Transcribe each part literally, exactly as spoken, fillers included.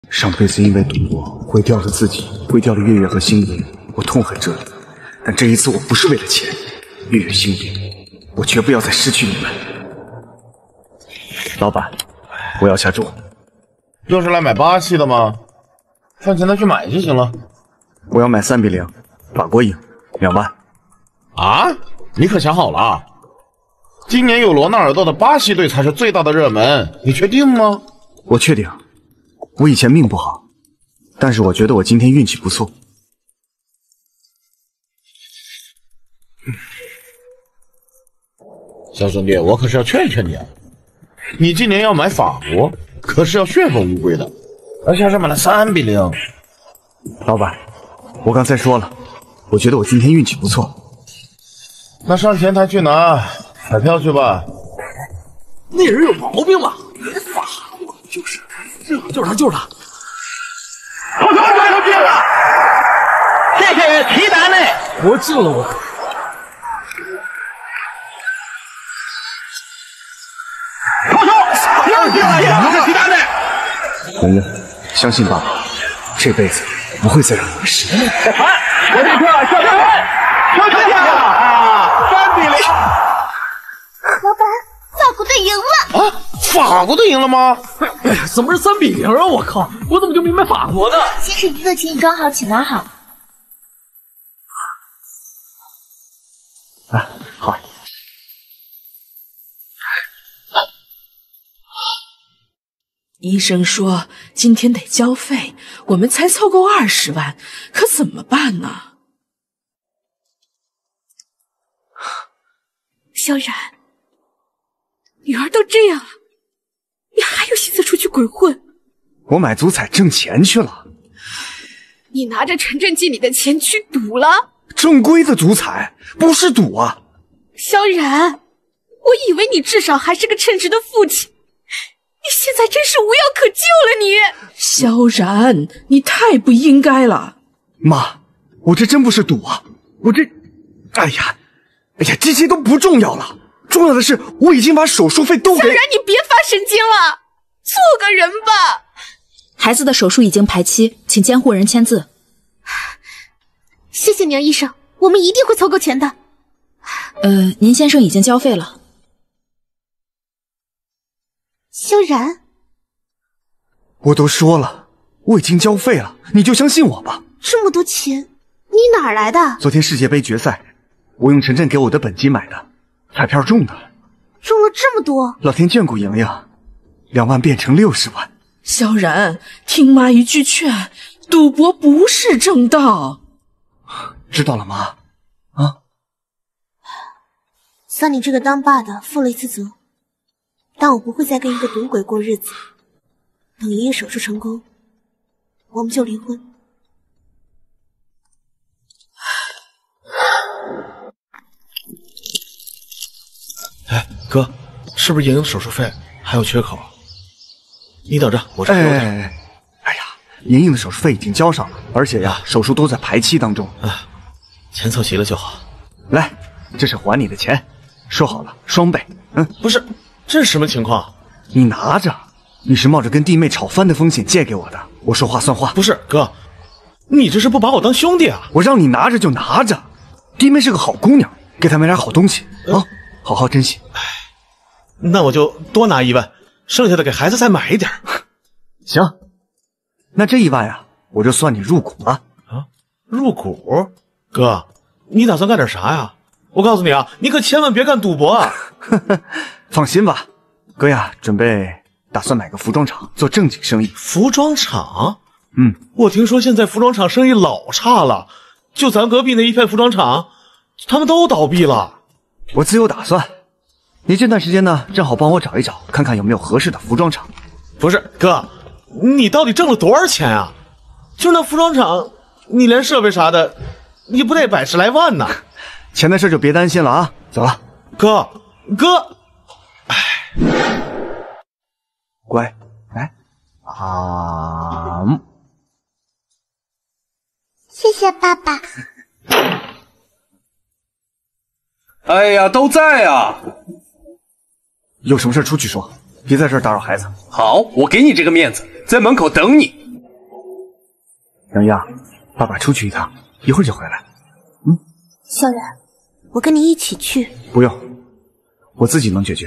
上辈子因为赌博毁掉了自己，毁掉了月月和星云，我痛恨这里。但这一次我不是为了钱，月月星云，我绝不要再失去你们。老板，我要下注。 又是来买巴西的吗？赚钱再去买就行了。 我要买三比零，法国赢，两万。 啊？你可想好了啊？今年有罗纳尔多的巴西队才是最大的热门，你确定吗？ 我确定。我以前命不好，但是我觉得我今天运气不错。 小兄弟，我可是要劝劝你啊！你今年要买法国，可是要血本无归的，而且还是买了三比零。 老板，我刚才说了，我觉得我今天运气不错。 那上前台去拿彩票去吧。 那人有毛病吧？法国就是，就是他，就是他。 我终于进了，谢谢提达内。 我进了，我。 我说又进了呀！提达内。 莹莹，相信爸爸，这辈子不会再让你们失望。 我立刻小评分，小评分啊，三比零。 老板，法国队赢了啊！法国队赢了吗？ 哎呀，怎么是三比零啊！我靠，我怎么就明白法国呢？ 先生您的请你装好，请拿好。 啊，好。 医生说今天得交费，我们才凑够二十万，可怎么办呢？ 萧然，女儿都这样了，你还有心思出去鬼混？ 我买足彩挣钱去了。 你拿着陈震记里的钱去赌了？ 正规的足彩，不是赌啊！ 萧然，我以为你至少还是个称职的父亲。你现在真是无药可救了你！ 萧然，你太不应该了。 妈，我这真不是赌啊！我这……哎呀，哎呀，这些都不重要了，重要的是我已经把手术费都给…… 萧然，你别发神经了，做个人吧。 孩子的手术已经排期，请监护人签字。 谢谢宁医生，我们一定会凑够钱的。 呃，您先生已经交费了。 萧然， 我都说了，我已经交费了，你就相信我吧。 这么多钱，你哪儿来的？ 昨天世界杯决赛，我用陈震给我的本金买的，彩票中的， 中了这么多， 老天眷顾莹莹，两万变成六十万。 萧然，听妈一句劝，赌博不是正道。 知道了，妈。啊， 算你这个当爸的负了一次责。但我不会再跟一个赌鬼过日子。等莹莹手术成功，我们就离婚。 哎，哥，是不是莹莹手术费还有缺口？你等着，我这有点。 哎哎呀，莹莹的手术费已经交上了，而且呀，手术都在排期当中。 啊，钱凑齐了就好。 来，这是还你的钱，说好了双倍。嗯， 不是。这是什么情况？ 你拿着，你是冒着跟弟妹吵翻的风险借给我的，我说话算话。 不是哥，你这是不把我当兄弟啊？ 我让你拿着就拿着，弟妹是个好姑娘，给她买点好东西、呃、啊，好好珍惜。 哎，那我就多拿一万，剩下的给孩子再买一点。 行，那这一万呀、啊，我就算你入股了。 啊，入股？哥，你打算干点啥呀？我告诉你啊，你可千万别干赌博啊！ 放心吧，哥呀，准备打算买个服装厂做正经生意。 服装厂？ 嗯， 我听说现在服装厂生意老差了，就咱隔壁那一片服装厂，他们都倒闭了。 我自有打算，你这段时间呢，正好帮我找一找，看看有没有合适的服装厂。 不是哥，你到底挣了多少钱啊？就那服装厂，你连设备啥的，你不得百十来万呢？ 钱的事就别担心了啊，走了。 哥，哥，哎， 乖，来，啊，嗯、 谢谢爸爸。 哎呀，都在啊！ 有什么事出去说，别在这儿打扰孩子。 好，我给你这个面子，在门口等你。 洋洋，爸爸出去一趟，一会儿就回来。嗯， 小远，我跟你一起去。 不用，我自己能解决。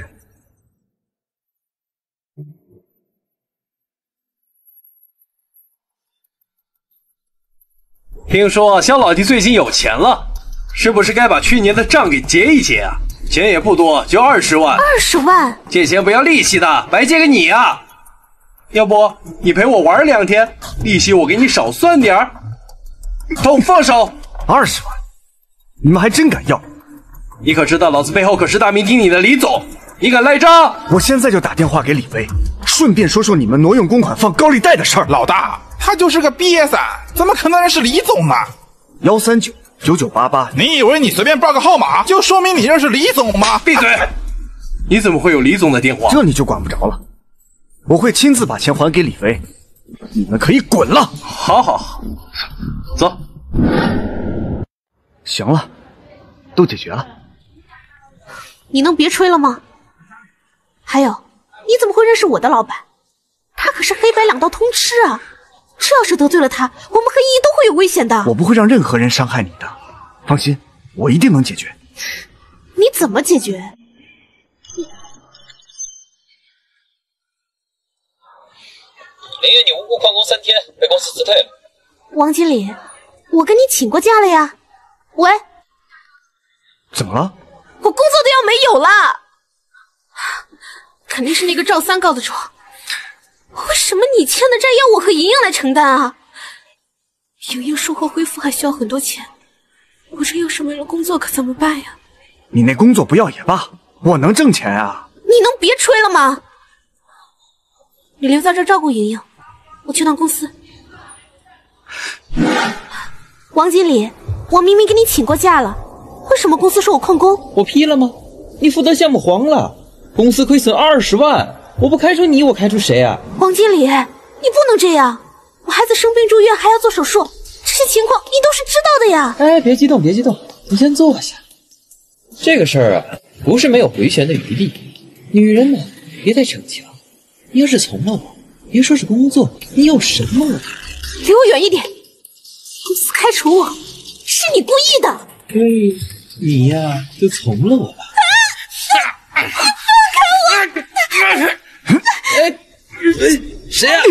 听说肖老弟最近有钱了，是不是该把去年的账给结一结啊？钱也不多，就二十万。 二十万？ 借钱不要利息的，白借给你啊！要不你陪我玩两天，利息我给你少算点儿。都放手！ 二十万，你们还真敢要？ 你可知道老子背后可是大名鼎鼎的李总？你敢赖账？ 我现在就打电话给李威，顺便说说你们挪用公款放高利贷的事儿。 老大，他就是个瘪三，怎么可能认识李总呢？ 幺三九九九八八， 你以为你随便报个号码就说明你认识李总吗？ 闭嘴！你怎么会有李总的电话？ 这你就管不着了。我会亲自把钱还给李威，你们可以滚了。 好好好，走。 行了，都解决了。 你能别吹了吗？还有，你怎么会认识我的老板？他可是黑白两道通吃啊！这要是得罪了他，我们和依依都会有危险的。 我不会让任何人伤害你的，放心，我一定能解决。 你怎么解决？ 林月，你无故旷工三天，被公司辞退了。 王经理，我跟你请过假了呀。喂， 怎么了？ 我工作都要没有了，肯定是那个赵三告的状。为什么你欠的债要我和莹莹来承担啊？莹莹术后恢复还需要很多钱，我这要是没了工作可怎么办呀？ 你那工作不要也罢，我能挣钱啊！ 你能别吹了吗？你留在这照顾莹莹，我去趟公司。王经理，我明明给你请过假了，为什么公司说我旷工？ 我批了吗？你负责项目黄了，公司亏损二十万，我不开除你，我开除谁啊？ 王经理，你不能这样，我孩子生病住院还要做手术，这些情况你都是知道的呀。 哎，别激动，别激动，你先坐下。这个事儿啊，不是没有回旋的余地。女人嘛，别太逞强。你要是从了我，别说是工作，你有什么我？ 离我远一点！公司开除我，是你故意的。 哎，你呀，就从了我吧。 啊！你放开我！ 哎，谁呀、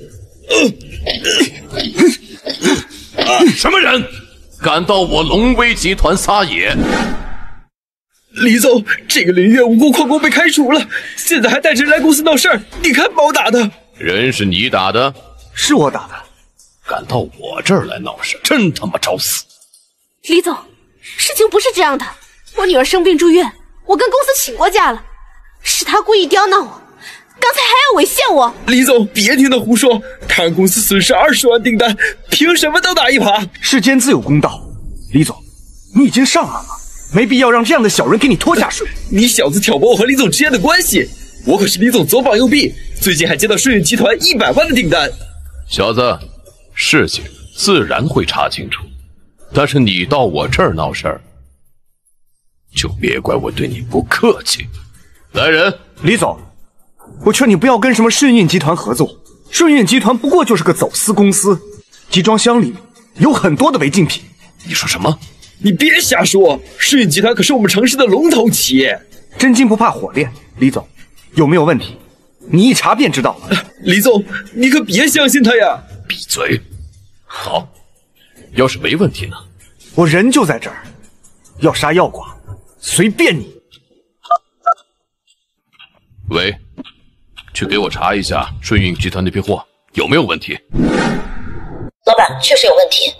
啊？什么人敢到我龙威集团撒野？ 李总，这个林月无故旷工被开除了，现在还带着人来公司闹事儿，你看把我打的。 人是你打的？ 是我打的。 敢到我这儿来闹事，真他妈找死！ 李总，事情不是这样的，我女儿生病住院，我跟公司请过假了，是他故意刁难我，刚才还要猥亵我。 李总，别听他胡说，看公司损失二十万订单，凭什么倒打一耙？ 世间自有公道。李总，你已经上岸了，没必要让这样的小人给你拖下水。 你小子挑拨我和李总之间的关系，我可是李总左膀右臂，最近还接到顺运集团一百万的订单。 小子，事情自然会查清楚，但是你到我这儿闹事儿，就别怪我对你不客气。来人， 李总，我劝你不要跟什么顺运集团合作，顺运集团不过就是个走私公司，集装箱里有很多的违禁品。 你说什么？ 你别瞎说，顺运集团可是我们城市的龙头企业。 真金不怕火炼，李总，有没有问题？你一查便知道了。 李总，你可别相信他呀！ 闭嘴。好，要是没问题呢？ 我人就在这儿，要杀要剐，随便你。 喂，去给我查一下顺运集团那批货有没有问题。 老板，确实有问题。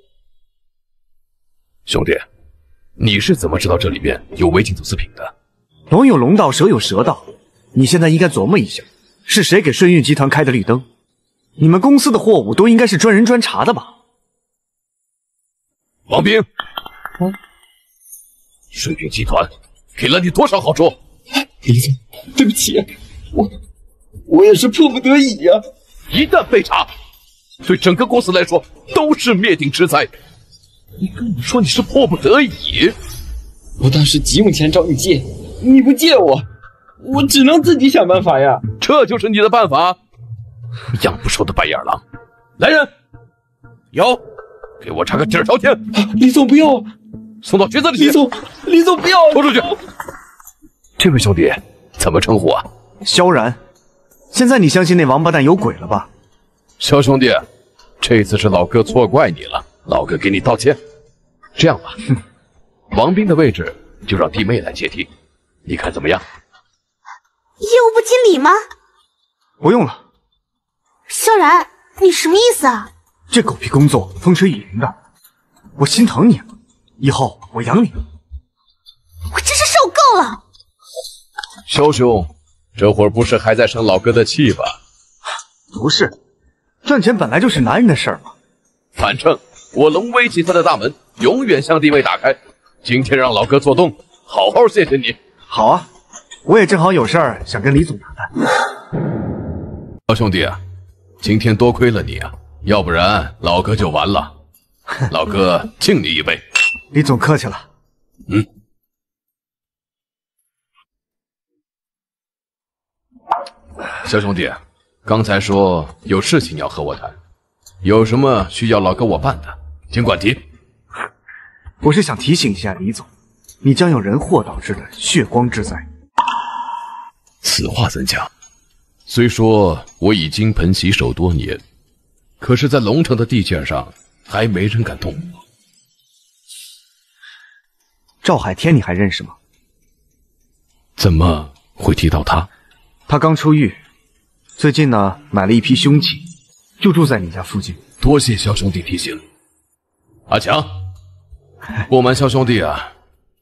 兄弟，你是怎么知道这里边有违禁走私品的？ 龙有龙道，蛇有蛇道，你现在应该琢磨一下，是谁给顺运集团开的绿灯？你们公司的货物都应该是专人专查的吧？ 王斌，嗯，顺运集团给了你多少好处？ 李总，对不起，我我也是迫不得已呀、啊。 一旦被查，对整个公司来说都是灭顶之灾。你跟我说你是迫不得已？ 我当时急用钱找你借，你不借我，我只能自己想办法呀。 这就是你的办法？养不熟的白眼狼！来人， 有，给我查个底儿朝天。 李总不要， 送到局子里去。 李总，李总不要， 拖出去。这位兄弟怎么称呼啊？ 萧然。现在你相信那王八蛋有鬼了吧？ 萧兄弟，这次是老哥错怪你了，老哥给你道歉。这样吧，王斌的位置就让弟妹来接替，你看怎么样？ 业务部经理吗？ 不用了。 萧然，你什么意思啊？ 这狗屁工作风吹雨淋的，我心疼你，以后我养你。 我真是受够了。 萧兄，这会儿不是还在生老哥的气吧？ 不是，赚钱本来就是男人的事儿嘛。 反正我龙威集团的大门永远向弟妹打开。今天让老哥做东，好好谢谢你。 好啊，我也正好有事儿想跟李总谈谈。 老兄弟啊，今天多亏了你啊，要不然老哥就完了。老哥敬你一杯。 李总客气了。 嗯。小兄弟，刚才说有事情要和我谈，有什么需要老哥我办的，尽管提。 我是想提醒一下李总，你将有人祸导致的血光之灾。 此话怎讲？虽说我已经盆洗手多年，可是在龙城的地界上，还没人敢动我。 赵海天你还认识吗？ 怎么会提到他？ 他刚出狱，最近呢买了一批凶器，就住在你家附近。 多谢萧兄弟提醒。阿强，不瞒萧兄弟啊，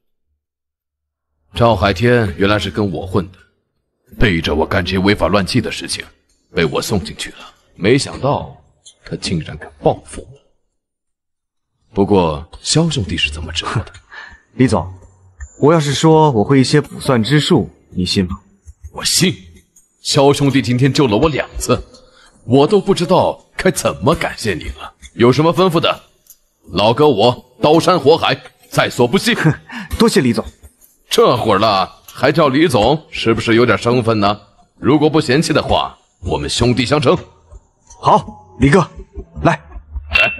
赵海天原来是跟我混的，背着我干这些违法乱纪的事情，被我送进去了。没想到他竟然敢报复我。不过萧兄弟是怎么知道的？ 李总，我要是说我会一些卜算之术，你信吗？ 我信。萧兄弟今天救了我两次，我都不知道该怎么感谢你了。有什么吩咐的，老哥我刀山火海，在所不惜。 多谢李总。 这会儿了还叫李总，是不是有点生分呢？如果不嫌弃的话，我们兄弟相称。 好，李哥，来来。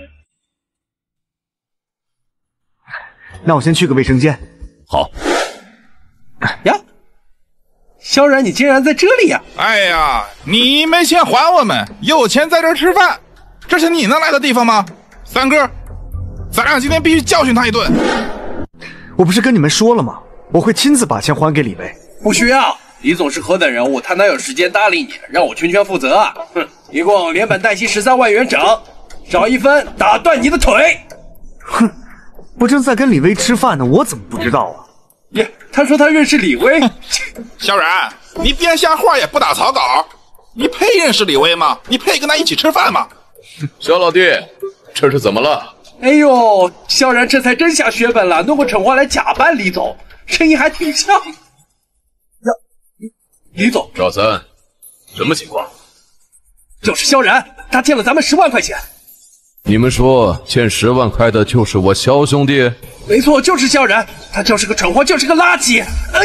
那我先去个卫生间。 好。 呀，萧然，你竟然在这里呀！ 哎呀，你没钱还我们，有钱在这儿吃饭，这是你能来的地方吗？三哥，咱俩今天必须教训他一顿。 我不是跟你们说了吗？我会亲自把钱还给李薇。 不需要，李总是何等人物，他哪有时间搭理你？让我全权负责啊！哼，一共连本带息十三万元整，少一分打断你的腿！ 哼，我正在跟李薇吃饭呢，我怎么不知道啊？ 耶，他说他认识李薇。 萧然，你编瞎话也不打草稿，你配认识李薇吗？你配跟他一起吃饭吗？ 萧老弟，这是怎么了？ 哎呦，萧然这才真下血本了，弄个蠢货来假扮李总，声音还挺像。李总， 赵三，什么情况？ 就是萧然，他欠了咱们十万块钱。 你们说欠十万块的就是我萧兄弟？ 没错，就是萧然，他就是个蠢货，就是个垃圾。哎，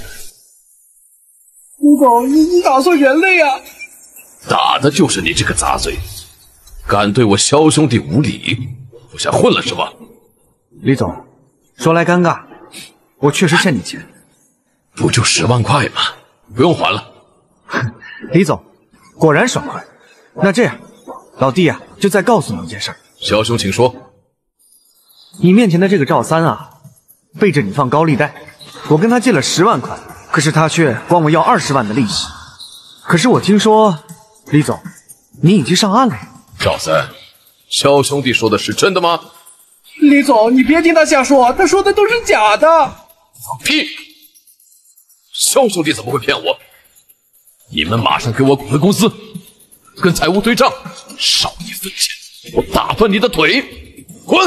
李总，你你打错人了呀！ 打的就是你这个杂碎，敢对我萧兄弟无礼，不想混了是吧？ 李总，说来尴尬，我确实欠你钱。 不就十万块吗？不用还了。 李总，果然爽快。那这样，老弟啊，就再告诉你一件事儿。 萧兄，请说。 你面前的这个赵三啊，背着你放高利贷，我跟他借了十万块，可是他却管我要二十万的利息。可是我听说，李总，你已经上岸了呀。 赵三，萧兄弟说的是真的吗？ 李总，你别听他瞎说，他说的都是假的。 放屁！萧兄弟怎么会骗我？你们马上给我滚回公司，跟财务对账，少一分钱，我打断你的腿！滚！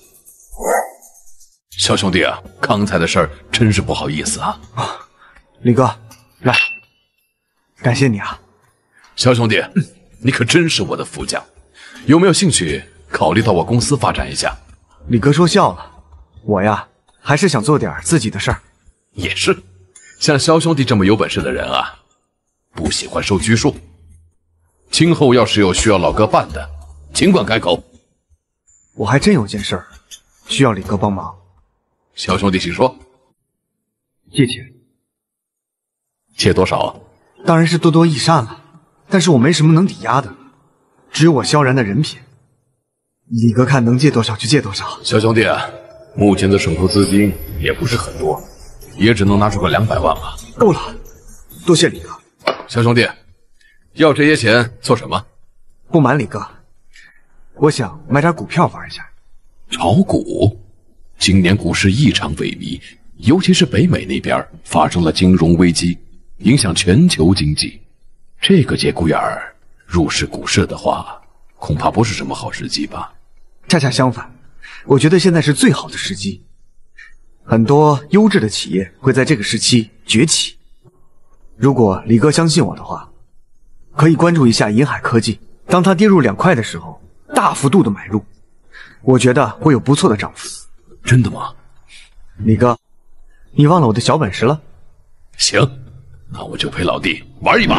萧兄弟啊，刚才的事儿真是不好意思啊。 啊，李哥，来，感谢你啊。 萧兄弟，你可真是我的福将，有没有兴趣考虑到我公司发展一下？ 李哥说笑了，我呀，还是想做点自己的事儿。 也是，像萧兄弟这么有本事的人啊，不喜欢受拘束。今后要是有需要老哥办的，尽管开口。 我还真有件事儿需要李哥帮忙。 小兄弟，请说。 借钱。 借多少？ 当然是多多益善了，但是我没什么能抵押的，只有我萧然的人品。李哥看能借多少就借多少。 小兄弟，目前的手头资金也不是很多，也只能拿出个两百万了。 够了，多谢李哥。 小兄弟，要这些钱做什么？ 不瞒李哥，我想买点股票玩一下。 炒股？今年股市异常萎靡，尤其是北美那边发生了金融危机，影响全球经济。这个节骨眼儿入市股市的话，恐怕不是什么好时机吧？ 恰恰相反，我觉得现在是最好的时机。很多优质的企业会在这个时期崛起。如果李哥相信我的话，可以关注一下银海科技，当它跌入两块的时候，大幅度的买入，我觉得会有不错的涨幅。 真的吗？ 李哥，你忘了我的小本事了？ 行，那我就陪老弟玩一把。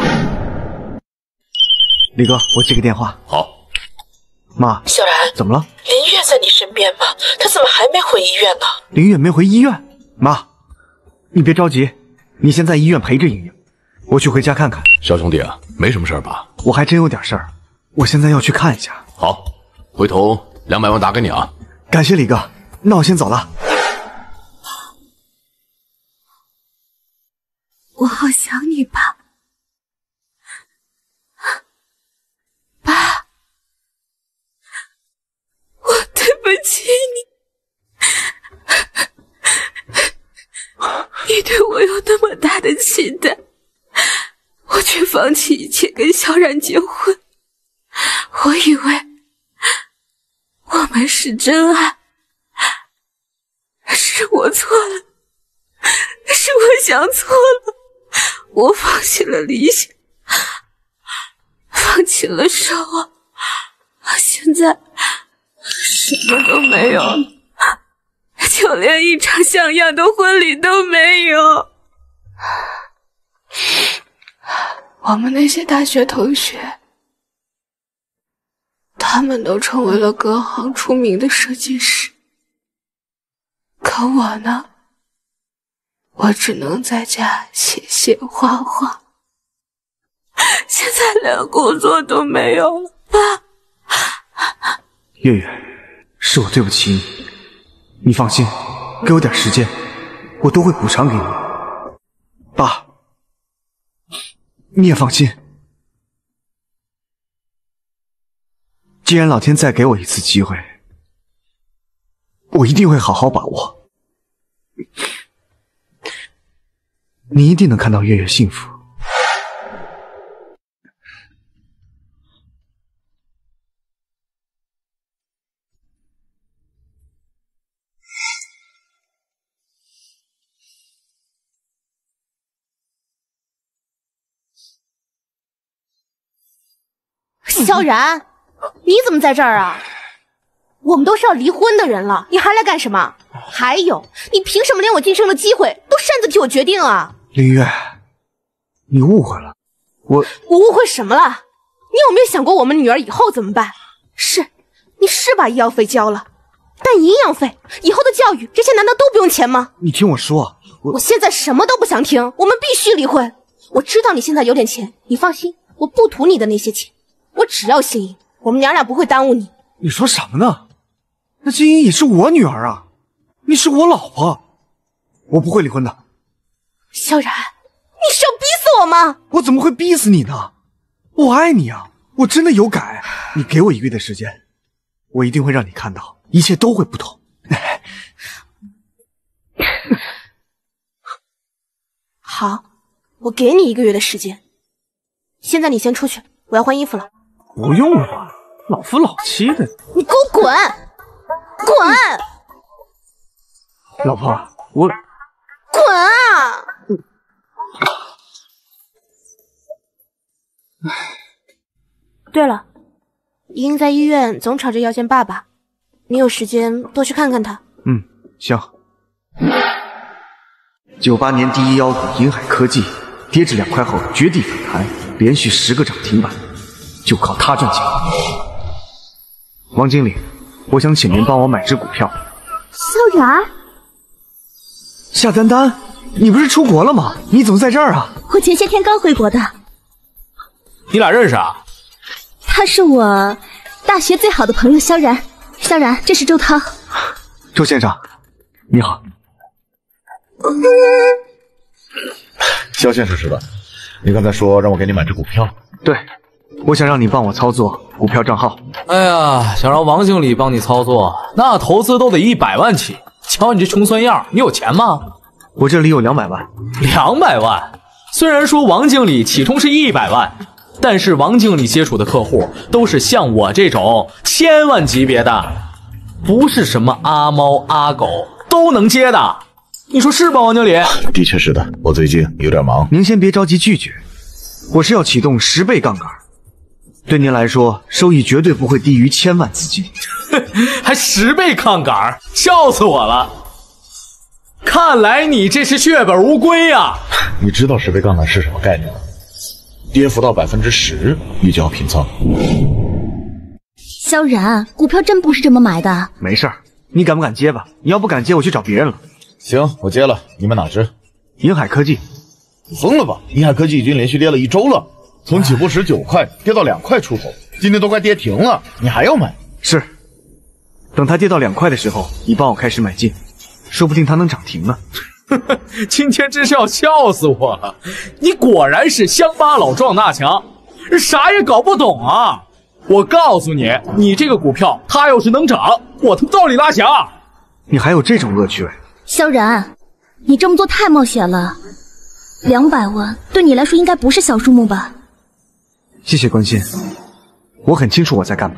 李哥，我接个电话。 好。 妈， 小然， 怎么了？ 林月在你身边吗？他怎么还没回医院呢？ 林月没回医院？妈，你别着急，你先在医院陪着莹莹，我去回家看看。 小兄弟啊，没什么事儿吧？ 我还真有点事儿，我现在要去看一下。 好，回头两百万打给你啊。 感谢李哥，那我先走了。 我好想你爸，爸，我对不起你，你对我有那么大的期待，我却放弃一切跟萧然结婚。我以为我们是真爱，是我错了，是我想错了。我放弃了理想，放弃了奢望，现在什么都没有了，就连一场像样的婚礼都没有。我们那些大学同学，他们都成为了各行出名的设计师，可我呢？我只能在家写写画画，现在连工作都没有了，爸。 月月，是我对不起你，你放心，给我点时间，我都会补偿给你。爸，你也放心，既然老天再给我一次机会，我一定会好好把握。你一定能看到月月幸福。 萧然，你怎么在这儿啊？我们都是要离婚的人了，你还来干什么？还有，你凭什么连我晋升的机会都擅自替我决定啊？ 林月，你误会了，我我误会什么了？你有没有想过我们女儿以后怎么办？是，你是把医药费交了，但营养费、以后的教育，这些难道都不用钱吗？ 你听我说，我我现在什么都不想听，我们必须离婚。我知道你现在有点钱，你放心，我不图你的那些钱，我只要心意，我们娘俩不会耽误你。 你说什么呢？那金英也是我女儿啊，你是我老婆，我不会离婚的。 萧然，你是要逼死我吗？ 我怎么会逼死你呢？我爱你啊，我真的有改。你给我一个月的时间，我一定会让你看到，一切都会不同。 好，我给你一个月的时间。现在你先出去，我要换衣服了。 不用了吧，老夫老妻的。 你给我滚！滚！ 老婆，我滚啊！对了，莹莹在医院总吵着要见爸爸，你有时间多去看看她。 嗯，行。九八年第一妖股银海科技跌至两块后绝地反弹，连续十个涨停板，就靠它赚钱。王经理， 我想请您帮我买只股票。 萧然， 夏丹丹，你不是出国了吗？你怎么在这儿啊？ 我前些天刚回国的。 你俩认识啊？ 他是我大学最好的朋友萧然。萧然，这是周涛。 周先生，你好。 萧先生是吧？你刚才说让我给你买只股票。 对，我想让你帮我操作股票账号。 哎呀，想让王经理帮你操作，那投资都得一百万起。瞧你这穷酸样，你有钱吗？ 我这里有两百万。 两百万？虽然说王经理起冲是一百万，但是王经理接触的客户都是像我这种千万级别的，不是什么阿猫阿狗都能接的。你说是吧，王经理？ 的确是的，我最近有点忙。 您先别着急拒绝，我是要启动十倍杠杆，对您来说收益绝对不会低于千万资金。 还十倍杠杆，笑死我了！看来你这是血本无归啊！ 你知道十倍杠杆是什么概念吗？跌幅到百分之十，你就要平仓。 萧然，股票真不是这么买的。 没事儿，你敢不敢接吧？你要不敢接，我去找别人了。 行，我接了。你们哪支？ 银海科技。 疯了吧？银海科技已经连续跌了一周了，从起步十九块跌到两块出头，今天都快跌停了，你还要买？ 是。等它跌到两块的时候，你帮我开始买进，说不定它能涨停呢。 今天真是要笑死我了！你果然是乡巴佬撞大墙，啥也搞不懂啊！我告诉你，你这个股票它要是能涨，我他妈倒立拉翔！ 你还有这种恶趣味？ 萧然，你这么做太冒险了。两百万对你来说应该不是小数目吧？ 谢谢关心，我很清楚我在干嘛。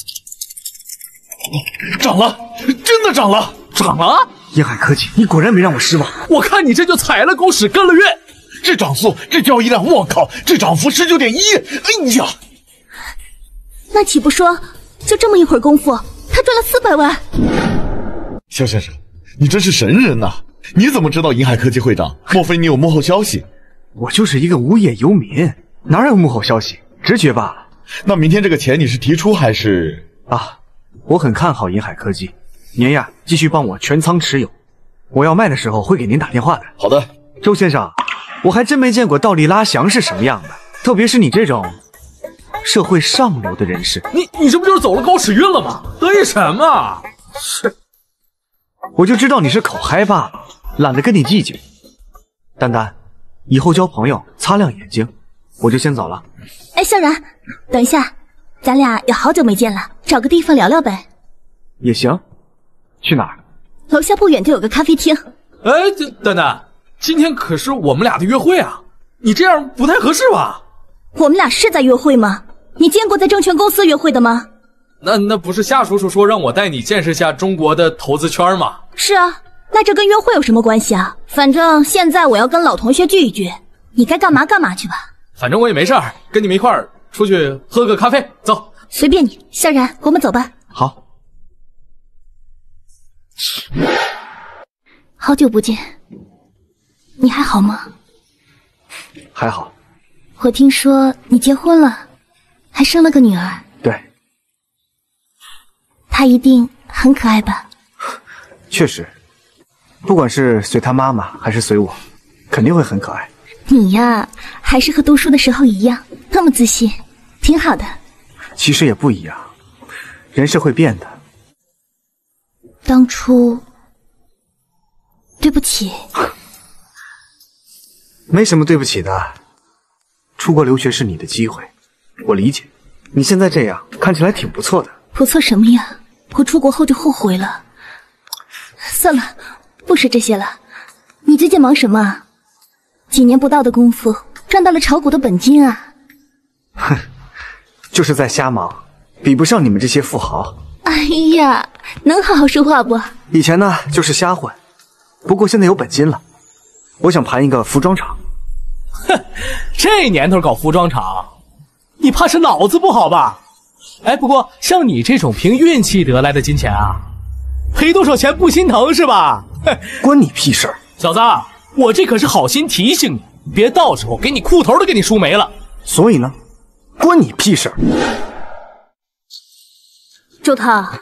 涨了，真的涨了， 涨了！ 银海科技，你果然没让我失望。 我看你这就踩了狗屎跟了运。 这涨速，这交易量，我靠，这涨幅十九点一！哎呀， 那岂不说，就这么一会儿功夫，他赚了四百万？ 萧先生，你真是神人呐！你怎么知道银海科技会涨？莫非你有幕后消息？ 我就是一个无业游民，哪有幕后消息？直觉罢了。 那明天这个钱你是提出还是…… 啊，我很看好银海科技，您呀继续帮我全仓持有，我要卖的时候会给您打电话的。 好的， 周先生，我还真没见过倒立拉翔是什么样的，特别是你这种社会上流的人士。 你你这不就是走了狗屎运了吗？得意什么？是， 我就知道你是口嗨罢了，懒得跟你计较。丹丹，以后交朋友擦亮眼睛，我就先走了。 哎，萧然，等一下，咱俩有好久没见了，找个地方聊聊呗。 也行，去哪儿？ 楼下不远就有个咖啡厅。 哎，丹丹，今天可是我们俩的约会啊，你这样不太合适吧？ 我们俩是在约会吗？你见过在证券公司约会的吗？ 那那不是夏叔叔说让我带你见识下中国的投资圈吗？ 是啊，那这跟约会有什么关系啊？反正现在我要跟老同学聚一聚，你该干嘛干嘛去吧。 反正我也没事儿，跟你们一块儿出去喝个咖啡，走。 随便你，萧然，我们走吧。 好。 好久不见，你还好吗？ 还好。 我听说你结婚了，还生了个女儿。 对。 她一定很可爱吧？ 确实，不管是随她妈妈还是随我，肯定会很可爱。 你呀，还是和读书的时候一样，那么自信，挺好的。 其实也不一样，人是会变的。 当初，对不起。 没什么对不起的，出国留学是你的机会，我理解。你现在这样看起来挺不错的。 不错什么呀？我出国后就后悔了。算了，不说这些了。你最近忙什么啊？几年不到的功夫，赚到了炒股的本金啊！ 哼，就是在瞎忙，比不上你们这些富豪。 哎呀，能好好说话不？ 以前呢就是瞎混，不过现在有本金了，我想盘一个服装厂。 哼，这年头搞服装厂，你怕是脑子不好吧？哎，不过像你这种凭运气得来的金钱啊，赔多少钱不心疼是吧？ 关你屁事儿， 小子，我这可是好心提醒你，别到时候给你裤头都给你输没了。 所以呢，关你屁事儿。 周涛，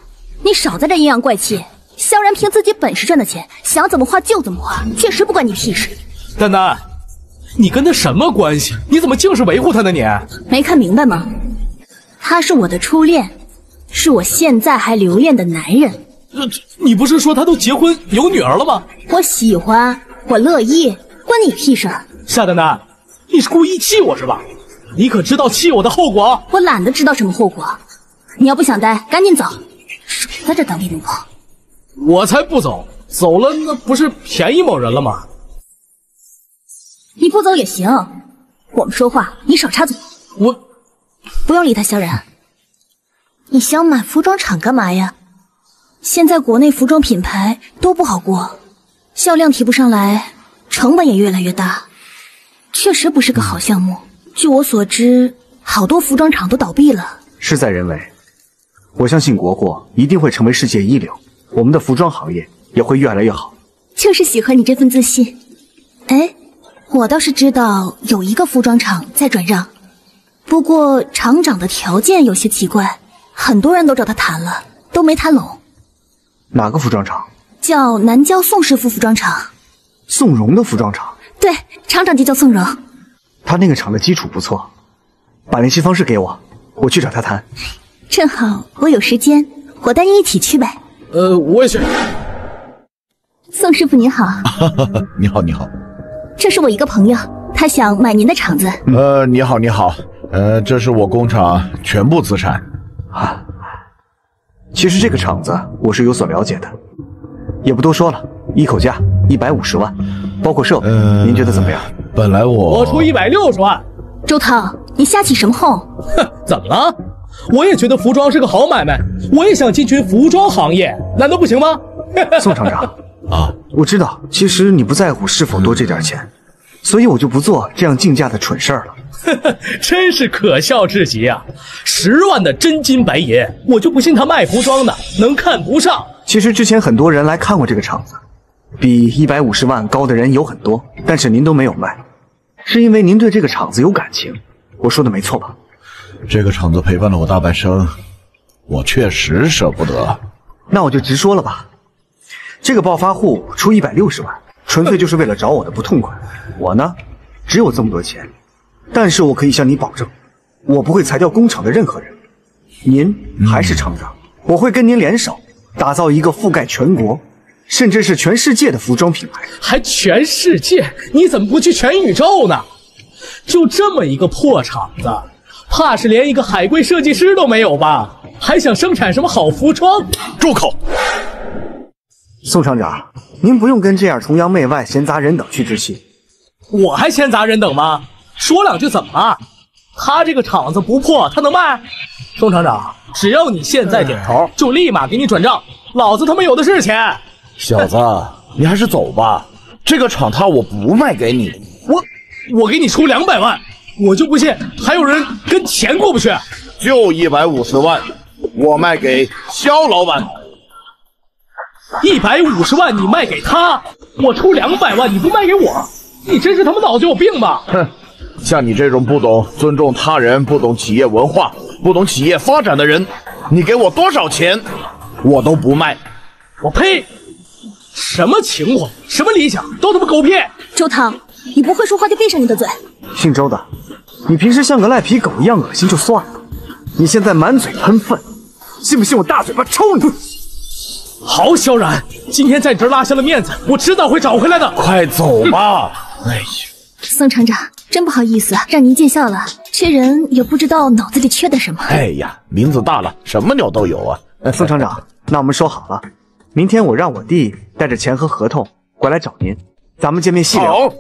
你少在这阴阳怪气。萧然凭自己本事赚的钱，想怎么花就怎么花，确实不关你屁事。 丹丹，你跟他什么关系？你怎么净是维护他呢？你没看明白吗？他是我的初恋，是我现在还留恋的男人。 呃，你不是说他都结婚有女儿了吗？ 我喜欢，我乐意，关你屁事儿。 夏丹丹，你是故意气我是吧？你可知道气我的后果？ 我懒得知道什么后果。你要不想待，赶紧走，少在这当地奴仆。 我才不走，走了那不是便宜某人了吗？ 你不走也行，我们说话你少插嘴。 我不用理他，萧然。你想买服装厂干嘛呀？现在国内服装品牌都不好过，销量提不上来，成本也越来越大，确实不是个好项目。据我所知，好多服装厂都倒闭了。 事在人为，我相信国货一定会成为世界一流，我们的服装行业也会越来越好。 就是喜欢你这份自信。哎，我倒是知道有一个服装厂在转让，不过厂长的条件有些奇怪，很多人都找他谈了，都没谈拢。 哪个服装厂？ 叫南郊宋师傅服装厂。 宋荣的服装厂？ 对，厂长就叫宋荣。 他那个厂的基础不错，把联系方式给我，我去找他谈。 正好我有时间，我带你一起去呗。 呃，我也去。 宋师傅您好。 你好，你好。 这是我一个朋友，他想买您的厂子。 呃，你好，你好。呃，这是我工厂全部资产。 啊，其实这个厂子我是有所了解的，也不多说了，一口价一百五十万，包括设备，呃、您觉得怎么样？ 本来我我出一百六十万。 周涛，你瞎起什么哄？ 哼，怎么了？我也觉得服装是个好买卖，我也想进军服装行业，难道不行吗？ 宋厂长啊， 我知道，其实你不在乎是否多这点钱，所以我就不做这样竞价的蠢事儿了。 真是可笑至极啊！十万的真金白银，我就不信他卖服装的能看不上。 其实之前很多人来看过这个厂子，比一百五十万高的人有很多，但是您都没有卖，是因为您对这个厂子有感情。我说的没错吧？ 这个厂子陪伴了我大半生，我确实舍不得。 那我就直说了吧，这个暴发户出一百六十万，纯粹就是为了找我的不痛快。我呢，只有这么多钱，但是我可以向你保证，我不会裁掉工厂的任何人。您还是厂长，嗯、我会跟您联手，打造一个覆盖全国，甚至是全世界的服装品牌。 还全世界？你怎么不去全宇宙呢？就这么一个破厂子，怕是连一个海归设计师都没有吧？还想生产什么好服装？ 住口！ 宋厂长，您不用跟这样崇洋媚外、闲杂人等去置气。 我还闲杂人等吗？说两句怎么了？他这个厂子不破，他能卖？宋厂长，只要你现在点头，就立马给你转账，老子他妈有的是钱。 小子，你还是走吧，这个厂他我不卖给你。 我我给你出两百万，我就不信还有人跟钱过不去。 就一百五十万，我卖给肖老板。 一百五十万你卖给他，我出两百万你不卖给我，你真是他妈脑子有病吧？ 哼，像你这种不懂尊重他人、不懂企业文化、不懂企业发展的人，你给我多少钱，我都不卖。 我呸！什么情怀，什么理想，都他妈狗屁！ 周涛，你不会说话就闭上你的嘴。 姓周的，你平时像个赖皮狗一样恶心就算了，你现在满嘴喷粪，信不信我大嘴巴抽你？ 好，萧然，今天在你这儿拉下了面子，我迟早会找回来的。 快走吧！哎呀， 宋厂长，真不好意思，让您见笑了。缺人也不知道脑子里缺的什么。 哎呀，林子大了，什么鸟都有啊。 宋厂长，那我们说好了，明天我让我弟带着钱和合同过来找您，咱们见面细聊。 好。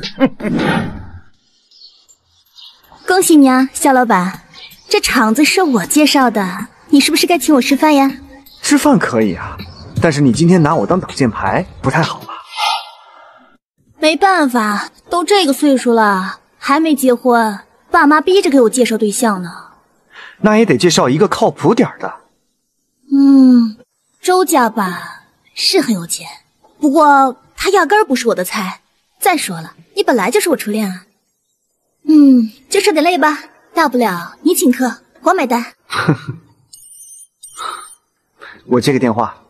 恭喜你啊，肖老板，这厂子是我介绍的，你是不是该请我吃饭呀？ 吃饭可以啊，但是你今天拿我当挡箭牌，不太好吧？ 没办法，都这个岁数了，还没结婚，爸妈逼着给我介绍对象呢。 那也得介绍一个靠谱点的。 嗯，周家吧是很有钱，不过他压根儿不是我的菜。再说了，你本来就是我初恋啊。嗯，就受点累吧，大不了你请客，我买单。 我接个电话。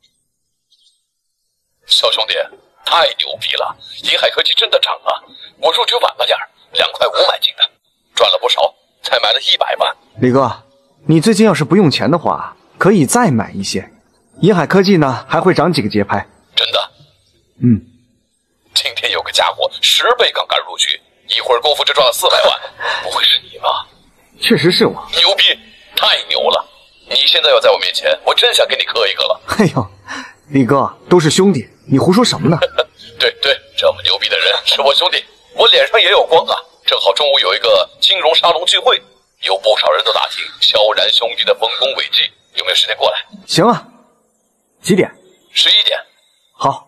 小兄弟，太牛逼了！银海科技真的涨了，我入局晚了点儿，两块五买进的，赚了不少，才买了一百万。 李哥，你最近要是不用钱的话，可以再买一些。银海科技呢，还会涨几个节拍。 真的？ 嗯。 今天有个家伙十倍杠杆入局，一会儿功夫就赚了四百万，不会是你吧？ 确实是我。 牛逼，太牛了！你现在要在我面前，我真想给你磕一个了。 哎呦，李哥，都是兄弟，你胡说什么呢？ 对对，这么牛逼的人是我兄弟，我脸上也有光啊！正好中午有一个金融沙龙聚会，有不少人都打听萧然兄弟的丰功伟绩，有没有时间过来？ 行啊，几点？ 十一点。 好。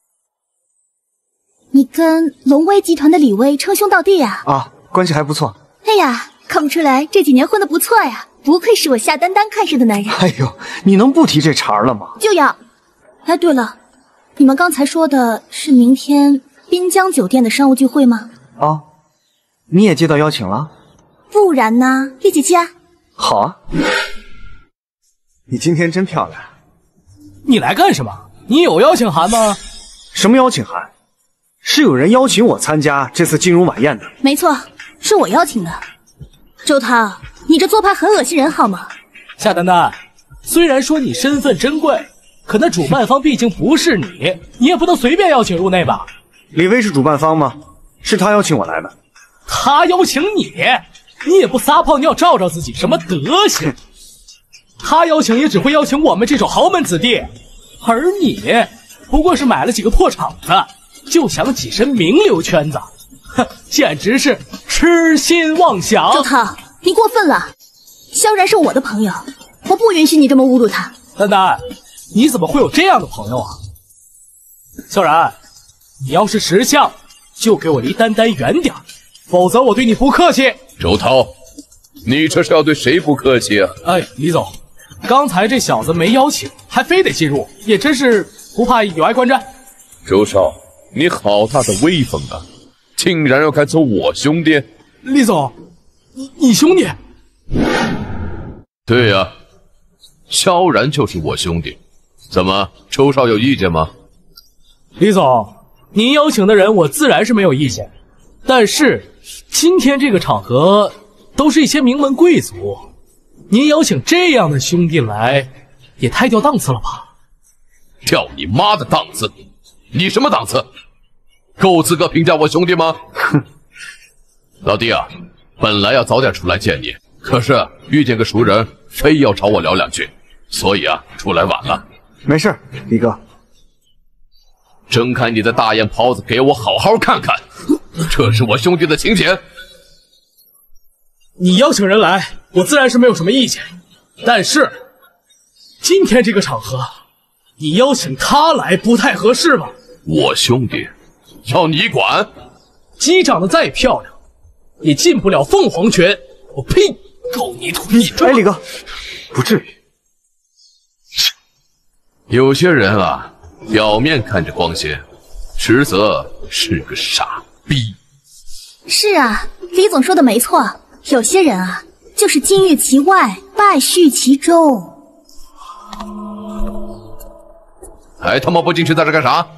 你跟龙威集团的李威称兄道弟呀？ 啊，关系还不错。 哎呀，看不出来这几年混得不错呀，不愧是我夏丹丹看上的男人。 哎呦，你能不提这茬了吗？ 就要。哎，对了，你们刚才说的是明天滨江酒店的商务聚会吗？ 哦，你也接到邀请了？ 不然呢？一起去啊！ 好啊。你今天真漂亮。 你来干什么？你有邀请函吗？ 什么邀请函？是有人邀请我参加这次金融晚宴的。 没错，是我邀请的。周涛，你这做派很恶心人好吗？ 夏丹丹，虽然说你身份珍贵，可那主办方毕竟不是你，你也不能随便邀请入内吧？ 李威是主办方吗？是他邀请我来的。 他邀请你，你也不撒泡尿照照自己，什么德行？他邀请也只会邀请我们这种豪门子弟，而你不过是买了几个破厂子，就想跻身名流圈子，哼，简直是痴心妄想！ 周涛，你过分了。萧然是我的朋友，我不允许你这么侮辱他。 丹丹，你怎么会有这样的朋友啊？萧然，你要是识相，就给我离丹丹远点，否则我对你不客气。 周涛，你这是要对谁不客气啊？ 哎，李总，刚才这小子没邀请，还非得进入，也真是不怕有碍观瞻。 周少，你好大的威风啊！竟然要敢走我兄弟！ 李总，你你兄弟？ 对呀、啊，萧然就是我兄弟。怎么，周少有意见吗？ 李总，您邀请的人我自然是没有意见，但是今天这个场合都是一些名门贵族，您邀请这样的兄弟来，也太掉档次了吧？ 掉你妈的档次！你什么档次？够资格评价我兄弟吗？哼！老弟啊，本来要早点出来见你，可是遇见个熟人，非要找我聊两句，所以啊，出来晚了。 没事，李哥。 睁开你的大眼泡子，给我好好看看，这是我兄弟的请柬。 你邀请人来，我自然是没有什么意见，但是今天这个场合，你邀请他来不太合适吧？ 我兄弟，要你管？ 鸡长得再漂亮，也进不了凤凰泉。我呸！狗泥土，你这…… 哎，李哥，不至于。 有些人啊，表面看着光鲜，实则是个傻逼。 是啊，李总说的没错，有些人啊，就是金玉其外，败絮其中。 还他妈不进去，在这干啥？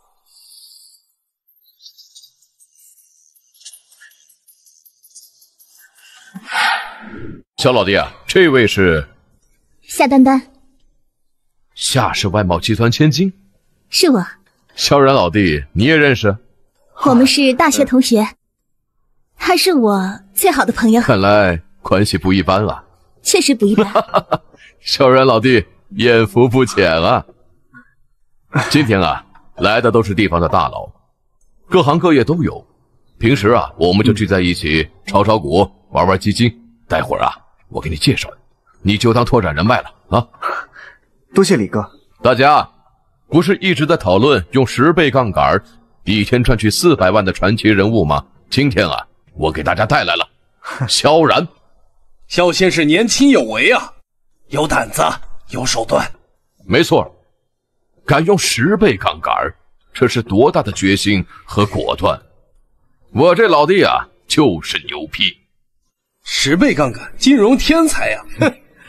小老弟啊，这位是夏丹丹， 夏氏外贸集团千金， 是我。 萧然老弟，你也认识？ 我们是大学同学，他是我最好的朋友。 看来关系不一般啊。 确实不一般。 萧然老弟，眼福不浅啊。今天啊，来的都是地方的大佬，各行各业都有。平时啊，我们就聚在一起炒炒股，玩玩基金。待会儿啊，我给你介绍，你就当拓展人脉了啊。 多谢李哥。 大家不是一直在讨论用十倍杠杆一天赚取四百万的传奇人物吗？今天啊，我给大家带来了萧然。 萧先生年轻有为啊，有胆子，有手段。 没错，敢用十倍杠杆，这是多大的决心和果断！我这老弟啊，就是牛批。 十倍杠杆，金融天才呀、啊！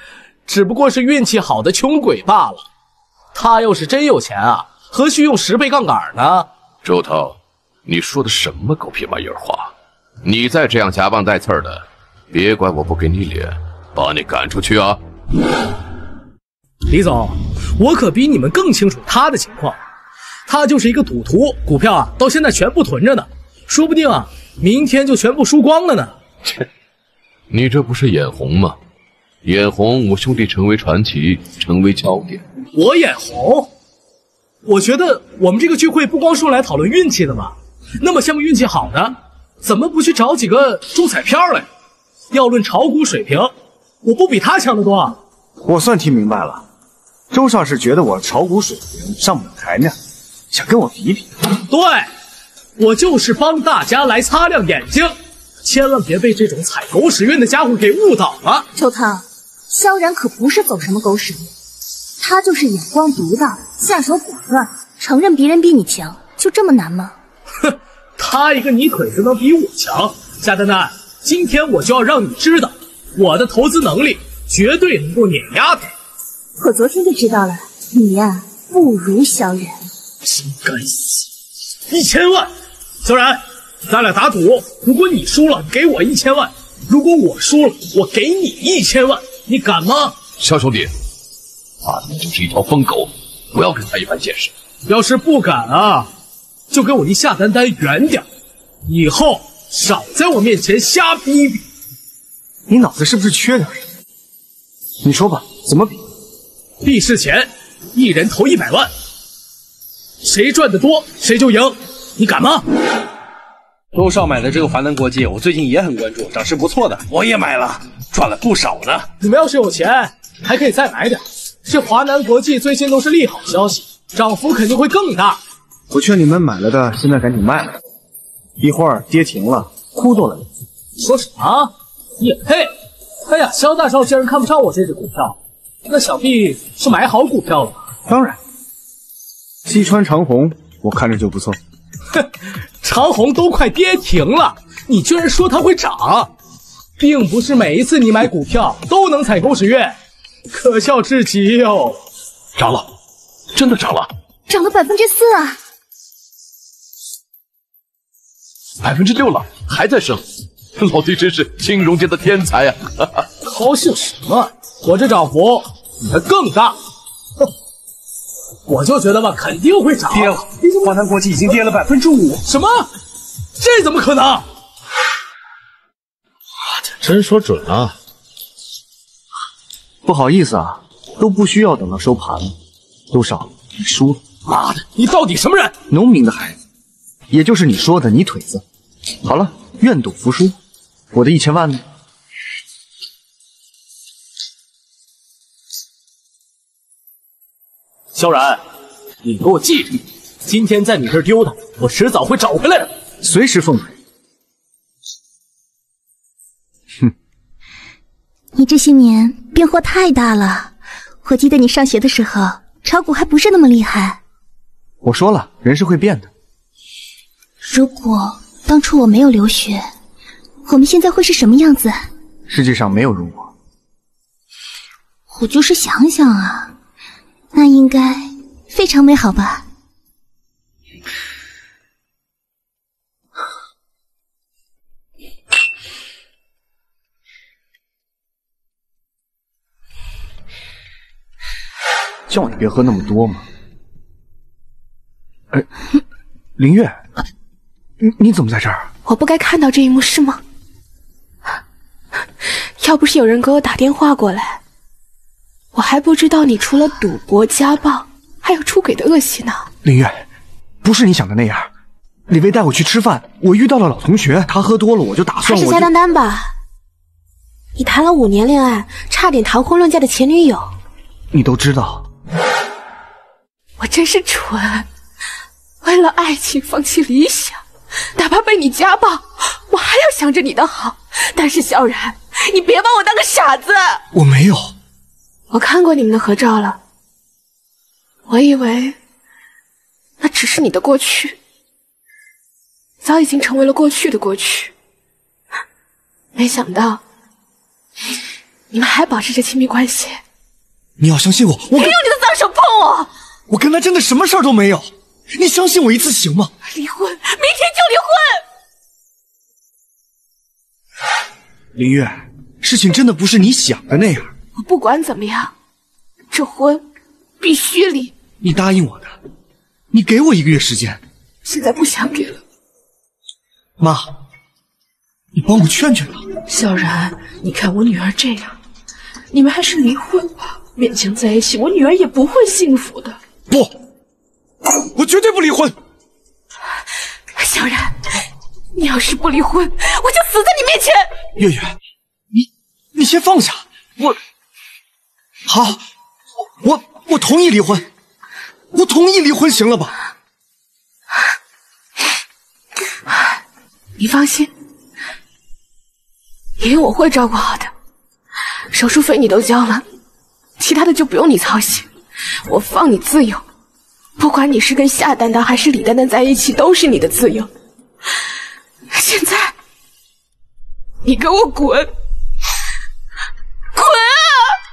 只不过是运气好的穷鬼罢了。他要是真有钱啊，何须用十倍杠杆呢？ 周涛，你说的什么狗屁玩意儿话？你再这样夹棒带刺儿的，别怪我不给你脸，把你赶出去啊！ 李总，我可比你们更清楚他的情况。他就是一个赌徒，股票啊到现在全部囤着呢，说不定啊明天就全部输光了呢。 切，你这不是眼红吗？眼红我兄弟成为传奇，成为焦点。 我眼红？我觉得我们这个聚会不光是用来讨论运气的嘛。那么项目运气好的，怎么不去找几个中彩票来？要论炒股水平，我不比他强得多。 我算听明白了，周少是觉得我炒股水平上不了台面，想跟我比比。 对，我就是帮大家来擦亮眼睛，千万别被这种踩狗屎运的家伙给误导了。 周涛，萧然可不是走什么狗屎运，他就是眼光独到，下手果断。承认别人比你强，就这么难吗？ 哼，他一个泥腿子能比我强？夏丹丹，今天我就要让你知道，我的投资能力绝对能够碾压他。 我昨天就知道了，你呀、啊、不如萧然。 真该死！一千万，萧然，咱俩打赌，如果你输了，给我一千万；如果我输了，我给你一千万，你敢吗？ 萧兄弟，他就是一条疯狗，不要跟他一般见识。 要是不敢啊，就跟我离夏丹丹远点，以后少在我面前瞎逼逼。 你脑子是不是缺点？你说吧，怎么比？ 比试前，一人投一百万，谁赚得多谁就赢，你敢吗？ 周少买的这个华南国际，我最近也很关注，涨势不错的，我也买了，赚了不少呢。 你们要是有钱，还可以再买点。这华南国际最近都是利好消息，涨幅肯定会更大。 我劝你们买了的，现在赶紧卖了，一会儿跌停了，哭都来。 说什么？也配？哎呀，萧大少竟然看不上我这只股票，那想必是买好股票了吧？ 当然，西川长虹我看着就不错。 哼，长虹都快跌停了，你居然说它会涨？并不是每一次你买股票都能踩狗屎运，可笑至极哟！ 涨了，真的涨了， 涨了百分之四啊！ 百分之六了，还在升。老弟真是金融界的天才呀、啊！ 高兴什么？我这涨幅比它更大。哼，我就觉得吧，肯定会涨。 跌了，华南国际已经跌了百分之五。 什么？这怎么可能？ 真说准了。 不好意思啊，都不需要等到收盘。周少，你输了。 妈的，你到底什么人？ 农民的孩子，也就是你说的泥腿子。好了，愿赌服输。我的一千万呢？ 萧然，你给我记住，今天在你这儿丢的，我迟早会找回来的， 随时奉陪。 哼，你这些年变化太大了。我记得你上学的时候，炒股还不是那么厉害。 我说了，人是会变的。 如果当初我没有留学，我们现在会是什么样子？ 世界上没有如果。 我就是想想啊，那应该非常美好吧。 叫你别喝那么多嘛。哎，林月，你你怎么在这儿？ 我不该看到这一幕是吗？要不是有人给我打电话过来，我还不知道你除了赌博、家暴，还有出轨的恶习呢。 林月，不是你想的那样。李薇带我去吃饭，我遇到了老同学，他喝多了，我就打算我还是夏丹丹吧？你谈了五年恋爱，差点谈婚论嫁的前女友， 你都知道。 我真是蠢，为了爱情放弃理想，哪怕被你家暴，我还要想着你的好。但是萧然，你别把我当个傻子。 我没有。 我看过你们的合照了，我以为那只是你的过去，早已经成为了过去的过去。没想到你们还保持着亲密关系。 你要相信我，我谁用你的脏手碰我？ 我跟他真的什么事儿都没有，你相信我一次行吗？ 离婚，明天就离婚！ 林月，事情真的不是你想的那样。 我不管怎么样，这婚必须离。 你答应我的，你给我一个月时间。 现在不想给了。 妈，你帮我劝劝他。 小然，你看我女儿这样，你们还是离婚吧。勉强在一起，我女儿也不会幸福的。 不，我绝对不离婚。 小然，你要是不离婚，我就死在你面前。 月月，你你先放下。我，好，我我我同意离婚，我同意离婚，行了吧？ 你放心，爷爷我会照顾好的。手术费你都交了，其他的就不用你操心。我放你自由，不管你是跟夏丹丹还是李丹丹在一起，都是你的自由。现在，你给我滚！滚啊！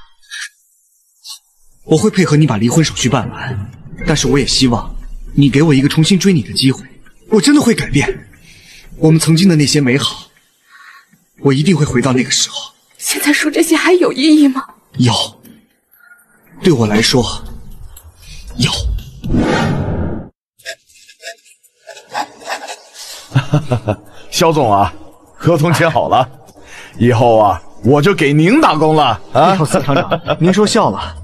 我会配合你把离婚手续办完，但是我也希望你给我一个重新追你的机会。我真的会改变，我们曾经的那些美好，我一定会回到那个时候。 现在说这些还有意义吗？ 有，对我来说，有。 肖总啊，合同签好了，以后啊，我就给您打工了啊！ 哎呦，司厂长，您说笑了。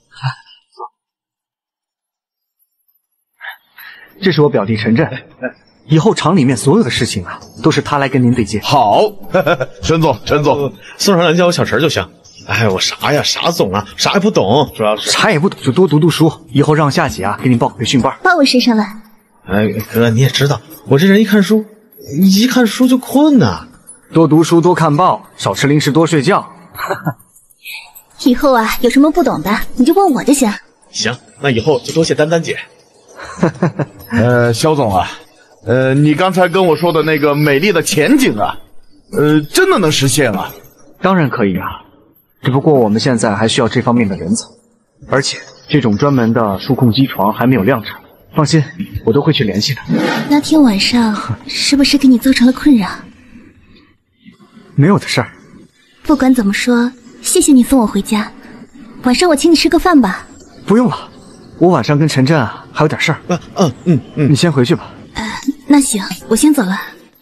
这是我表弟陈震，以后厂里面所有的事情啊，都是他来跟您对接。 好，陈总，陈总， 宋厂长叫我小陈就行。哎，我啥呀，啥总啊，啥也不懂，主要是啥也不懂就多读读书，以后让夏姐啊给你报个培训班。 把我身上来。 哎，哥，你也知道，我这人一看书，一看书就困呐。 多读书，多看报，少吃零食，多睡觉。 以后啊，有什么不懂的，你就问我就行。 行，那以后就多谢丹丹姐。 呃，肖总啊，呃，你刚才跟我说的那个美丽的前景啊，呃，真的能实现啊？ 当然可以啊，只不过我们现在还需要这方面的人才，而且这种专门的数控机床还没有量产。放心，我都会去联系的。 那天晚上是不是给你造成了困扰？ 没有的事儿。 不管怎么说，谢谢你送我回家。晚上我请你吃个饭吧。 不用了，我晚上跟陈震啊还有点事儿。 嗯嗯嗯嗯， 你先回去吧。 呃，那行，我先走了。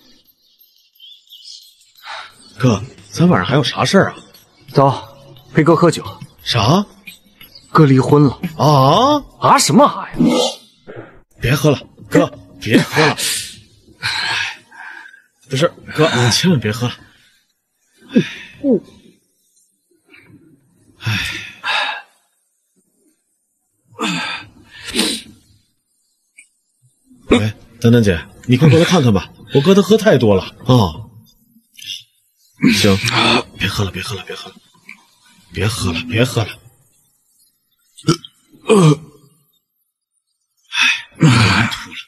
哥，咱晚上还有啥事儿啊？ 走，陪哥喝酒。 啥？ 哥离婚了。 啊啊什么啊呀？ 别喝了，哥，别喝了。不是，哥，你千万别喝了。嗯。唉。喂，丹丹姐，你快过来看看吧，我哥他喝太多了啊。行，别喝了，别喝了，别喝了，别喝了，别喝了。呃。唉，吐了。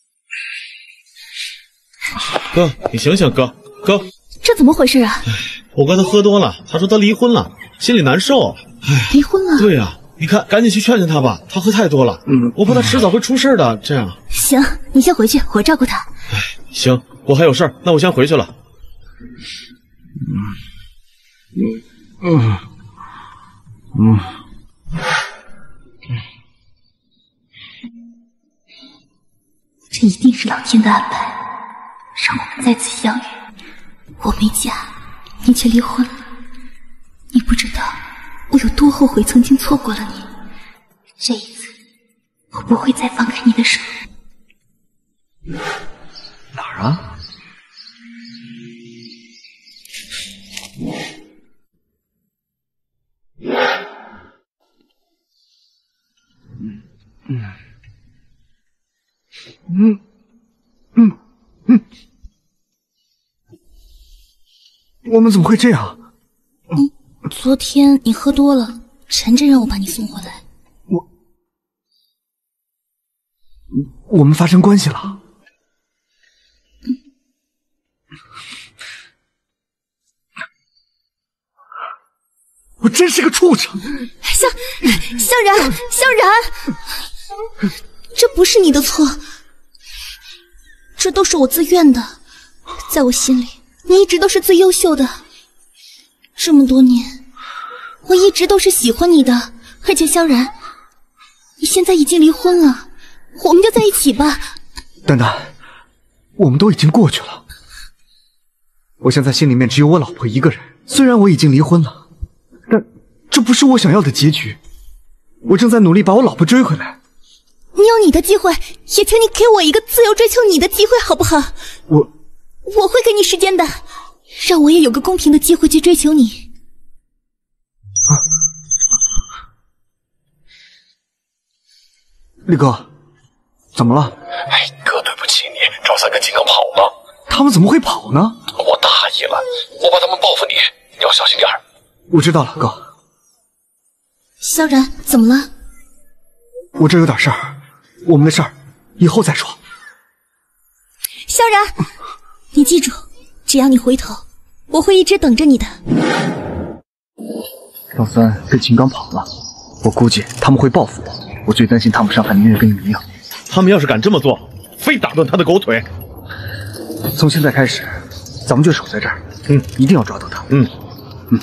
哥，你醒醒，哥哥， 这怎么回事啊？ 我哥他喝多了，他说他离婚了，心里难受。唉， 离婚了？ 对呀、啊，你看，赶紧去劝劝他吧，他喝太多了，嗯，我怕他迟早会出事的。这样， 行，你先回去，我照顾他。 唉，行，我还有事儿，那我先回去了。 嗯嗯嗯。 这一定是老天的安排，让我们再次相遇。我没嫁，你却离婚了。你不知道我有多后悔曾经错过了你。这一次，我不会再放开你的手。 哪儿啊？嗯嗯。嗯嗯嗯，我们怎么会这样？ 嗯，昨天你喝多了，陈震让我把你送回来。 我，我们发生关系了。 嗯， 我真是个畜生！ 萧萧然，萧然，这不是你的错，这都是我自愿的。在我心里，你一直都是最优秀的。这么多年，我一直都是喜欢你的。而且萧然，你现在已经离婚了，我们就在一起吧。 丹丹，我们都已经过去了。我现在心里面只有我老婆一个人。虽然我已经离婚了，但这不是我想要的结局。我正在努力把我老婆追回来。 你有你的机会，也请你给我一个自由追求你的机会，好不好？ 我我会给你时间的，让我也有个公平的机会去追求你。 啊，力哥，怎么了？ 哎，哥，对不起你，赵三跟金刚跑了。 他们怎么会跑呢？ 我大意了，我把他们报复你，你要小心点儿。 我知道了，哥。 萧然，怎么了？ 我这有点事儿，我们的事儿以后再说。 萧然，你记住，只要你回头，我会一直等着你的。 赵三跟秦刚跑了，我估计他们会报复我。我最担心他们伤害明月跟你一样。 他们要是敢这么做，非打断他的狗腿。 从现在开始，咱们就守在这儿，嗯，一定要抓到他。 嗯嗯。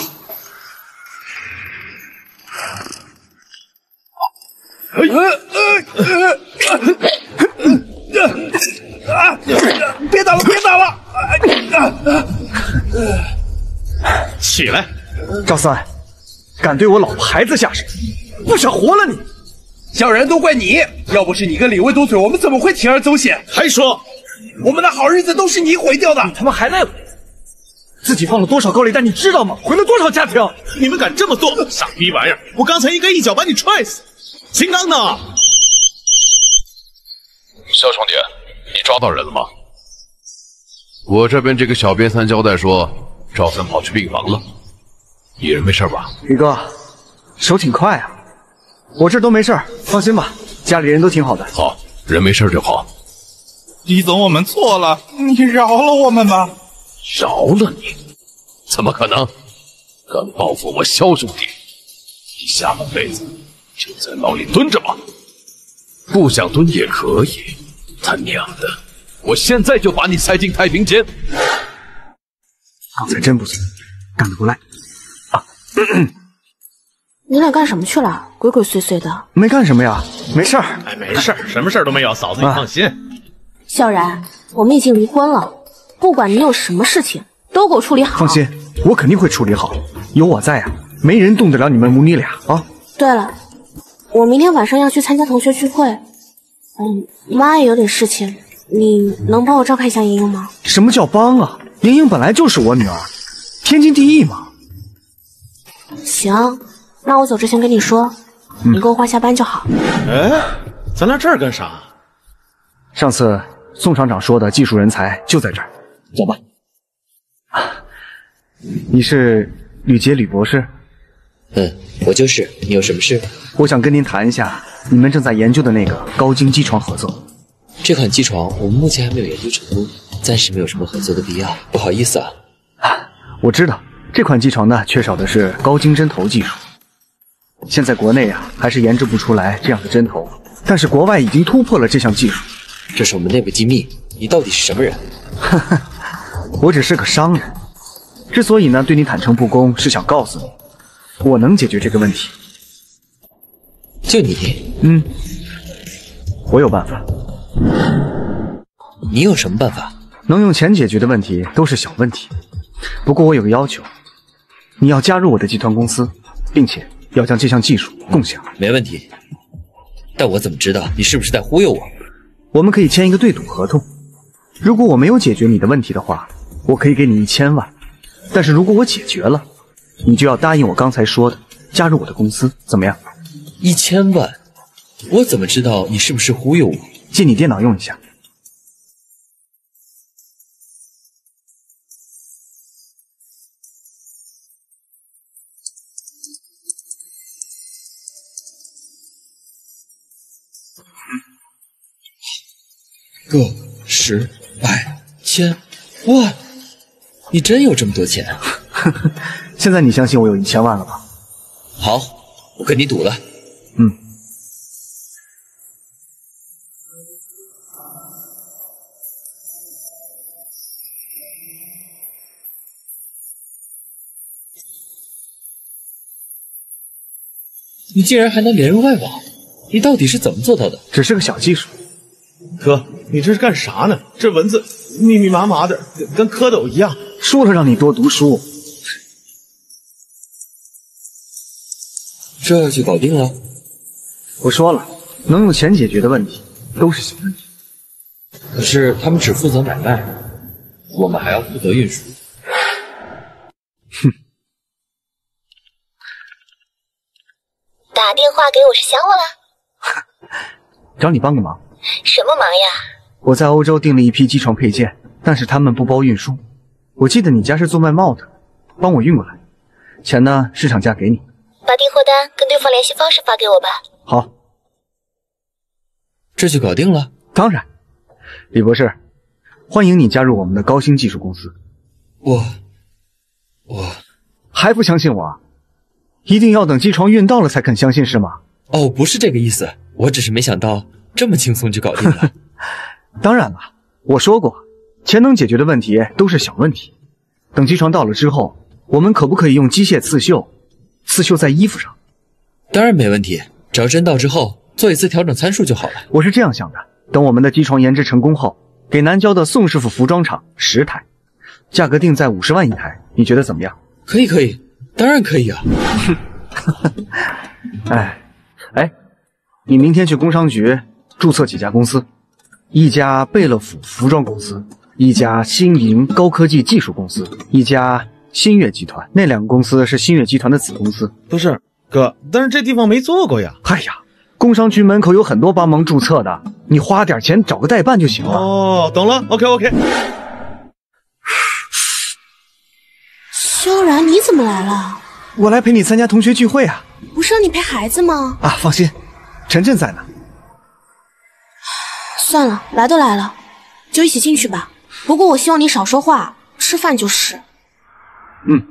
啊！别打了，别打了！ 起来， 赵三，敢对我老婆孩子下手，不想活了你！ 小然都怪你，要不是你跟李威斗嘴，我们怎么会铤而走险？ 还说我们的好日子都是你毁掉的！ 你他妈还赖我！自己放了多少高利贷，你知道吗？毁了多少家庭！ 你们敢这么做，傻逼玩意儿！我刚才应该一脚把你踹死。秦刚呢？ 肖兄弟，你抓到人了吗？我这边这个小编三交代说，赵三跑去病房了。你人没事吧？ 李哥，手挺快啊！我这都没事，放心吧，家里人都挺好的。 好，人没事就好。 李总，我们错了，你饶了我们吧。 饶了你？怎么可能？敢报复我肖兄弟，你下半辈子就在牢里蹲着吧。不想蹲也可以，他娘的！我现在就把你塞进太平间。 刚才真不错，干得不赖啊！ 你俩干什么去了？鬼鬼祟祟的。 没干什么呀，没事儿。 哎，没事儿，什么事儿都没有，嫂子你放心。啊、 萧然，我们已经离婚了，不管你有什么事情，都给我处理好。 放心，我肯定会处理好，有我在啊，没人动得了你们母女俩啊。 对了，我明天晚上要去参加同学聚会，嗯，妈也有点事情，你能帮我照看一下莹莹吗？ 什么叫帮啊？莹莹本来就是我女儿，天经地义嘛。 行，那我走之前跟你说， 嗯、 你给我画下班就好。 哎，咱来这儿干啥？ 上次宋厂长说的技术人才就在这儿，走吧。你是吕杰吕博士？ 嗯，我就是。你有什么事？ 我想跟您谈一下你们正在研究的那个高精机床合作。 这款机床我们目前还没有研究成功，暂时没有什么合作的必要。不好意思啊。 我知道这款机床呢，缺少的是高精针头技术。现在国内啊，还是研制不出来这样的针头，但是国外已经突破了这项技术。 这是我们内部机密，你到底是什么人？ 呵呵，我只是个商人。之所以呢对你坦诚不公，是想告诉你，我能解决这个问题。 就你？ 嗯，我有办法。 你有什么办法？ 能用钱解决的问题都是小问题。不过我有个要求，你要加入我的集团公司，并且要将这项技术共享。 没问题。但我怎么知道你是不是在忽悠我？ 我们可以签一个对赌合同。如果我没有解决你的问题的话，我可以给你一千万。但是如果我解决了，你就要答应我刚才说的，加入我的公司，怎么样？ 一千万？我怎么知道你是不是忽悠我？ 借你电脑用一下。 个、十、百、千、万，你真有这么多钱？ 现在你相信我有一千万了吧？ 好，我跟你赌了。 嗯。 你竟然还能连入外网，你到底是怎么做到的？ 只是个小技术。 哥，你这是干啥呢？这文字密密麻麻的，跟蝌蚪一样。 说了让你多读书， 这就搞定了。 我说了，能用钱解决的问题都是小问题。 可是他们只负责买卖，我们还要负责运输。 哼。 打电话给我是想我了？ 找你帮个忙。 什么忙呀？ 我在欧洲订了一批机床配件，但是他们不包运输。我记得你家是做外贸的，帮我运过来，钱呢市场价给你。 把订货单跟对方联系方式发给我吧。 好， 这就搞定了。 当然，李博士，欢迎你加入我们的高新技术公司。 我，我还不相信我啊？一定要等机床运到了才肯相信是吗？ 哦，不是这个意思，我只是没想到这么轻松就搞定了。 当然了，我说过，钱能解决的问题都是小问题。等机床到了之后，我们可不可以用机械刺绣，刺绣在衣服上？ 当然没问题，只要真到之后做一次调整参数就好了。 我是这样想的，等我们的机床研制成功后，给南郊的宋师傅服装厂十台，价格定在五十万一台，你觉得怎么样？ 可以，可以。当然可以啊！ 哎，哎，你明天去工商局注册几家公司？一家贝勒府服装公司，一家新营高科技技术公司，一家新月集团。那两个公司是新月集团的子公司。 不是哥，但是这地方没做过呀。 哎呀，工商局门口有很多帮忙注册的，你花点钱找个代办就行了。 哦，懂了 ，OK OK。 萧然，你怎么来了？ 我来陪你参加同学聚会啊。 不是让你陪孩子吗？ 啊，放心，晨晨在呢。 算了，来都来了，就一起进去吧。不过我希望你少说话，吃饭就是。 嗯。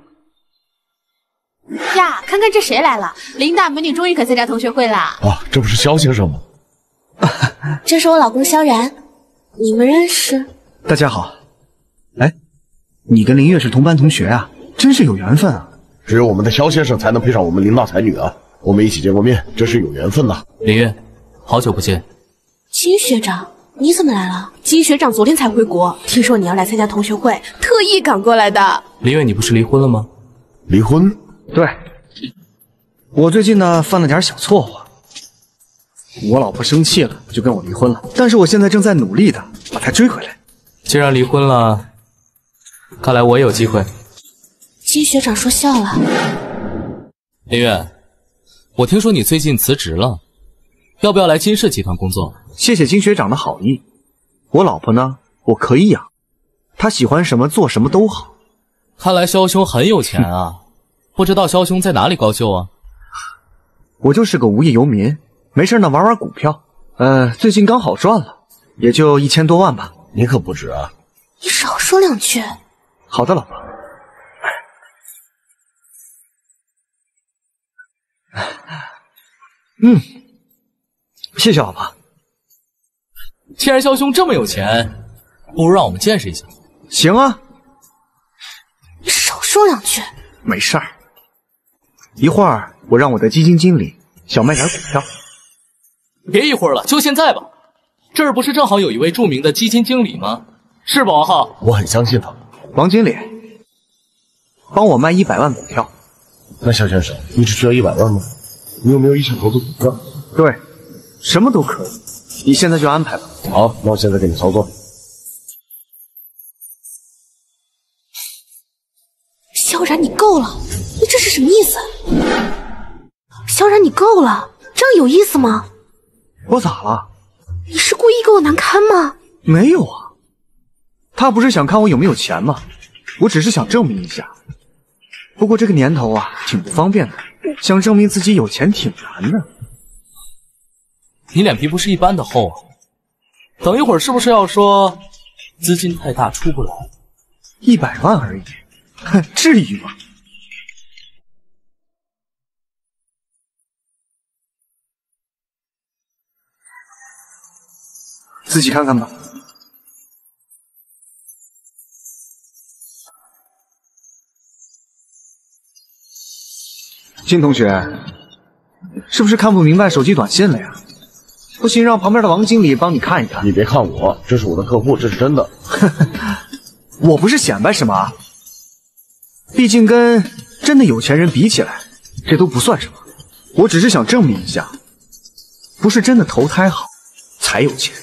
呀，看看这谁来了！林大美女终于肯参加同学会啦！ 啊，这不是萧先生吗？ 这是我老公萧然，你们认识？ 大家好。哎，你跟林月是同班同学啊，真是有缘分啊！ 只有我们的萧先生才能配上我们林大才女啊！我们一起见过面，真是有缘分呐。 林月，好久不见。 金学长，你怎么来了？金学长昨天才回国，听说你要来参加同学会，特意赶过来的。 林月，你不是离婚了吗？ 离婚？ 对，我最近呢犯了点小错误，我老婆生气了，就跟我离婚了。但是我现在正在努力的把她追回来。 既然离婚了，看来我也有机会。 金学长说笑了。 林月，我听说你最近辞职了，要不要来金氏集团工作？ 谢谢金学长的好意。我老婆呢，我可以养，她喜欢什么做什么都好。 看来萧兄很有钱啊，不知道萧兄在哪里高就啊？ 我就是个无业游民，没事呢玩玩股票，呃，最近刚好赚了，也就一千多万吧。 你可不止啊！ 你少说两句。 好的，老婆。嗯，谢谢老婆。 既然萧兄这么有钱，不如让我们见识一下。 行啊。 你少说两句。 没事儿。一会儿我让我的基金经理小卖点股票。 别一会儿了，就现在吧。这儿不是正好有一位著名的基金经理吗？是吧，王浩？ 我很相信他。 王经理，帮我卖一百万股票。 那肖先生，你只需要一百万吗？你有没有意向投资股票？ 对，什么都可以。你现在就安排吧。 好，那我现在给你操作。 萧然，你够了！你这是什么意思？萧然，你够了！这样有意思吗？ 我咋了？ 你是故意给我难堪吗？ 没有啊，他不是想看我有没有钱吗？我只是想证明一下。不过这个年头啊，挺不方便的，想证明自己有钱挺难的。 你脸皮不是一般的厚啊！等一会儿是不是要说资金太大出不来？ 一百万而已，哼，至于吗？ 自己看看吧。金同学，是不是看不明白手机短信了呀？不行，让旁边的王经理帮你看一看。 你别看我，这是我的客户，这是真的。 我不是显摆什么啊，毕竟跟真的有钱人比起来，这都不算什么。我只是想证明一下，不是真的投胎好才有钱。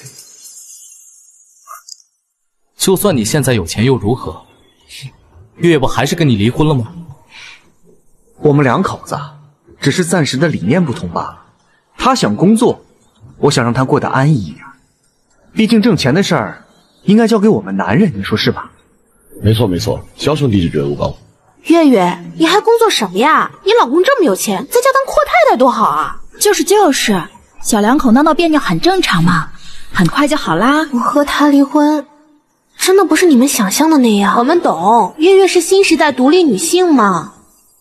就算你现在有钱又如何？月月不还是跟你离婚了吗？ 我们两口子只是暂时的理念不同罢了。他想工作，我想让他过得安逸一点。毕竟挣钱的事儿应该交给我们男人，你说是吧？ 没错没错，肖兄弟就觉得高。 月月，你还工作什么呀？你老公这么有钱，在家当阔太太多好啊！ 就是就是，小两口闹闹别扭很正常嘛，很快就好啦。 我和他离婚，真的不是你们想象的那样。我们懂，月月是新时代独立女性嘛。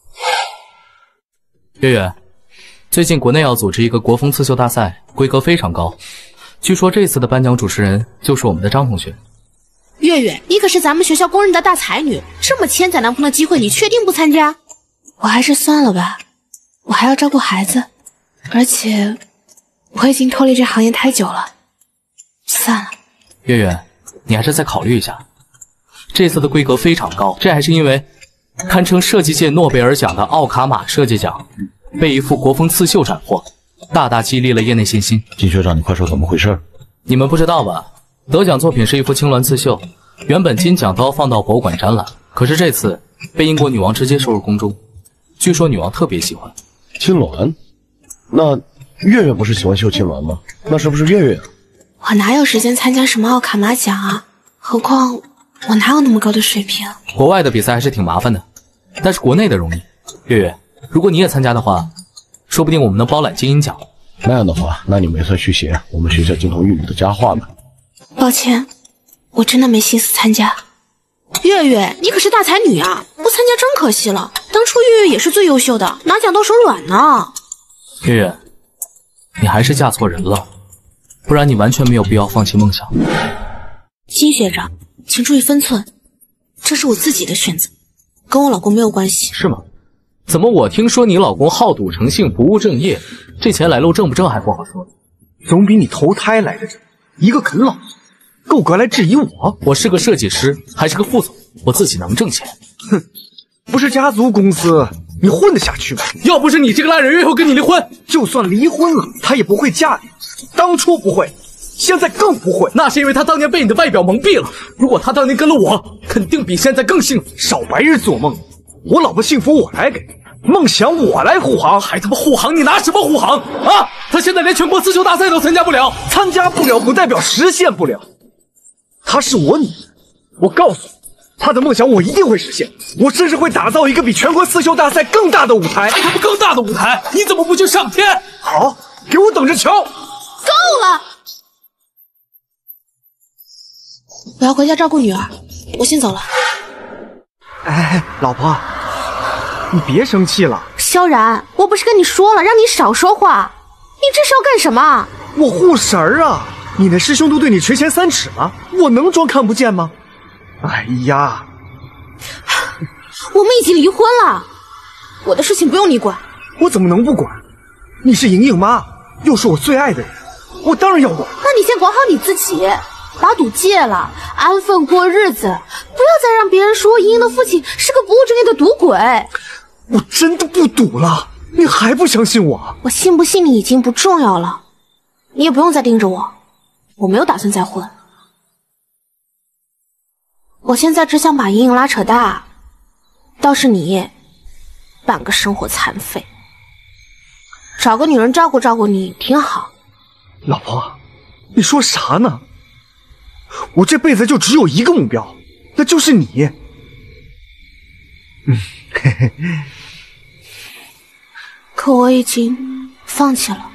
月月，最近国内要组织一个国风刺绣大赛，规格非常高。据说这次的颁奖主持人就是我们的张同学。 月月，你可是咱们学校公认的大才女，这么千载难逢的机会，你确定不参加？我还是算了吧，我还要照顾孩子，而且我已经脱离这行业太久了，算了。 月月，你还是再考虑一下。这次的规格非常高，这还是因为堪称设计界诺贝尔奖的奥卡玛设计奖被一幅国风刺绣斩获，大大激励了业内信心。 金学长，你快说怎么回事？ 你们不知道吧？得奖作品是一幅青鸾刺绣，原本金奖都要放到博物馆展览，可是这次被英国女王直接收入宫中，据说女王特别喜欢青鸾。那月月不是喜欢绣青鸾吗？那是不是月月？ 我哪有时间参加什么奥卡玛奖啊？何况我哪有那么高的水平？ 国外的比赛还是挺麻烦的，但是国内的容易。月月，如果你也参加的话，说不定我们能包揽金鹰奖。 那样的话，那你没算续写我们学校金童玉女的佳话呢。 抱歉，我真的没心思参加。月月，你可是大才女啊，不参加真可惜了。当初月月也是最优秀的，拿奖都手软呢。 月月，你还是嫁错人了，不然你完全没有必要放弃梦想。 金学长，请注意分寸，这是我自己的选择，跟我老公没有关系。 是吗？怎么我听说你老公好赌成性，不务正业，这钱来路正不正还不好说， 总比你投胎来的正。一个啃老族，够格来质疑我？ 我是个设计师，还是个副总，我自己能挣钱。 哼，不是家族公司，你混得下去吗？ 要不是你这个烂人，月月会跟你离婚。 就算离婚了，他也不会嫁你。当初不会，现在更不会。 那是因为他当年被你的外表蒙蔽了。如果他当年跟了我，肯定比现在更幸福。 少白日做梦！我老婆幸福我来给，梦想我来护航。 还他妈护航？你拿什么护航啊？他现在连全国刺绣大赛都参加不了， 参加不了不代表实现不了。她是我女人，我告诉你，她的梦想我一定会实现。我甚至会打造一个比全国刺绣大赛更大的舞台。 还他妈更大的舞台？你怎么不去上天？ 好，给我等着瞧。够了！我要回家照顾女儿，我先走了。 哎，老婆，你别生气了。 萧然，我不是跟你说了，让你少说话，你这是要干什么？ 我护神儿啊！你那师兄都对你垂涎三尺了，我能装看不见吗？哎呀， 我们已经离婚了，我的事情不用你管。 我怎么能不管？你是莹莹妈，又是我最爱的人，我当然要管。 那你先管好你自己，把赌戒了，安分过日子，不要再让别人说莹莹的父亲是个不务正业的赌鬼。 我真的不赌了，你还不相信我？ 我信不信你已经不重要了，你也不用再盯着我，我没有打算再婚。我现在只想把莹莹拉扯大，倒是你半个生活残废，找个女人照顾照顾你挺好。 老婆，你说啥呢？我这辈子就只有一个目标，那就是你。嗯，嘿嘿。 可我已经放弃了。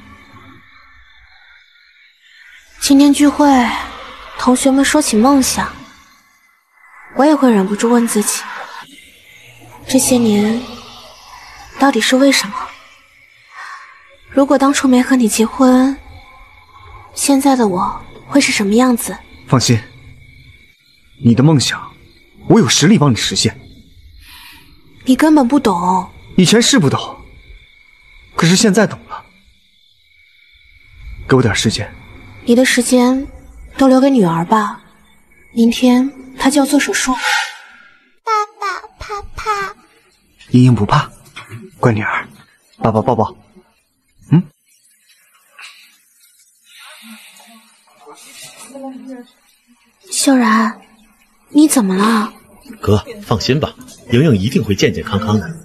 今天聚会，同学们说起梦想，我也会忍不住问自己，这些年到底是为什么？如果当初没和你结婚，现在的我会是什么样子？ 放心，你的梦想，我有实力帮你实现。 你根本不懂。 以前是不懂，可是现在懂了。给我点时间。 你的时间都留给女儿吧，明天她就要做手术。 爸爸，怕怕。 莹莹不怕，乖女儿，爸爸抱抱。嗯。 秀然，你怎么了？ 哥，放心吧，莹莹一定会健健康康的。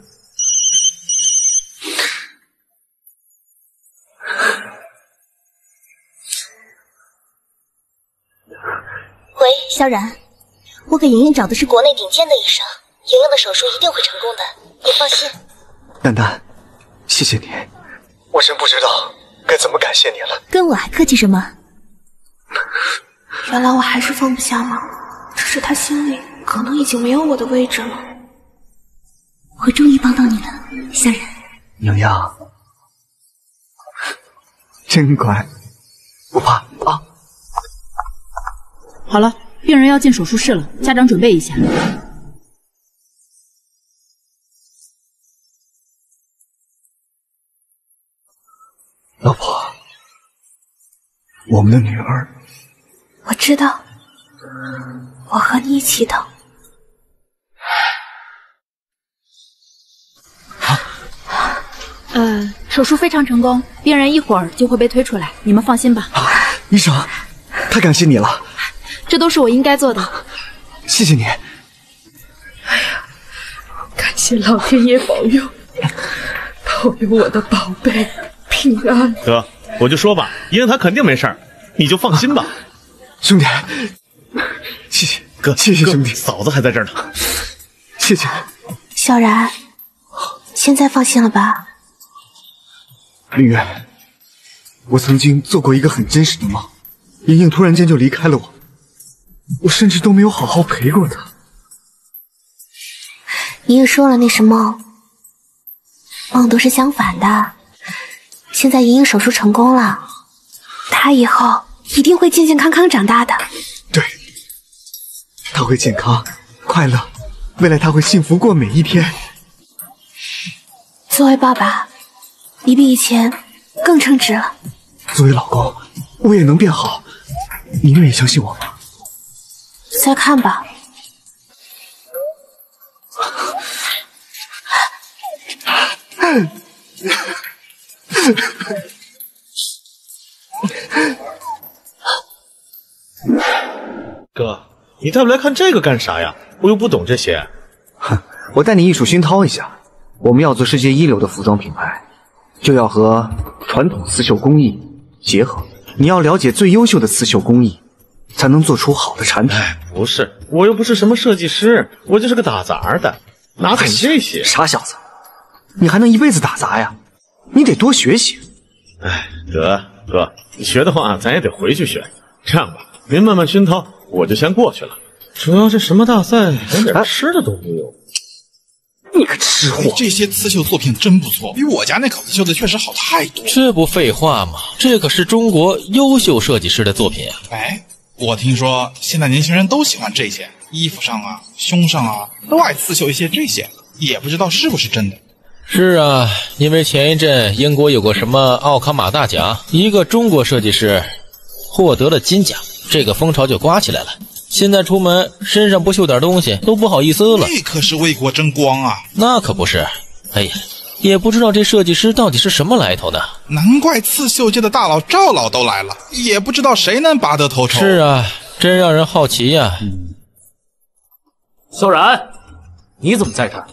喂， 萧然，我给莹莹找的是国内顶尖的医生，莹莹的手术一定会成功的，你放心。 丹丹，谢谢你，我真不知道该怎么感谢你了。 跟我还客气什么？ 原来我还是放不下吗？只是他心里可能已经没有我的位置了。 我终于帮到你了，萧然。 莹莹，真乖，不怕啊。 好了，病人要进手术室了，家长准备一下。 老婆，我们的女儿。 我知道，我和你一起等。 呃，手术非常成功，病人一会儿就会被推出来，你们放心吧。 医生，太感谢你了。 这都是我应该做的。 谢谢你。哎呀，感谢老天爷保佑，保佑我的宝贝平安。 哥，我就说吧，莹莹她肯定没事儿，你就放心吧。 兄弟，谢谢哥， 谢谢兄弟， 嫂子还在这儿呢。 谢谢。 小然，现在放心了吧？ 林月，我曾经做过一个很真实的梦，莹莹突然间就离开了我。我甚至都没有好好陪过他。 莹莹说了那是梦，梦都是相反的。现在莹莹手术成功了，她以后一定会健健康康长大的。 对，她会健康快乐，未来她会幸福过每一天。 作为爸爸，你比以前更称职了。 作为老公，我也能变好，你愿意相信我吗？ 再看吧。 哥，你带我来看这个干啥呀？我又不懂这些。 哼，我带你艺术熏陶一下。我们要做世界一流的服装品牌，就要和传统刺绣工艺结合。你要了解最优秀的刺绣工艺，才能做出好的产品。 哎，不是，我又不是什么设计师，我就是个打杂的，哪懂这些？ 傻小子，你还能一辈子打杂呀？你得多学习。 哎，得哥，你学的话，咱也得回去学。这样吧，您慢慢熏陶，我就先过去了。主要这什么大赛，连点吃的都没有。 你个吃货！ 这些刺绣作品真不错，比我家那口刺绣的确实好太多。 这不废话吗？这可是中国优秀设计师的作品啊！ 哎，我听说现在年轻人都喜欢这些，衣服上啊、胸上啊都爱刺绣一些这些，也不知道是不是真的。 是啊，因为前一阵英国有个什么奥卡马大奖，一个中国设计师获得了金奖，这个风潮就刮起来了。现在出门身上不绣点东西都不好意思了。 这可是为国争光啊！ 那可不是。哎呀，也不知道这设计师到底是什么来头呢？ 难怪刺绣界的大佬赵老都来了，也不知道谁能拔得头筹。 是啊，真让人好奇呀、啊。 嗯、萧然，你怎么在这儿？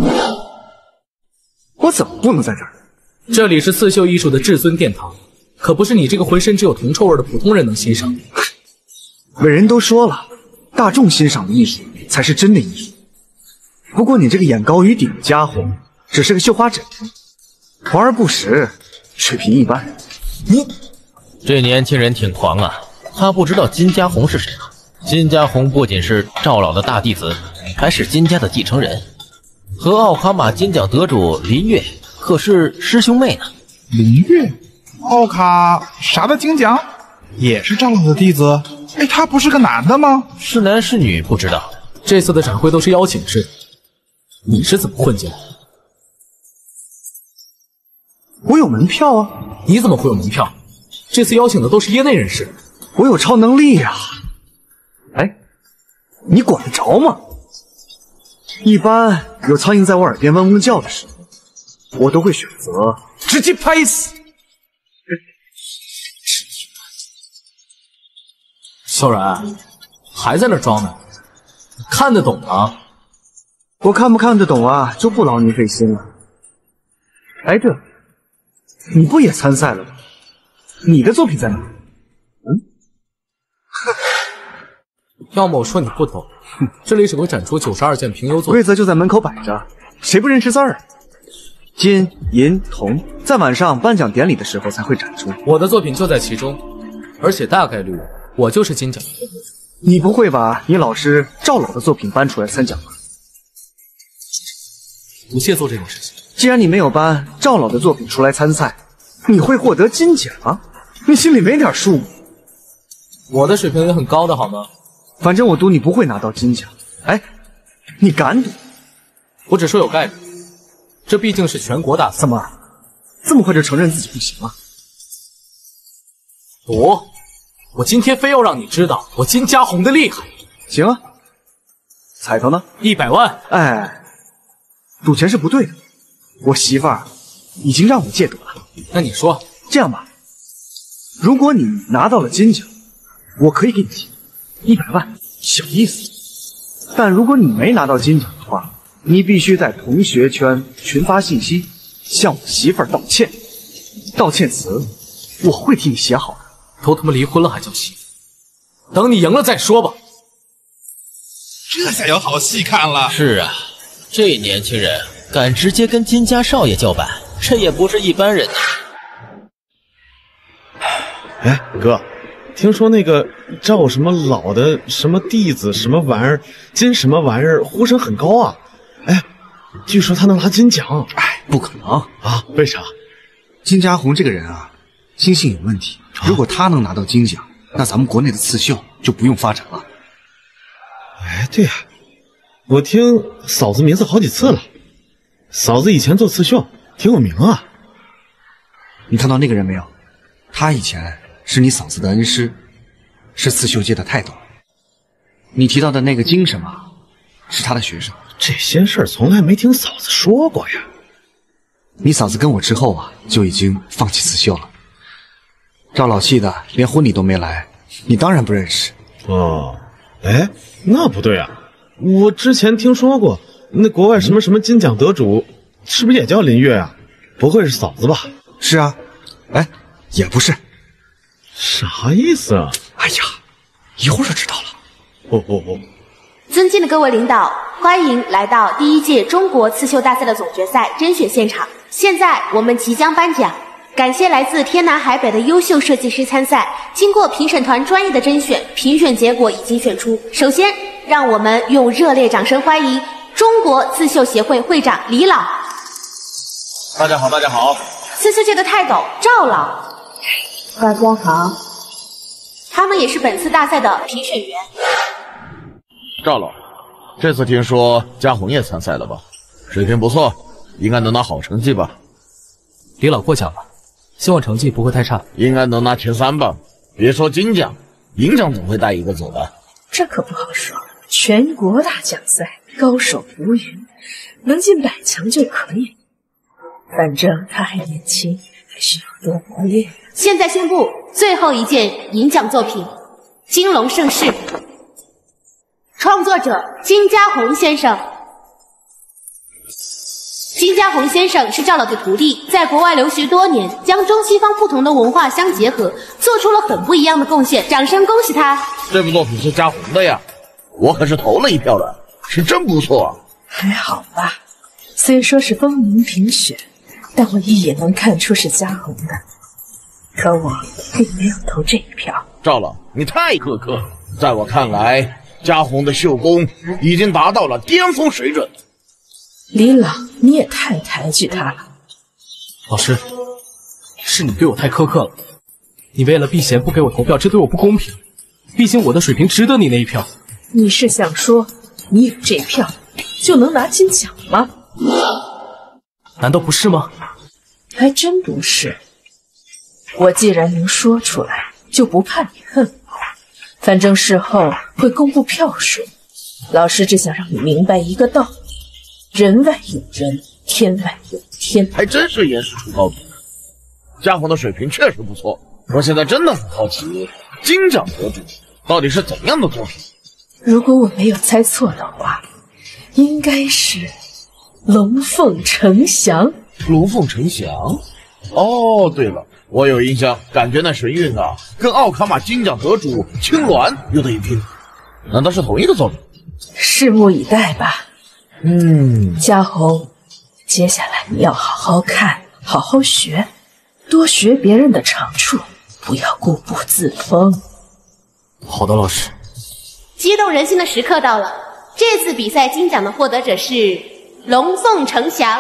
我怎么不能在这儿？ 这里是刺绣艺术的至尊殿堂，可不是你这个浑身只有铜臭味的普通人能欣赏。 伟人都说了，大众欣赏的艺术才是真的艺术。不过你这个眼高于顶的家伙，只是个绣花枕，华而不实，水平一般。 你这年轻人挺狂啊！他不知道金家红是谁。金家红不仅是赵老的大弟子，还是金家的继承人，和奥卡马金奖得主林月可是师兄妹呢。 林月，奥卡啥的金奖？ 也是赵老的弟子？哎，他不是个男的吗？ 是男是女不知道。这次的展会都是邀请制，你是怎么混进来的？ 我有门票啊！ 你怎么会有门票？这次邀请的都是业内人士。 我有超能力呀、啊！哎，你管得着吗？一般有苍蝇在我耳边嗡嗡叫的时候，我都会选择直接拍死。 萧然，还在那装呢？看得懂吗？ 我看不看得懂啊，就不劳您费心了。哎，对了，你不也参赛了吗？你的作品在哪？嗯， 要么我说你不懂，这里只会展出九十二件评优作品， 规则就在门口摆着，谁不认识字儿？金、银、铜，在晚上颁奖典礼的时候才会展出。 我的作品就在其中，而且大概率我就是金奖。 你不会把你老师赵老的作品搬出来参奖吧？ 不屑做这种事情。 既然你没有搬赵老的作品出来参赛，你会获得金奖？你心里没点数吗？ 我的水平也很高的好吗？ 反正我赌你不会拿到金奖。哎，你敢赌？ 我只说有概率，这毕竟是全国大赛。 怎么这么快就承认自己不行了？ 赌？我今天非要让你知道我金家红的厉害。 行啊，彩头呢？ 一百万。 哎，赌钱是不对的。我媳妇儿已经让我戒赌了。 那你说， 这样吧，如果你拿到了金奖，我可以给你钱一百万，小意思。但如果你没拿到金奖的话，你必须在同学圈群发信息，向我媳妇儿道歉。道歉词我会替你写好的。 都他妈离婚了还叫媳妇？等你赢了再说吧。 这下有好戏看了。 是啊，这年轻人敢直接跟金家少爷叫板，这也不是一般人呐。 哎，哥，听说那个赵什么老的什么弟子什么玩意儿，金什么玩意儿，呼声很高啊！哎，据说他能拿金奖。 哎，不可能啊！为啥？ 金家红这个人啊，心性有问题。如果他能拿到金奖，那咱们国内的刺绣就不用发展了。 哎，对呀、啊，我听嫂子名字好几次了。嫂子以前做刺绣挺有名啊。 你看到那个人没有？他以前是你嫂子的恩师，是刺绣界的泰斗。你提到的那个金什么，是他的学生。 这些事儿从来没听嫂子说过呀。 你嫂子跟我之后啊，就已经放弃刺绣了。赵老气的连婚礼都没来，你当然不认识。 哦，哎，那不对啊！我之前听说过，那国外什么什么金奖得主，是不是也叫林月啊？不会是嫂子吧？ 是啊。哎，也不是。 啥意思啊？ 哎呀，一会儿就知道了。 哦哦哦！ 尊敬的各位领导，欢迎来到第一届中国刺绣大赛的总决赛甄选现场。现在我们即将颁奖。感谢来自天南海北的优秀设计师参赛，经过评审团专业的甄选，评选结果已经选出。首先，让我们用热烈掌声欢迎中国刺绣协会会长李老。 大家好，大家好。 刺绣界的泰斗赵老。大家好。他们也是本次大赛的评选员。 赵老，这次听说嘉红也参赛了吧？水平不错，应该能拿好成绩吧？ 李老过奖了。希望成绩不会太差， 应该能拿前三吧。别说金奖，银奖总会带一个走的。 这可不好说，全国大奖赛高手如云，能进百强就可以。反正他还年轻，还需要多磨练。 现在宣布最后一件银奖作品《金龙盛世》，创作者金家红先生。金家红先生是赵老的徒弟，在国外留学多年，将中西方不同的文化相结合，做出了很不一样的贡献。掌声恭喜他！ 这部作品是嘉红的呀，我可是投了一票的，是真不错。 还好吧，虽说是风云评选，但我一眼能看出是嘉红的。可我并没有投这一票。 赵老，你太苛刻了。在我看来，嘉红的绣工已经达到了巅峰水准。 李老，你也太抬举他了。 老师，是你对我太苛刻了。 你为了避嫌不给我投票，这对我不公平。毕竟我的水平值得你那一票。 你是想说你有这票就能拿金奖吗？ 难道不是吗？ 还真不是。我既然能说出来，就不怕你恨我。反正事后会公布票数。老师只想让你明白一个道理：人外有人，天外有天。 还真是严师出高徒，家伙的水平确实不错。我现在真的很好奇，金奖得主到底是怎样的作品？ 如果我没有猜错的话，应该是龙凤呈祥。 龙凤呈祥？哦，对了，我有印象，感觉那神韵啊，跟奥卡玛金奖得主青鸾有得一拼。难道是同一个作品？ 拭目以待吧。 嗯， 嘉宏，接下来你要好好看，好好学，多学别人的长处，不要固步自封。 好的，老师。 激动人心的时刻到了，这次比赛金奖的获得者是龙凤呈祥，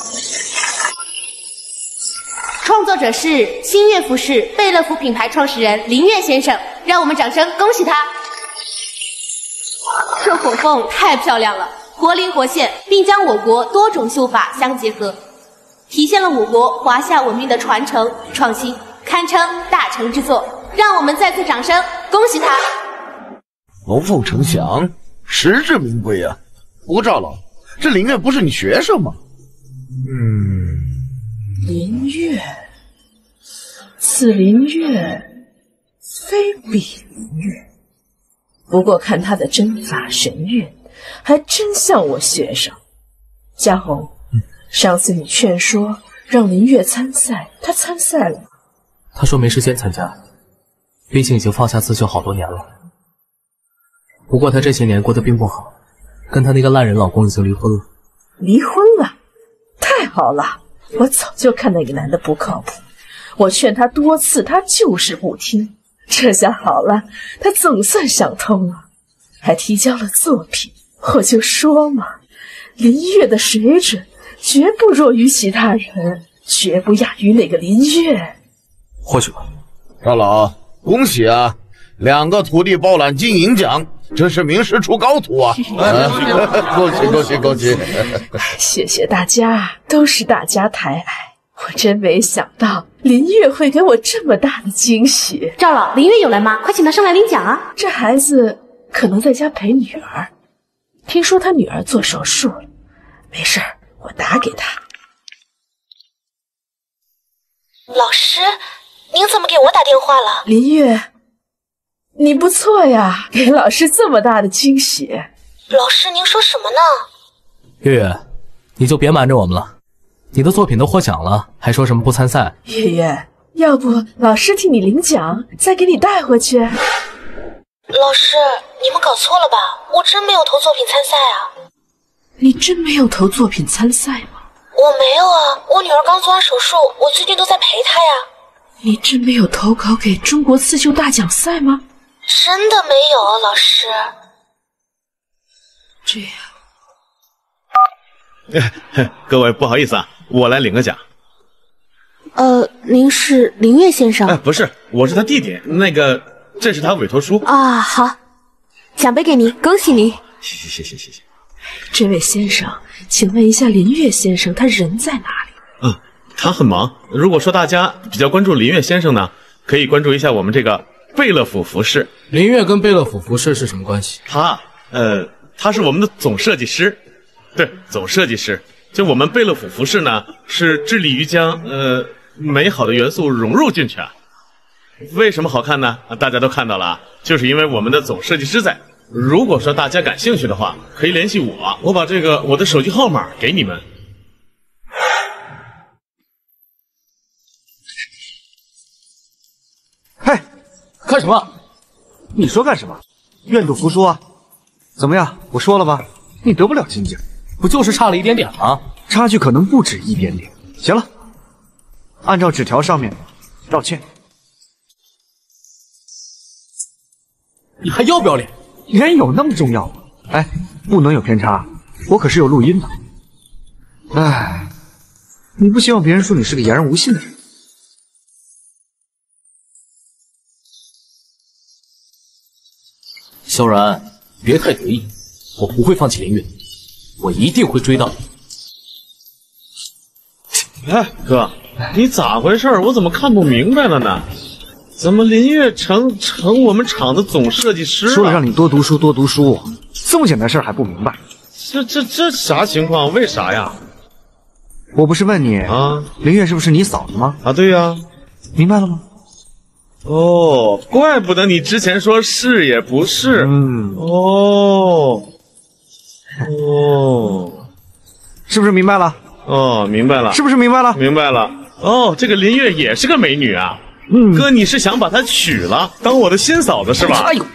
创作者是星月服饰贝乐福品牌创始人林月先生，让我们掌声恭喜他。这火凤太漂亮了，活灵活现，并将我国多种绣法相结合，体现了我国华夏文明的传承创新，堪称大成之作。让我们再次掌声恭喜他。 龙凤呈祥，实至名归啊！不过赵老，这林月不是你学生吗？嗯， 林月，此林月非彼林月。不过看他的针法神韵，还真像我学生。嘉宏，嗯、上次你劝说让林月参赛，他参赛了吗？ 他说没时间参加，毕竟已经放下刺绣好多年了。不过他这些年过得并不好，跟他那个烂人老公已经离婚了。 离婚了？太好了！我早就看那个男的不靠谱，我劝他多次，他就是不听。这下好了，他总算想通了，还提交了作品。我就说嘛，林月的水准绝不弱于其他人，绝不亚于那个林月。 或许吧。 赵老，恭喜啊！两个徒弟包揽金银奖，真是名师出高徒啊！恭喜恭喜恭喜！ 谢谢大家，都是大家抬爱。我真没想到林月会给我这么大的惊喜。 赵老，林月有来吗？快请他上来领奖啊！ 这孩子可能在家陪女儿，听说他女儿做手术了。没事，我打给他。 老师，您怎么给我打电话了？ 林月，你不错呀，给老师这么大的惊喜。 老师，您说什么呢？ 月月，你就别瞒着我们了。你的作品都获奖了，还说什么不参赛？ 月月，要不老师替你领奖，再给你带回去。 老师，你们搞错了吧？我真没有投作品参赛啊！ 你真没有投作品参赛吗？ 我没有啊，我女儿刚做完手术，我最近都在陪她呀。 你真没有投稿给中国刺绣大奖赛吗？ 真的没有啊，老师。 这样。 各位不好意思啊，我来领个奖。 呃，您是林月先生？ 哎，不是，我是他弟弟。那个，这是他委托书啊。好，奖杯给您，恭喜您。 谢谢谢谢谢谢。 这位先生，请问一下林月先生他人在哪里？ 嗯，他很忙。如果说大家比较关注林月先生呢，可以关注一下我们这个贝勒府服饰。 林月跟贝勒府服饰是什么关系？ 他，呃，他是我们的总设计师。对，总设计师。就我们贝勒府服饰呢，是致力于将呃美好的元素融入进去啊。为什么好看呢？大家都看到了啊，就是因为我们的总设计师在。如果说大家感兴趣的话，可以联系我，我把这个我的手机号码给你们。 嘿， 干什么？ 你说干什么？愿赌服输啊！怎么样？我说了吧，你得不了金奖。 不就是差了一点点吗？ 差距可能不止一点点。行了，按照纸条上面道歉。 你还要不要脸？ 脸有那么重要吗？哎，不能有偏差，我可是有录音的。哎，你不希望别人说你是个言而无信的人。 萧然，别太得意，我不会放弃林月，我一定会追到你。 哎，哥，你咋回事？我怎么看不明白了呢？怎么林月成成我们厂的总设计师了？ 说了让你多读书，多读书，这么简单事儿还不明白？ 这这这啥情况？为啥呀？ 我不是问你啊，林月是不是你嫂子吗？ 啊，对呀、啊， 明白了吗？ 哦，怪不得你之前说是也不是。 嗯， 哦，哦， 是不是明白了？ 哦，明白了， 是不是明白了？ 明白了。哦，这个林月也是个美女啊。 嗯， 哥，你是想把她娶了，当我的新嫂子是吧？ 哎呦，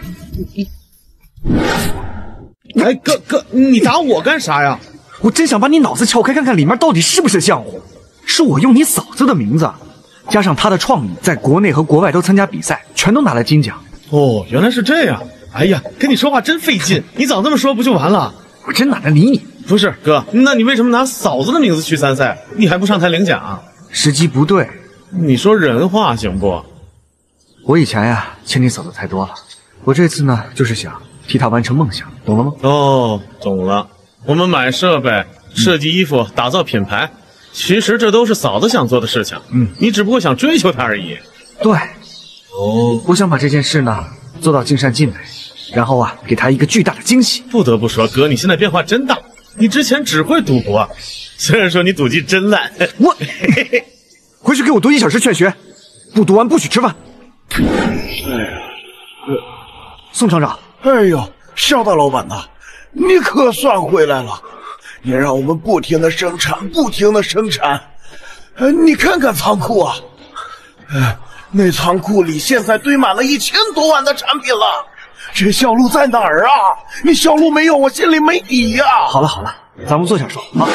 哎，哥哥，你打我干啥呀？ 我真想把你脑子撬开，看看里面到底是不是浆糊。是我用你嫂子的名字，加上她的创意，在国内和国外都参加比赛，全都拿了金奖。 哦，原来是这样。哎呀，跟你说话真费劲，你早这么说不就完了？ 我真懒得理你。 不是哥，那你为什么拿嫂子的名字去参赛？你还不上台领奖？ 时机不对。 你说人话行不？ 我以前呀欠你嫂子太多了，我这次呢就是想替她完成梦想，懂了吗？ 哦，懂了。我们买设备、设计衣服、打造品牌，其实这都是嫂子想做的事情。 嗯， 你只不过想追求她而已。 对。 哦， 我想把这件事呢做到尽善尽美，然后啊给她一个巨大的惊喜。 不得不说，哥，你现在变化真大。你之前只会赌博，虽然说你赌技真烂。 我。回去给我读一小时劝学，不读完不许吃饭。 哎呀， 宋厂长， 哎呦，肖大老板呐，你可算回来了！你让我们不停的生产，不停的生产。呃，你看看仓库啊，呃，那仓库里现在堆满了一千多万的产品了。这销路在哪儿啊？你销路没有，我心里没底呀、啊。 好了好了，咱们坐下说啊。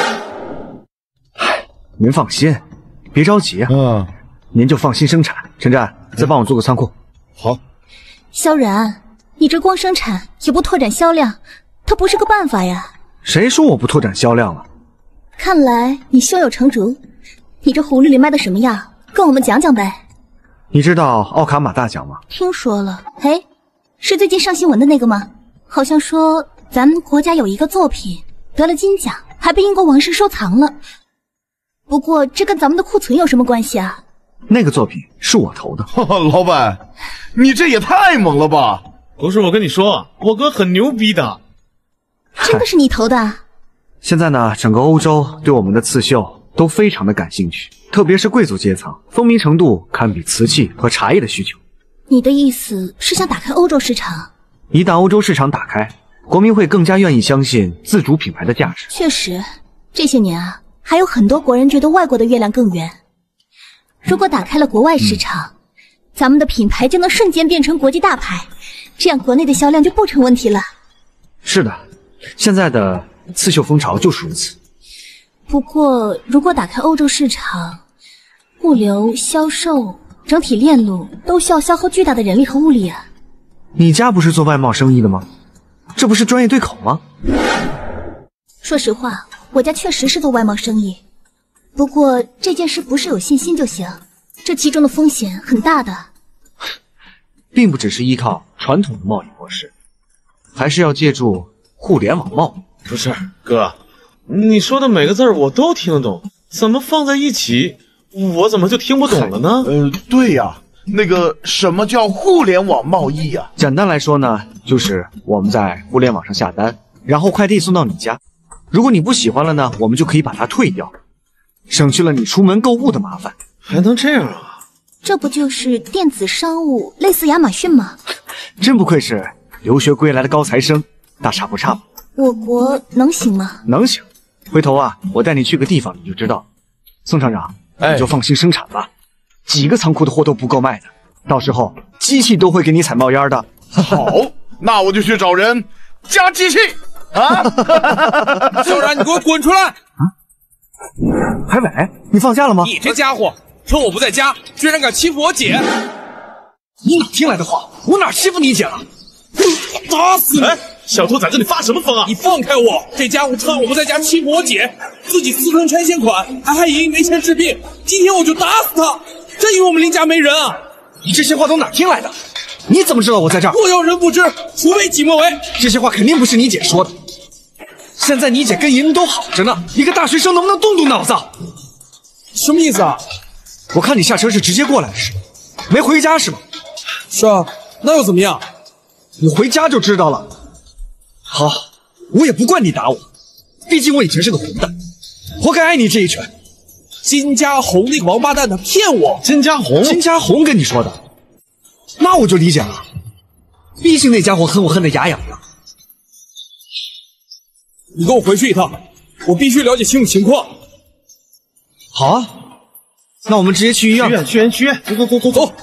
您放心。别着急啊，嗯，您就放心生产。陈战，再帮我做个仓库。 好。 萧然，你这光生产也不拓展销量，它不是个办法呀。 谁说我不拓展销量了？ 看来你胸有成竹。你这葫芦里卖的什么药？跟我们讲讲呗。 你知道奥卡玛大奖吗？ 听说了。哎，是最近上新闻的那个吗？好像说咱们国家有一个作品得了金奖，还被英国王室收藏了。不过这跟咱们的库存有什么关系啊？ 那个作品是我投的。 老板，你这也太猛了吧！ 不是，我跟你说，我哥很牛逼的。 真的是你投的啊？ 现在呢，整个欧洲对我们的刺绣都非常的感兴趣，特别是贵族阶层，风靡程度堪比瓷器和茶叶的需求。 你的意思是想打开欧洲市场？ 一旦欧洲市场打开，国民会更加愿意相信自主品牌的价值。 确实，这些年啊。还有很多国人觉得外国的月亮更圆。如果打开了国外市场，嗯、咱们的品牌就能瞬间变成国际大牌，这样国内的销量就不成问题了。 是的，现在的刺绣风潮就是如此。 不过，如果打开欧洲市场，物流、销售、整体链路都需要消耗巨大的人力和物力啊。 你家不是做外贸生意的吗？这不是专业对口吗？ 说实话。我家确实是做外贸生意，不过这件事不是有信心就行，这其中的风险很大的。 并不只是依靠传统的贸易模式，还是要借助互联网贸易。 不是，哥，你说的每个字我都听得懂，怎么放在一起，我怎么就听不懂了呢？ 呃，对呀，那个什么叫互联网贸易呀？ 简单来说呢，就是我们在互联网上下单，然后快递送到你家。如果你不喜欢了呢，我们就可以把它退掉，省去了你出门购物的麻烦。 还能这样啊？ 这不就是电子商务，类似亚马逊吗？ 真不愧是留学归来的高材生，大差不差吧？ 我国能行吗？ 能行。回头啊，我带你去个地方，你就知道。宋厂长，哎、你就放心生产吧，几个仓库的货都不够卖的，到时候机器都会给你踩冒烟的。 好，那我就去找人加机器。啊！ 萧然，你给我滚出来！啊！ 海伟，你放假了吗？ 你这家伙，趁我不在家，居然敢欺负我姐！ 你哪听来的话？我哪欺负你姐了？ 打死你！ 哎，小兔崽子，你发什么疯啊？ 你放开我！这家伙趁我不在家欺负我姐，自己私吞拆迁款，还害莹莹没钱治病。今天我就打死他！真以为我们林家没人啊？ 你这些话都哪听来的？ 你怎么知道我在这儿？ 若有人不知，除非己莫为。 这些话肯定不是你姐说的。现在你姐跟银都好着呢，一个大学生能不能动动脑子？ 什么意思啊？ 我看你下车是直接过来的是吧？没回家是吧？ 是啊，那又怎么样？ 你回家就知道了。好，我也不怪你打我，毕竟我以前是个混蛋，活该挨你这一拳。 金家红那个王八蛋，他骗我。 金家红，金家红跟你说的，那我就理解了。毕竟那家伙恨我恨得牙痒痒。 你跟我回去一趟，我必须了解清楚情况。 好啊，那我们直接去医院。 去院，去院， 走走走走走。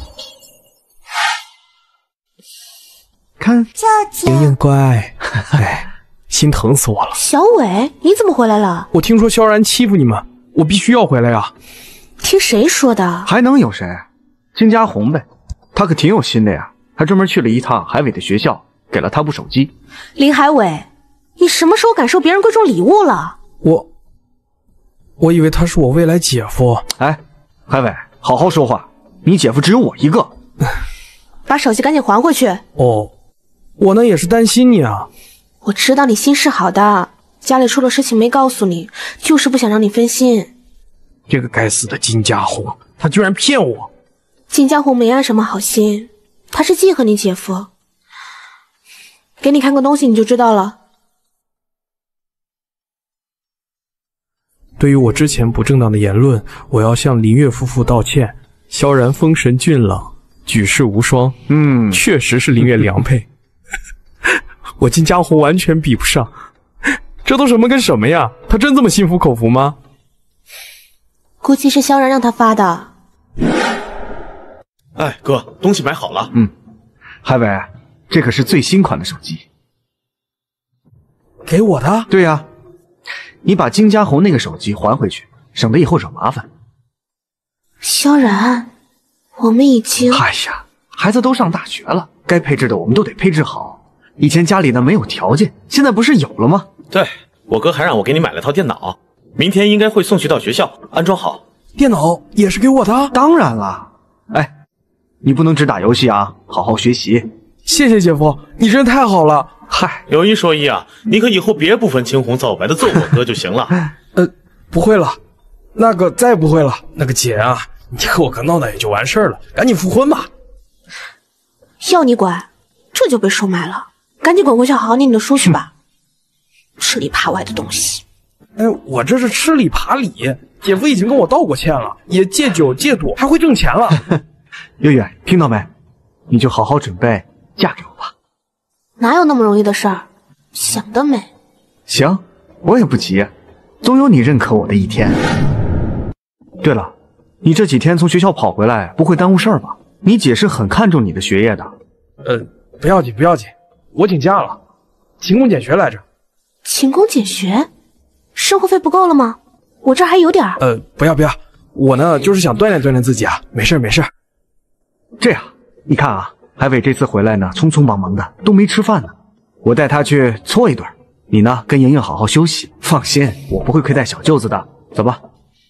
看， 莹莹乖，哎，心疼死我了。 小伟，你怎么回来了？ 我听说萧然欺负你们，我必须要回来呀。 听谁说的？ 还能有谁？金家红呗，他可挺有心的呀，还专门去了一趟海伟的学校，给了他部手机。 林海伟，你什么时候敢收别人贵重礼物了？ 我，我以为他是我未来姐夫。 哎，海伟，好好说话，你姐夫只有我一个。 把手机赶紧还回去。 哦，我呢也是担心你啊。 我知道你心是好的，家里出了事情没告诉你，就是不想让你分心。 这个该死的金家红，他居然骗我！ 金家红没安什么好心，他是记恨你姐夫。给你看个东西你就知道了。 对于我之前不正当的言论，我要向林月夫妇道歉。萧然风神俊朗，举世无双， 嗯， 确实是林月良配。我金家红完全比不上，这都什么跟什么呀？他真这么心服口服吗？ 估计是萧然让他发的。 哎，哥，东西买好了。 嗯，海伟，这可是最新款的手机。 给我的？ 对呀、啊，你把金家红那个手机还回去，省得以后惹麻烦。 萧然，我们已经…… 哎呀，孩子都上大学了，该配置的我们都得配置好。以前家里呢没有条件，现在不是有了吗？ 对，我哥还让我给你买了套电脑，明天应该会送去到学校安装好。 电脑也是给我的？ 当然了。哎，你不能只打游戏啊，好好学习。 谢谢姐夫，你真太好了。 嗨， 有一说一啊，你可以后别不分青红皂白的揍我哥就行了。 呃，不会了，那个再不会了。那个姐啊，你和我哥闹闹也就完事儿了，赶紧复婚吧。 要你管，这就被收买了。赶紧滚回去好好念你的书去吧，吃里扒外的东西。 哎，我这是吃里扒里，姐夫已经跟我道过歉了，也戒酒戒赌，还会挣钱了。 月月，听到没？你就好好准备嫁给我吧。 哪有那么容易的事儿？想得美。 行，我也不急，总有你认可我的一天。对了，你这几天从学校跑回来，不会耽误事儿吧？你姐是很看重你的学业的。 呃，不要紧，不要紧。我请假了，勤工俭学来着。 勤工俭学？生活费不够了吗？我这还有点儿。 呃，不要不要，我呢就是想锻炼锻炼自己啊，没事没事。 这样，你看啊，海伟这次回来呢，匆匆忙忙的，都没吃饭呢。我带他去搓一顿，你呢跟莹莹好好休息。放心，我不会亏待小舅子的。走吧。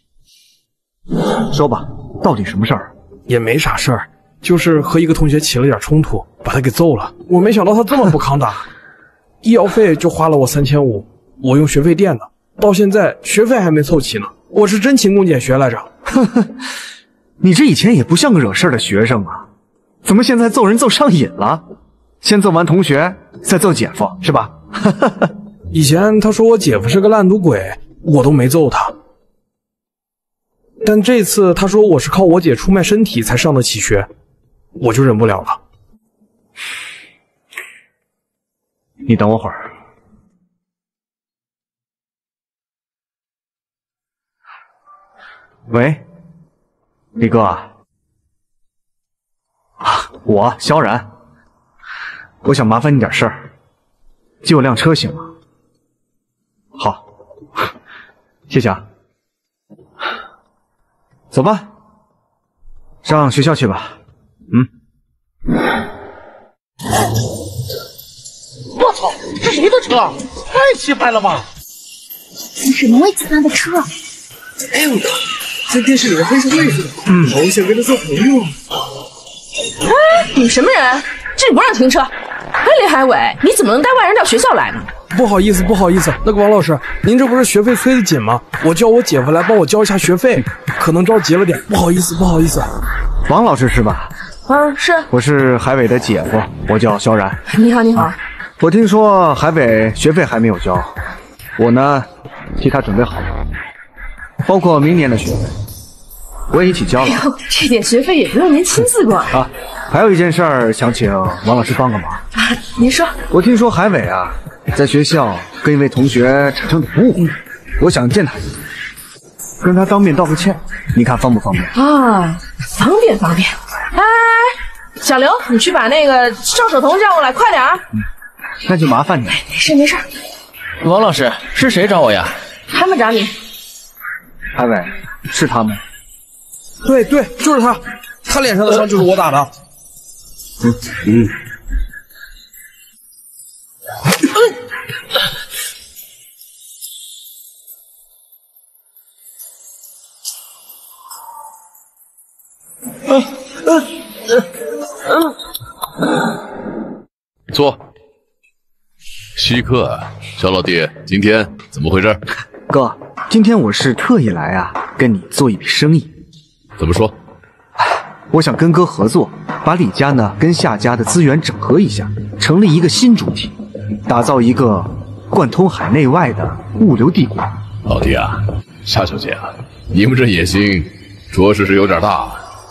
说吧，到底什么事儿？ 也没啥事儿。就是和一个同学起了点冲突，把他给揍了。我没想到他这么不抗打，医药费就花了我三千五，我用学费垫的，到现在学费还没凑齐呢。我是真勤工俭学来着。 呵呵，你这以前也不像个惹事的学生啊，怎么现在揍人揍上瘾了？先揍完同学，再揍姐夫是吧？ 以前他说我姐夫是个烂赌鬼，我都没揍他。但这次他说我是靠我姐出卖身体才上得起学。我就忍不了了。 你等我会儿。喂，李哥啊，我萧然，我想麻烦你点事儿，借我辆车行吗？好，谢谢啊。走吧，上学校去吧。嗯。 我操，这谁的车？太气派了吧！ 你是哪位次他的车？ 哎呦我靠，在电视里的黑社会似的，嗯，好想跟他做朋友。 哎，你什么人？ 这里不让停车。哎，林海伟，你怎么能带外人到学校来呢？ 不好意思，不好意思，那个王老师，您这不是学费催得紧吗？我叫我姐夫来帮我交一下学费，可能着急了点，不好意思，不好意思。 王老师是吧？ 啊，是。 我是海伟的姐夫，我叫萧然。 你好，你好。 我听说海伟学费还没有交，我呢替他准备好了，包括明年的学费，我也一起交了。 哎呦，这点学费也不用您亲自管啊。还有一件事儿想请王老师帮个忙。 啊，您说。 我听说海伟啊，在学校跟一位同学产生了误会，我想见他一次，跟他当面道个歉，你看方不方便？ 啊，方便方便。哎，小刘，你去把那个赵守彤叫过来，快点儿。 嗯，那就麻烦你了。 没事没事。 王老师，是谁找我呀？ 他们找你。 海伟，是他们？ 对对，就是他，他脸上的伤就是我打的。 嗯嗯。 坐。稀客，小老弟，今天怎么回事？ 哥，今天我是特意来啊，跟你做一笔生意。 怎么说？ 我想跟哥合作，把李家呢跟夏家的资源整合一下，成立一个新主体，打造一个贯通海内外的物流帝国。 老弟啊，夏小姐啊，你们这野心着实是有点大。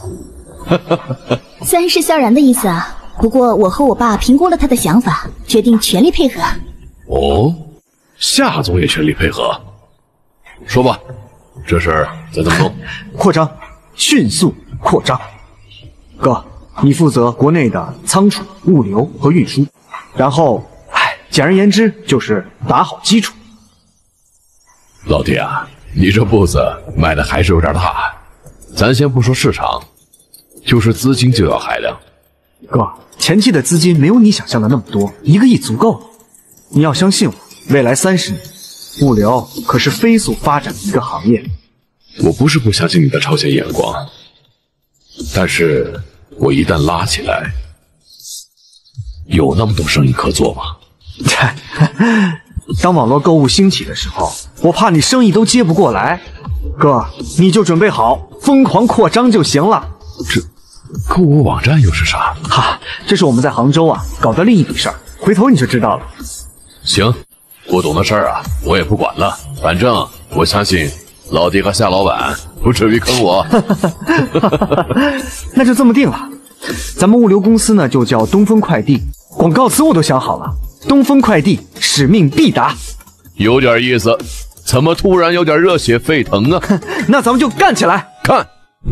虽然是萧然的意思啊，不过我和我爸评估了他的想法，决定全力配合。 哦，夏总也全力配合。说吧，这事儿再怎么弄？ 扩张，迅速扩张。哥，你负责国内的仓储、物流和运输，然后，哎，简而言之就是打好基础。 老弟啊，你这步子迈的还是有点大。咱先不说市场，就是资金就要海量。 哥，前期的资金没有你想象的那么多，一个亿足够了。你要相信我，未来三十年，物流可是飞速发展的一个行业。 我不是不相信你的超前眼光，但是我一旦拉起来，有那么多生意可做吗？ 当网络购物兴起的时候，我怕你生意都接不过来。哥，你就准备好疯狂扩张就行了。 这购物网站又是啥？ 哈，这是我们在杭州啊搞的另一笔事儿，回头你就知道了。 行，不懂的事儿啊，我也不管了。反正我相信老弟和夏老板不至于坑我。 那就这么定了。咱们物流公司呢就叫东风快递，广告词我都想好了，东风快递使命必达。 有点意思，怎么突然有点热血沸腾啊？ 那咱们就干起来！ 看，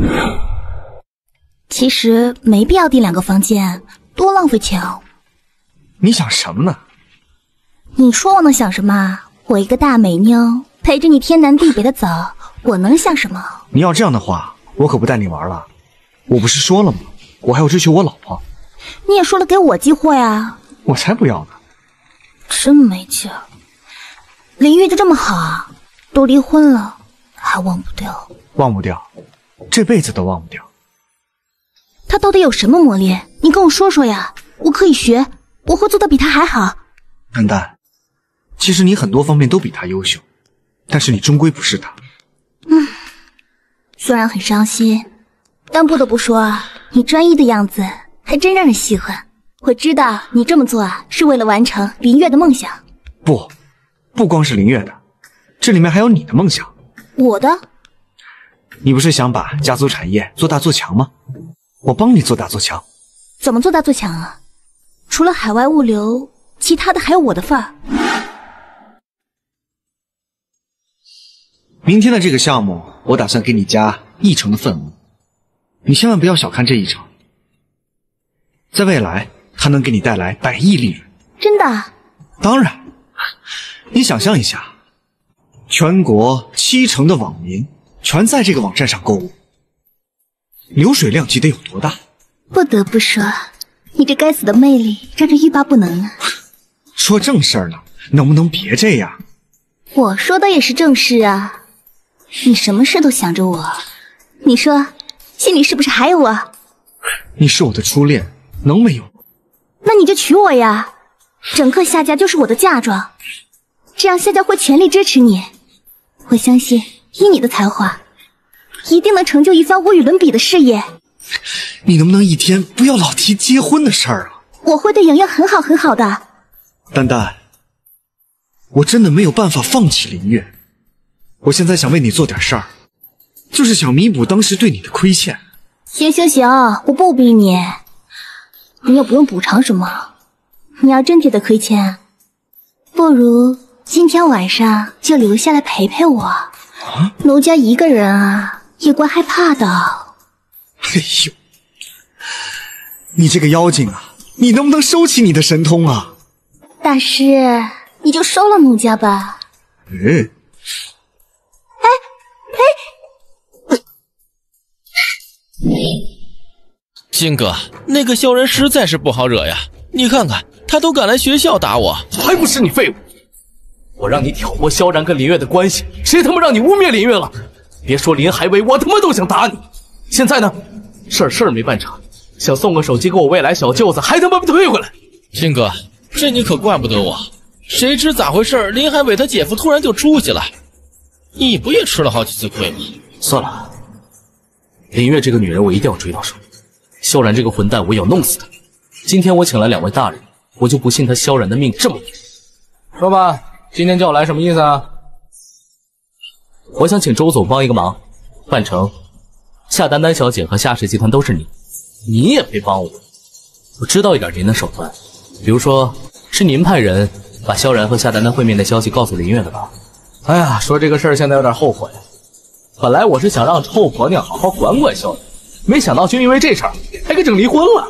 其实没必要订两个房间，多浪费钱哦。 你想什么呢？ 你说我能想什么？我一个大美妞陪着你天南地北的走，我能想什么？ 你要这样的话，我可不带你玩了。我不是说了吗？我还要追求我老婆。 你也说了给我机会啊。 我才不要呢。 真没劲儿。林玉就这么好啊？都离婚了，还忘不掉？ 忘不掉，这辈子都忘不掉。 他到底有什么魔力？你跟我说说呀，我可以学，我会做到比他还好。 丹丹，其实你很多方面都比他优秀，但是你终归不是他。 嗯，虽然很伤心，但不得不说啊，你专一的样子还真让人喜欢。我知道你这么做啊，是为了完成林月的梦想。 不，不光是林月的，这里面还有你的梦想。 我的？ 你不是想把家族产业做大做强吗？我帮你做大做强。 怎么做大做强啊？除了海外物流，其他的还有我的份儿。 明天的这个项目，我打算给你加一成的份额，你千万不要小看这一成，在未来它能给你带来百亿利润。 真的？ 当然，你想象一下，全国七成的网民全在这个网站上购物，流水量级得有多大？ 不得不说，你这该死的魅力让人欲罢不能啊！ 说正事儿呢，能不能别这样？ 我说的也是正事啊。你什么事都想着我，你说心里是不是还有我？ 你是我的初恋，能没有？ 那你就娶我呀，整个夏家就是我的嫁妆，这样夏家会全力支持你。我相信以你的才华，一定能成就一番无与伦比的事业。 你能不能一天不要老提结婚的事儿啊？ 我会对莹莹很好很好的。 丹丹，我真的没有办法放弃林月，我现在想为你做点事儿，就是想弥补当时对你的亏欠。 行行行，我不逼你，你也不用补偿什么。你要真觉得亏欠，不如今天晚上就留下来陪陪我。啊、奴家一个人啊，也怪害怕的。 哎呦，你这个妖精啊，你能不能收起你的神通啊？ 大师，你就收了奴家吧。 嗯。 哎，呸！ 金哥，那个萧然实在是不好惹呀！你看看，他都敢来学校打我， 还不是你废物！我让你挑拨萧然跟林月的关系，谁他妈让你污蔑林月了？别说林海伟，我他妈都想打你！现在呢，事儿事儿没办成，想送个手机给我未来小舅子，还他妈被退回来。 金哥，这你可怪不得我，谁知咋回事？林海伟他姐夫突然就出息了，你不也吃了好几次亏吗？ 算了，林月这个女人我一定要追到手，萧然这个混蛋我也要弄死他。今天我请来两位大人，我就不信他萧然的命这么硬。说吧，今天叫我来什么意思啊？我想请周总帮一个忙，办成夏丹丹小姐和夏氏集团都是你，你也别帮我。我知道一点您的手段，比如说是您派人把萧然和夏丹丹会面的消息告诉林月的吧？哎呀，说这个事儿现在有点后悔。本来我是想让臭婆娘好好管管萧然，没想到就因为这事儿还给整离婚了。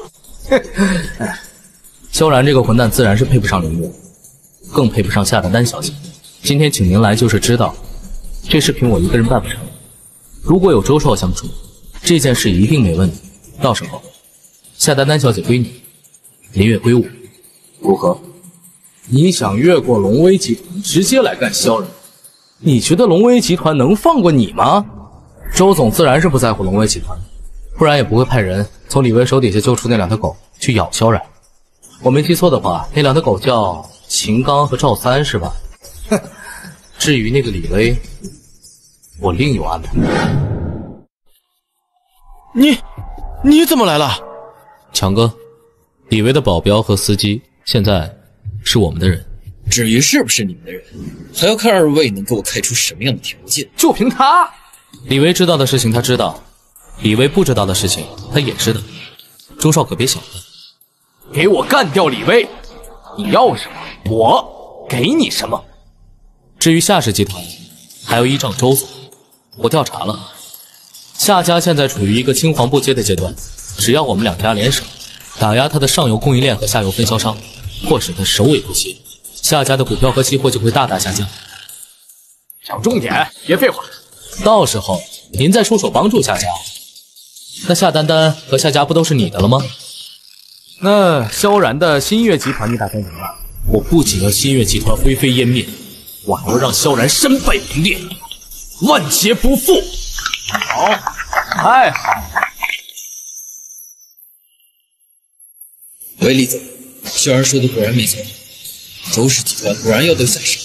萧然这个混蛋自然是配不上林月，更配不上夏丹丹小姐。今天请您来就是知道，这事凭我一个人办不成。如果有周少相助，这件事一定没问题。到时候，夏丹丹小姐归你，林月归我，如何？你想越过龙威集团直接来干萧然？你觉得龙威集团能放过你吗？周总自然是不在乎龙威集团，不然也不会派人从李威手底下救出那两条狗去咬萧然。我没记错的话，那两条狗叫秦刚和赵三是吧？哼，至于那个李威，我另有安排。 你你怎么来了？ 强哥，李威的保镖和司机现在是我们的人。 至于是不是你们的人，还要看二位能给我开出什么样的条件。 就凭他， 李威知道的事情他知道，李威不知道的事情他也知道。周少可别小看， 给我干掉李威！你要什么，我给你什么。 至于夏氏集团，还要依仗周总。我调查了，夏家现在处于一个青黄不接的阶段，只要我们两家联手，打压他的上游供应链和下游分销商，迫使他首尾不协，夏家的股票和期货就会大大下降。 讲重点，别废话。 到时候您再出手帮助夏家，那夏丹丹和夏家不都是你的了吗？ 那萧然的新月集团你打算怎么办？ 我不仅要新月集团灰飞烟灭，我还要让萧然身败名裂，万劫不复。 好，太好。 喂，李总，萧然说的果然没错，周氏集团果然要对下手。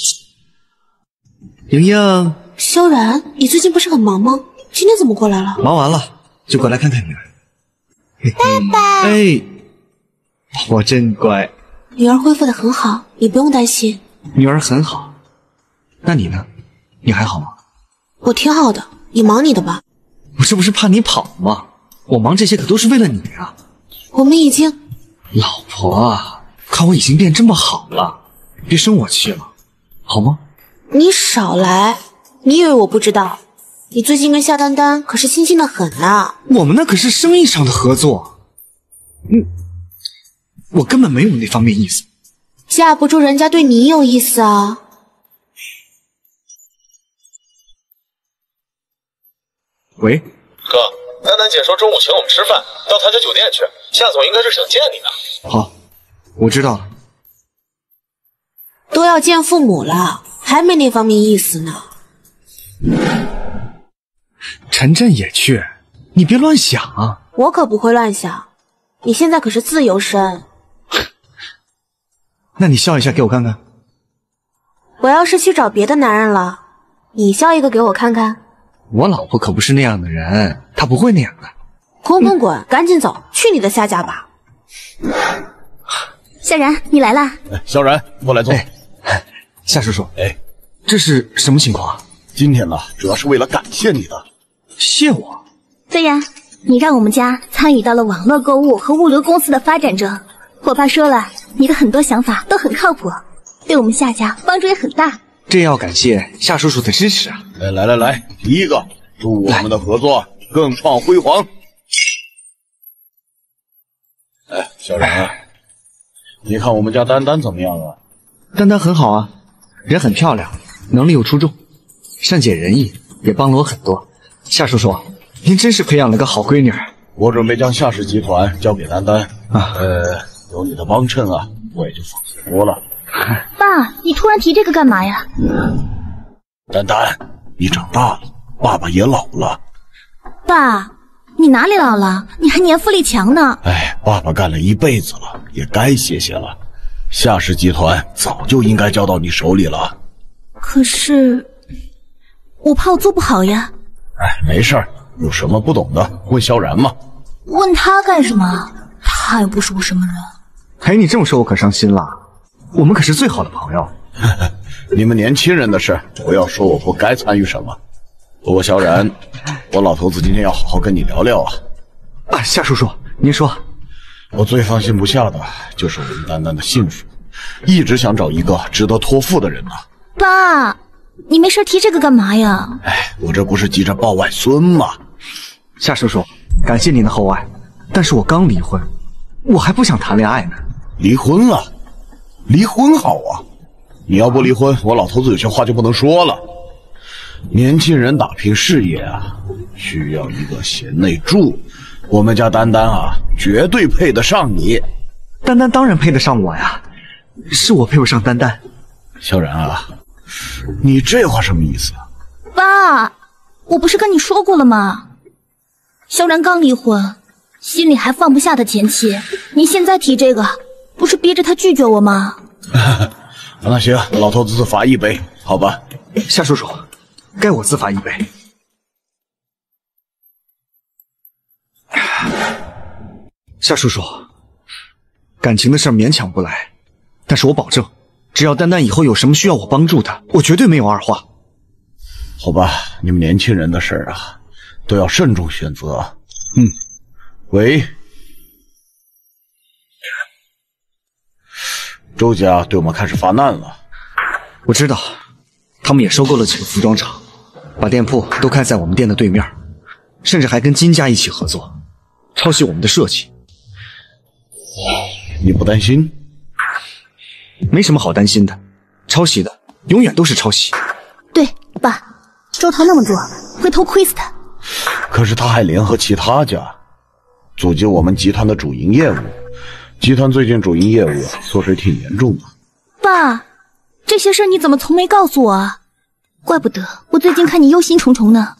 莹莹， 萧然，你最近不是很忙吗？今天怎么过来了？ 忙完了就过来看看女儿。 爸爸， 哎，我真乖。 女儿恢复的很好，你不用担心。 女儿很好，那你呢？你还好吗？ 我挺好的，你忙你的吧。 我这不是怕你跑吗？我忙这些可都是为了你啊。 我们已经…… 老婆啊，看我已经变这么好了，别生我气了，好吗？ 你少来！你以为我不知道？你最近跟夏丹丹可是亲近的很呐。 我们那可是生意上的合作，嗯，我根本没有那方面意思。 架不住人家对你有意思啊。 喂， 哥，丹丹姐说中午请我们吃饭，到她家酒店去。夏总应该是想见你的。 好，我知道了。 都要见父母了，还没那方面意思呢。 陈震也去，你别乱想啊！ 我可不会乱想，你现在可是自由身， 那你笑一下给我看看。 我要是去找别的男人了，你笑一个给我看看。 我老婆可不是那样的人，她不会那样的。 滚滚滚，赶紧走，去你的夏家吧。 夏然，你来啦！ 哎，萧然，过来坐。 哎，夏叔叔， 哎， 这是什么情况啊？ 今天呢，主要是为了感谢你的。 谢我？ 对呀，你让我们家参与到了网络购物和物流公司的发展中。我爸说了，你的很多想法都很靠谱，对我们夏家帮助也很大。 这要感谢夏叔叔的支持啊！ 来来来来，第一个，祝我们的合作更创辉煌。哎，小然，你看我们家丹丹怎么样啊？ 丹丹很好啊，人很漂亮，能力又出众，善解人意，也帮了我很多。夏叔叔，您真是培养了个好闺女。 我准备将夏氏集团交给丹丹啊，呃，有你的帮衬啊，我也就放心多了。 爸，你突然提这个干嘛呀？ 丹丹，你长大了，爸爸也老了。 爸，你哪里老了？你还年富力强呢。 哎，爸爸干了一辈子了，也该歇歇了。夏氏集团早就应该交到你手里了。 可是，我怕我做不好呀。 哎，没事儿，有什么不懂的问萧然嘛。 问他干什么？他又不是我什么人。 哎，你这么说我可伤心了。我们可是最好的朋友。 你们年轻人的事，不要说我不该参与什么。不过萧然，我老头子今天要好好跟你聊聊啊。 啊，夏叔叔，您说。 我最放心不下的就是我们丹丹的幸福，一直想找一个值得托付的人呢。 爸，你没事提这个干嘛呀？ 哎，我这不是急着抱外孙吗？ 夏叔叔，感谢您的厚爱，但是我刚离婚，我还不想谈恋爱呢。 离婚了？离婚好啊！你要不离婚，我老头子有些话就不能说了。年轻人打拼事业啊，需要一个贤内助。我们家丹丹啊，绝对配得上你。 丹丹当然配得上我呀，是我配不上丹丹。 萧然啊，你这话什么意思啊？ 爸，我不是跟你说过了吗？萧然刚离婚，心里还放不下他前妻，你现在提这个，不是逼着他拒绝我吗？ 那行，老头子自罚一杯，好吧？ 夏叔叔，该我自罚一杯。夏叔叔，感情的事勉强不来，但是我保证，只要丹丹以后有什么需要我帮助的，我绝对没有二话。 好吧，你们年轻人的事啊，都要慎重选择。嗯，喂，周家对我们开始发难了。 我知道，他们也收购了几个服装厂，把店铺都开在我们店的对面，甚至还跟金家一起合作，抄袭我们的设计。 你不担心？ 没什么好担心的，抄袭的永远都是抄袭。 对，爸，周涛那么做，回头亏死他。 可是他还联合其他家，阻击我们集团的主营业务。集团最近主营业务缩水挺严重的。 爸，这些事你怎么从没告诉我啊？怪不得我最近看你忧心忡忡呢。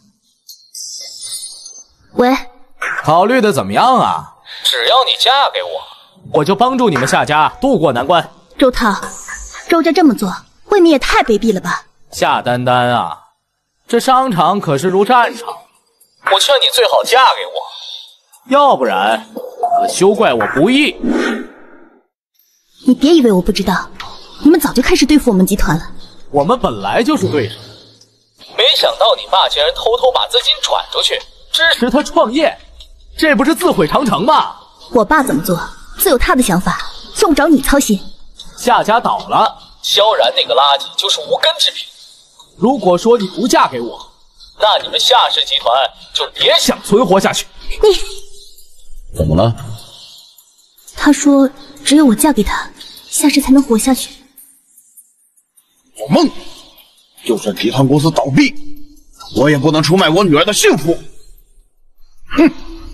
喂， 考虑的怎么样啊？只要你嫁给我，我就帮助你们夏家渡过难关。 周涛，周家这么做，未免也太卑鄙了吧？ 夏丹丹啊，这商场可是如战场，我劝你最好嫁给我，要不然可休怪我不义。 你别以为我不知道，你们早就开始对付我们集团了。 我们本来就是对手，没想到你爸竟然偷偷把资金转出去，支持他创业，这不是自毁长城吗？ 我爸怎么做，自有他的想法，用不着你操心。 夏家倒了，萧然那个垃圾就是无根之品。如果说你不嫁给我，那你们夏氏集团就别想存活下去。 你怎么了？ 他说只有我嫁给他，夏氏才能活下去。 我梦，就算集团公司倒闭，我也不能出卖我女儿的幸福。哼！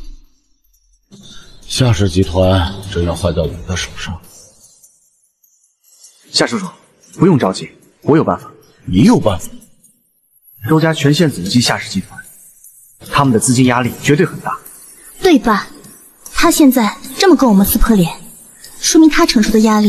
夏氏集团真要坏在我的手上。 夏叔叔，不用着急，我有办法。 你有办法？ 周家全线阻击夏氏集团，他们的资金压力绝对很大。 对吧？他现在这么跟我们撕破脸，说明他承受的压力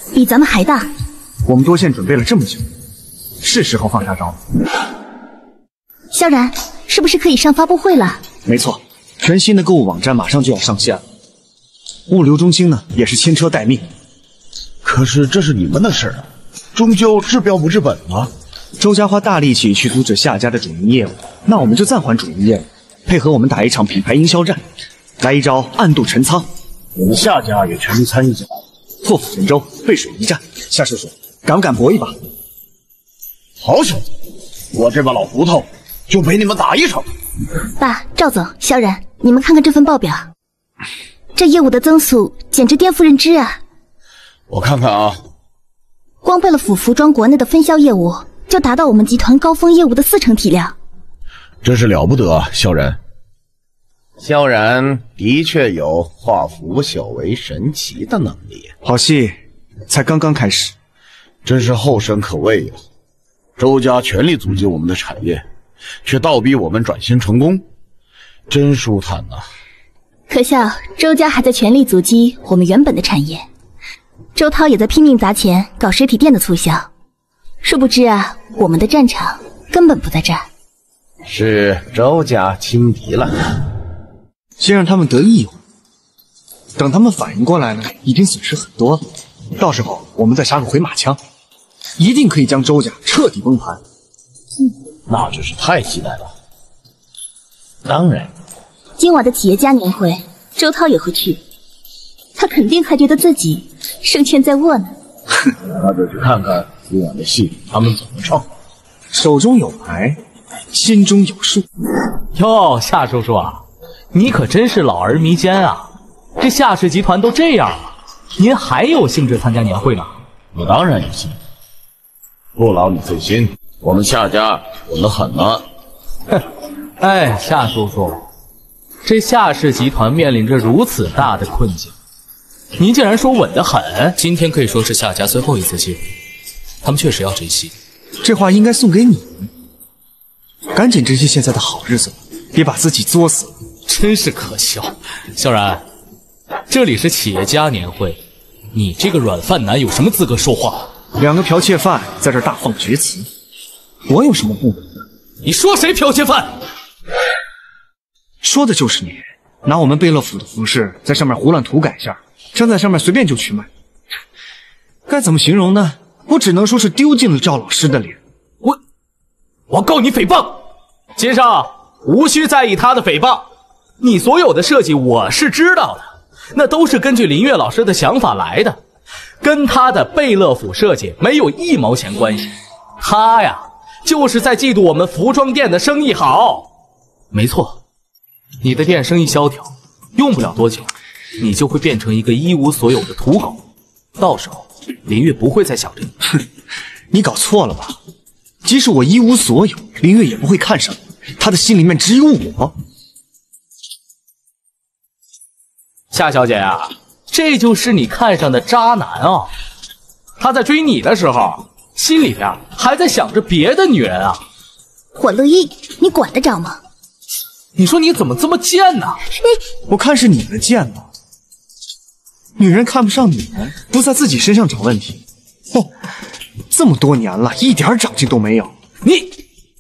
比咱们还大。 我们多线准备了这么久，是时候放下招了。 萧然，是不是可以上发布会了？ 没错，全新的购物网站马上就要上线了，物流中心呢也是牵车待命。 可是这是你们的事啊，终究治标不治本啊。 周家花大力气去阻止夏家的主营业务，那我们就暂缓主营业务，配合我们打一场品牌营销战，来一招暗度陈仓。 我们夏家也全力参与进来， 破釜沉舟，背水一战。夏叔叔，敢不敢搏一把？ 好小子，我这把老骨头就陪你们打一场。 爸，赵总，萧然，你们看看这份报表，这业务的增速简直颠覆认知啊！ 我看看啊， 光贝乐府服装国内的分销业务就达到我们集团高峰业务的四成体量， 真是了不得啊，萧然。 萧然的确有化腐朽为神奇的能力。 好戏才刚刚开始， 真是后生可畏呀！周家全力阻击我们的产业，却倒逼我们转型成功，真舒坦呐、啊！ 可笑周家还在全力阻击我们原本的产业，周涛也在拼命砸钱搞实体店的促销，殊不知啊，我们的战场根本不在这儿。 是周家轻敌了。 先让他们得意一会儿，等他们反应过来呢，已经损失很多了。到时候我们再杀个回马枪，一定可以将周家彻底崩盘。 嗯，那真是太期待了。当然， 今晚的企业家年会，周涛也会去，他肯定还觉得自己胜券在握呢。 那就去看看今晚的戏他们怎么唱。 手中有牌，心中有数。 哟，夏叔叔啊，你可真是老而弥坚啊！这夏氏集团都这样了，您还有兴致参加年会呢？ 我当然有兴致，不劳你费心，我们夏家稳得很呢。 哼，哎，夏叔叔，这夏氏集团面临着如此大的困境，您竟然说稳得很？ 今天可以说是夏家最后一次机会，他们确实要珍惜。 这话应该送给你，赶紧珍惜现在的好日子，别把自己作死了。 真是可笑，萧然，这里是企业家年会，你这个软饭男有什么资格说话？ 两个剽窃犯在这大放厥词，我有什么不能的？ 你说谁剽窃犯？ 说的就是你，拿我们贝乐府的服饰在上面胡乱涂改下，站在上面随便就去卖，该怎么形容呢？我只能说是丢尽了赵老师的脸。 我，我告你诽谤！先生，无需在意他的诽谤。你所有的设计我是知道的，那都是根据林月老师的想法来的，跟他的贝乐府设计没有一毛钱关系。他呀，就是在嫉妒我们服装店的生意好。没错，你的店生意萧条，用不了多久，你就会变成一个一无所有的土狗。到时候，林月不会再想着你。 哼，你搞错了吧？即使我一无所有，林月也不会看上我，她的心里面只有我。 夏小姐啊，这就是你看上的渣男啊！他在追你的时候，心里边还在想着别的女人啊！ 我乐意，你管得着吗？ 你说你怎么这么贱呢？ 你，我看是你们贱吧？女人看不上女人，不在自己身上找问题。哼，这么多年了，一点长进都没有。 你，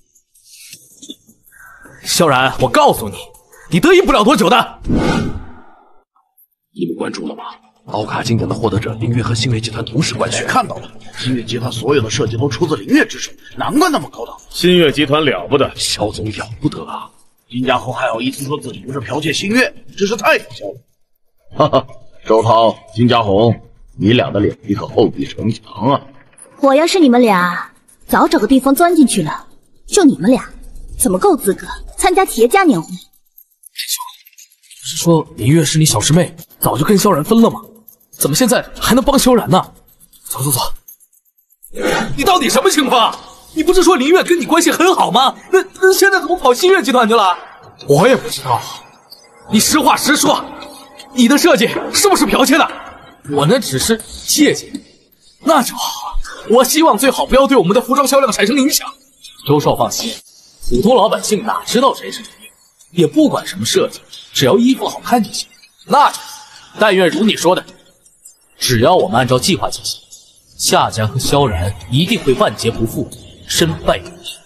萧然，我告诉你，你得意不了多久的。 你们关注了吗？奥卡经典的获得者林月和星月集团同时官宣， 看到了，星月集团所有的设计都出自林月之手，难怪那么高档。 星月集团了不得， 萧总了不得啊！ 金家侯还好意思说自己不是剽窃星月，真是太可笑了。 哈哈，周涛、金家红，你俩的脸皮可厚比城墙啊！ 我要是你们俩，早找个地方钻进去了。就你们俩，怎么够资格参加企业家年会？ 不是说林月是你小师妹，早就跟萧然分了吗？怎么现在还能帮萧然呢？走走走！ 你到底什么情况？你不是说林月跟你关系很好吗？那那现在怎么跑星月集团去了？ 我也不知道。 你实话实说，你的设计是不是剽窃的？ 我那只是借鉴。 那就好。我希望最好不要对我们的服装销量产生影响。周少放心，普通老百姓哪知道谁是林月，也不管什么设计，只要衣服好看就行。那就但愿如你说的，只要我们按照计划进行， 夏家和萧然一定会万劫不复，身败名裂。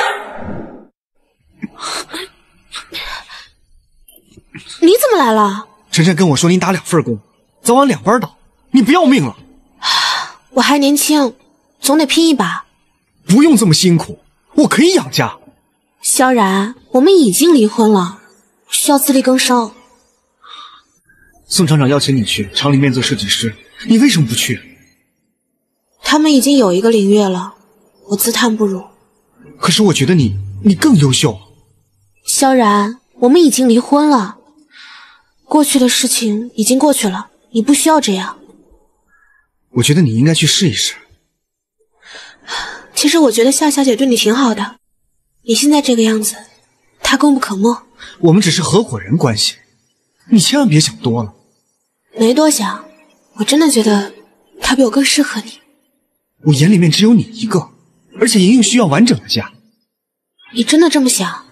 你怎么来了？ 晨晨跟我说您打两份工，早晚两班倒，你不要命了？ 我还年轻，总得拼一把。 不用这么辛苦，我可以养家。 萧然，我们已经离婚了，需要自力更生。 宋厂长邀请你去厂里面做设计师，你为什么不去？ 他们已经有一个林月了，我自叹不如。 可是我觉得你，你更优秀。 萧然，我们已经离婚了，过去的事情已经过去了，你不需要这样。 我觉得你应该去试一试。 其实我觉得夏小姐对你挺好的，你现在这个样子，她功不可没。 我们只是合伙人关系，你千万别想多了。 没多想，我真的觉得她比我更适合你。 我眼里面只有你一个，而且莹莹需要完整的家。 你真的这么想？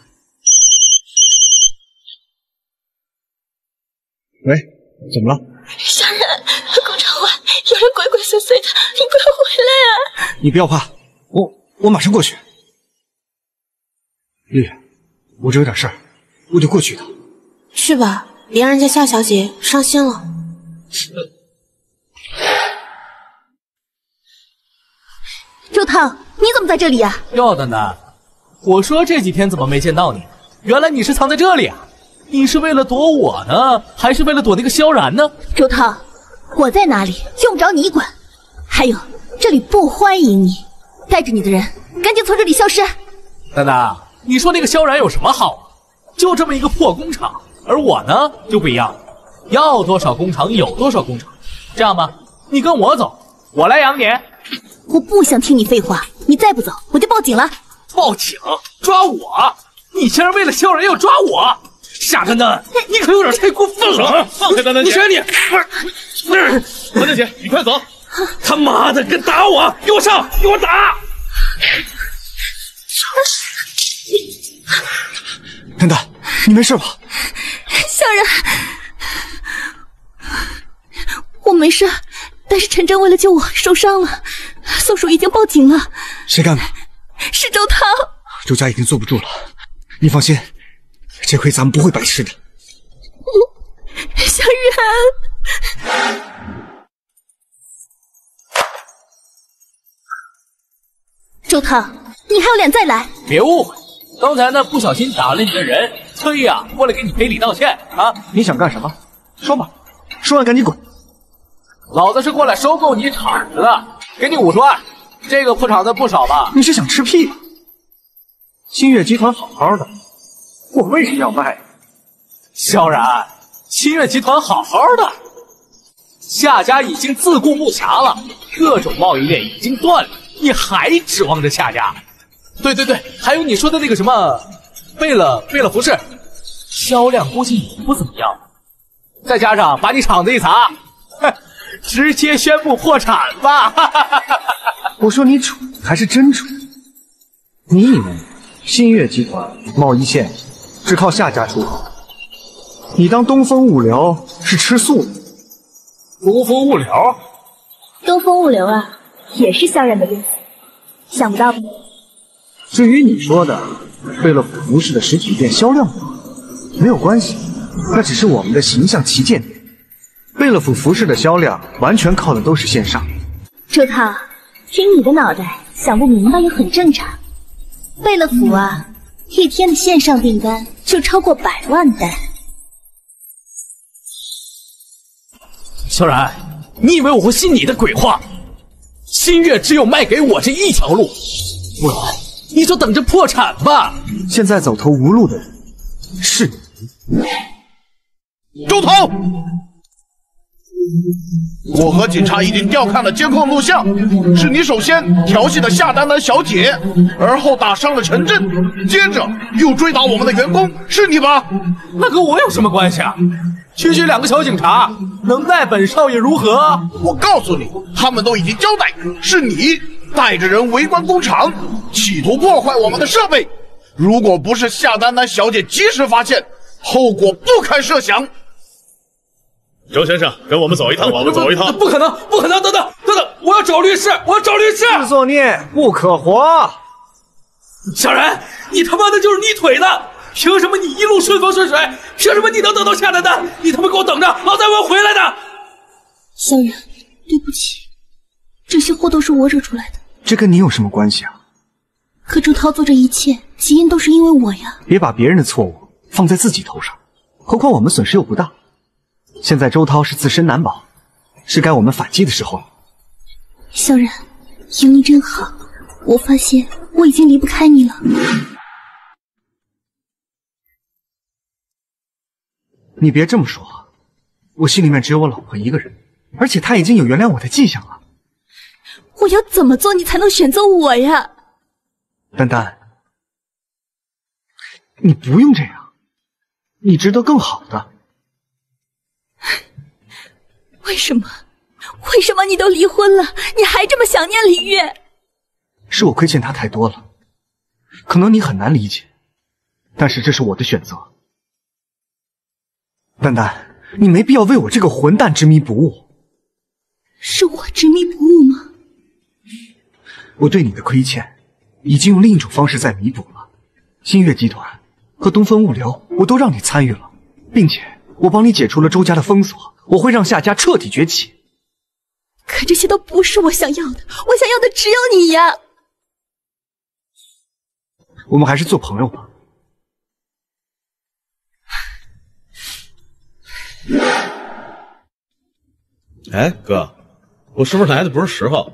喂，怎么了？ 小冉，工厂外有人鬼鬼祟祟的，你不要回来啊！ 你不要怕，我我马上过去。绿，我这有点事儿，我得过去一趟。 去吧，别让人家夏小姐伤心了。 周涛，你怎么在这里呀、啊？ 哟，丹丹，我说这几天怎么没见到你？原来你是藏在这里啊！你是为了躲我呢，还是为了躲那个萧然呢？ 周涛，我在哪里用不着你管。还有，这里不欢迎你，带着你的人赶紧从这里消失。 丹丹，你说那个萧然有什么好啊？就这么一个破工厂，而我呢就不一样，要多少工厂有多少工厂。这样吧，你跟我走，我来养你。 我不想听你废话，你再不走我就报警了。 报警？抓我？你竟然为了萧然要抓我？夏丹丹，你可有点太过分了！ 放开丹丹姐！ 你谁你？ 不是，丹丹姐，你快走！他妈的，敢打我！给我上，给我打！ 丹丹，你没事吧？ 萧然，我没事，但是陈真为了救我受伤了，宋叔已经报警了。 谁干的？ 是周涛。 周家已经坐不住了，你放心，这回咱们不会白吃的。 萧然，周涛，你还有脸再来？ 别误会，刚才呢不小心打了你的人，特意啊过来给你赔礼道歉啊！ 你想干什么？说吧，说完赶紧滚！ 老子是过来收购你厂子的，给你五十万，这个破厂子不少吧？ 你是想吃屁？新月集团好好的，我为什么要卖？ 萧然，新月集团好好的，夏家已经自顾不暇了，各种贸易链已经断了，你还指望着夏家？对对对，还有你说的那个什么，贝勒贝勒服饰，销量估计也不怎么样，再加上把你厂子一砸，哼，直接宣布破产吧！ 我说你蠢还是真蠢？你以为新月集团贸易线只靠夏家出口？你当东风物流是吃素的？ 东风物流？ 东风物流啊，也是萧然的公司，想不到吧？ 至于你说的贝勒府服饰的实体店销量不好，没有关系，那只是我们的形象旗舰店。贝勒府服饰的销量完全靠的都是线上。 周涛，听你的脑袋想不明白也很正常。贝勒府啊，一天的线上订单就超过百万单。 萧然，你以为我会信你的鬼话？新月只有卖给我这一条路，不然你就等着破产吧！ 现在走投无路的人是你。 周头，我和警察已经调看了监控录像，是你首先调戏的夏丹丹小姐，而后打伤了陈震，接着又追打我们的员工，是你吧？ 那跟我有什么关系啊？区区两个小警察，能奈本少爷如何？ 我告诉你，他们都已经交代，是你带着人围观工厂，企图破坏我们的设备。如果不是夏丹丹小姐及时发现，后果不堪设想。 周先生，跟我们走一趟，我们走一趟。 不可能，不可能！等等，等等，我要找律师，我找律师。 自作孽不可活。 小然，你他妈的就是泥腿子！凭什么你一路顺风顺水？凭什么你能得到下的单？你他妈给我等着，老子我回来的。 小然，对不起，这些祸都是我惹出来的。 这跟你有什么关系啊？ 可周涛做这一切，起因都是因为我呀。 别把别人的错误放在自己头上，何况我们损失又不大。现在周涛是自身难保，是该我们反击的时候了。 小然，有你真好，我发现我已经离不开你了。 你别这么说，我心里面只有我老婆一个人，而且她已经有原谅我的迹象了。 我要怎么做你才能选择我呀？ 丹丹，你不用这样，你值得更好的。 为什么？为什么你都离婚了，你还这么想念林月？ 是我亏欠他太多了，可能你很难理解，但是这是我的选择。丹丹，你没必要为我这个混蛋执迷不悟。 是我执迷不悟吗？ 我对你的亏欠已经用另一种方式在弥补了。新月集团和东风物流我都让你参与了，并且我帮你解除了周家的封锁，我会让夏家彻底崛起。 可这些都不是我想要的，我想要的只有你呀。 我们还是做朋友吧。 哎，哥，我是不是来的不是时候？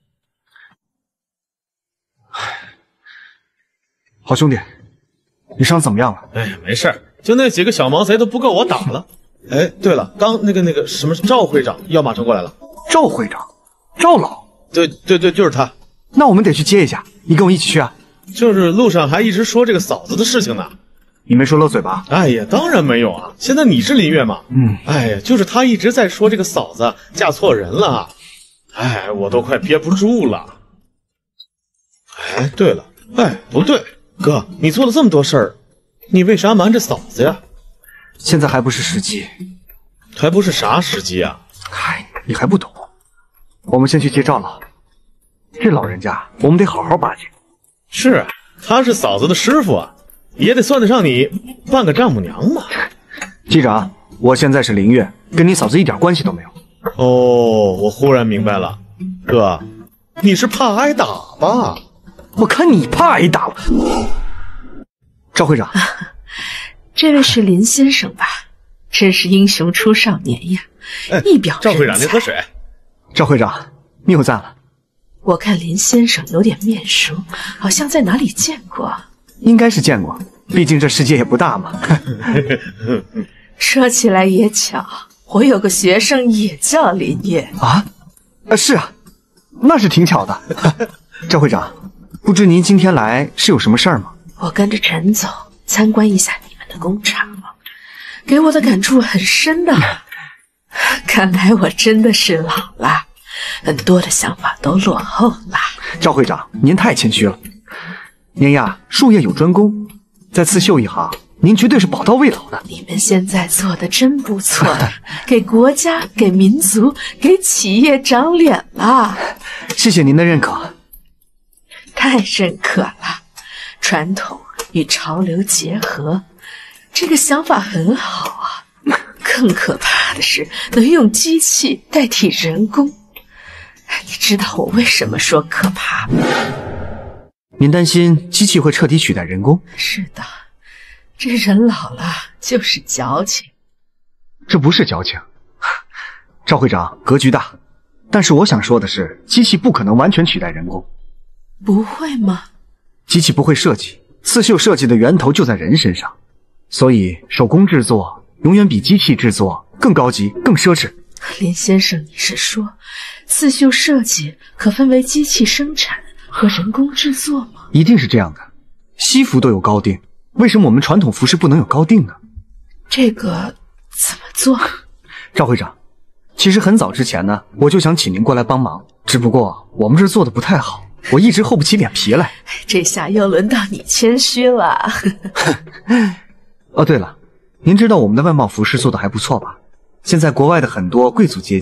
好兄弟，你伤怎么样了？ 哎，没事儿，就那几个小毛贼都不够我打了。哎，对了，刚那个那个什么赵会长要马车过来了。 赵会长，赵老， 对对对，就是他。 那我们得去接一下，你跟我一起去啊。 就是路上还一直说这个嫂子的事情呢。 你没说漏嘴吧？ 哎呀，当然没有啊！现在你是林月嘛？ 嗯。 哎呀，就是他一直在说这个嫂子嫁错人了，哎，我都快憋不住了。哎，对了，哎，不对，哥，你做了这么多事儿，你为啥瞒着嫂子呀？ 现在还不是时机。 还不是啥时机啊？ 嗨，你还不懂。我们先去接赵老，这老人家我们得好好巴结。 是啊，他是嫂子的师傅啊。也得算得上你半个丈母娘嘛。 机长，我现在是林月，跟你嫂子一点关系都没有。 哦，我忽然明白了，哥，你是怕挨打吧？ 我看你怕挨打了。赵会长， 这位是林先生吧？真是英雄出少年呀，一表人才。 赵会长，您喝水。 赵会长，谬赞了。 我看林先生有点面熟，好像在哪里见过。 应该是见过，毕竟这世界也不大嘛。 说起来也巧，我有个学生也叫林月啊。呃，是啊，那是挺巧的。赵会长，不知您今天来是有什么事儿吗？ 我跟着陈总参观一下你们的工厂，给我的感触很深的。看来我真的是老了，很多的想法都落后了。 赵会长，您太谦虚了。您呀，术业有专攻，在刺绣一行，您绝对是宝刀未老的。 你们现在做的真不错呀，给国家、给民族、给企业长脸了。 谢谢您的认可。 太认可了，传统与潮流结合，这个想法很好啊。更可怕的是，能用机器代替人工。你知道我为什么说可怕吗？ 您担心机器会彻底取代人工？ 是的，这人老了就是矫情。 这不是矫情，赵会长格局大，但是我想说的是，机器不可能完全取代人工。 不会吗？ 机器不会设计，刺绣设计的源头就在人身上，所以手工制作永远比机器制作更高级、更奢侈。 林先生，你是说刺绣设计可分为机器生产和人工制作吗？ 一定是这样的，西服都有高定，为什么我们传统服饰不能有高定呢？ 这个怎么做？ 赵会长，其实很早之前呢，我就想请您过来帮忙，只不过我们这做的不太好，我一直厚不起脸皮来。 这下又轮到你谦虚了。 哦，对了，您知道我们的外贸服饰做的还不错吧？现在国外的很多贵族阶级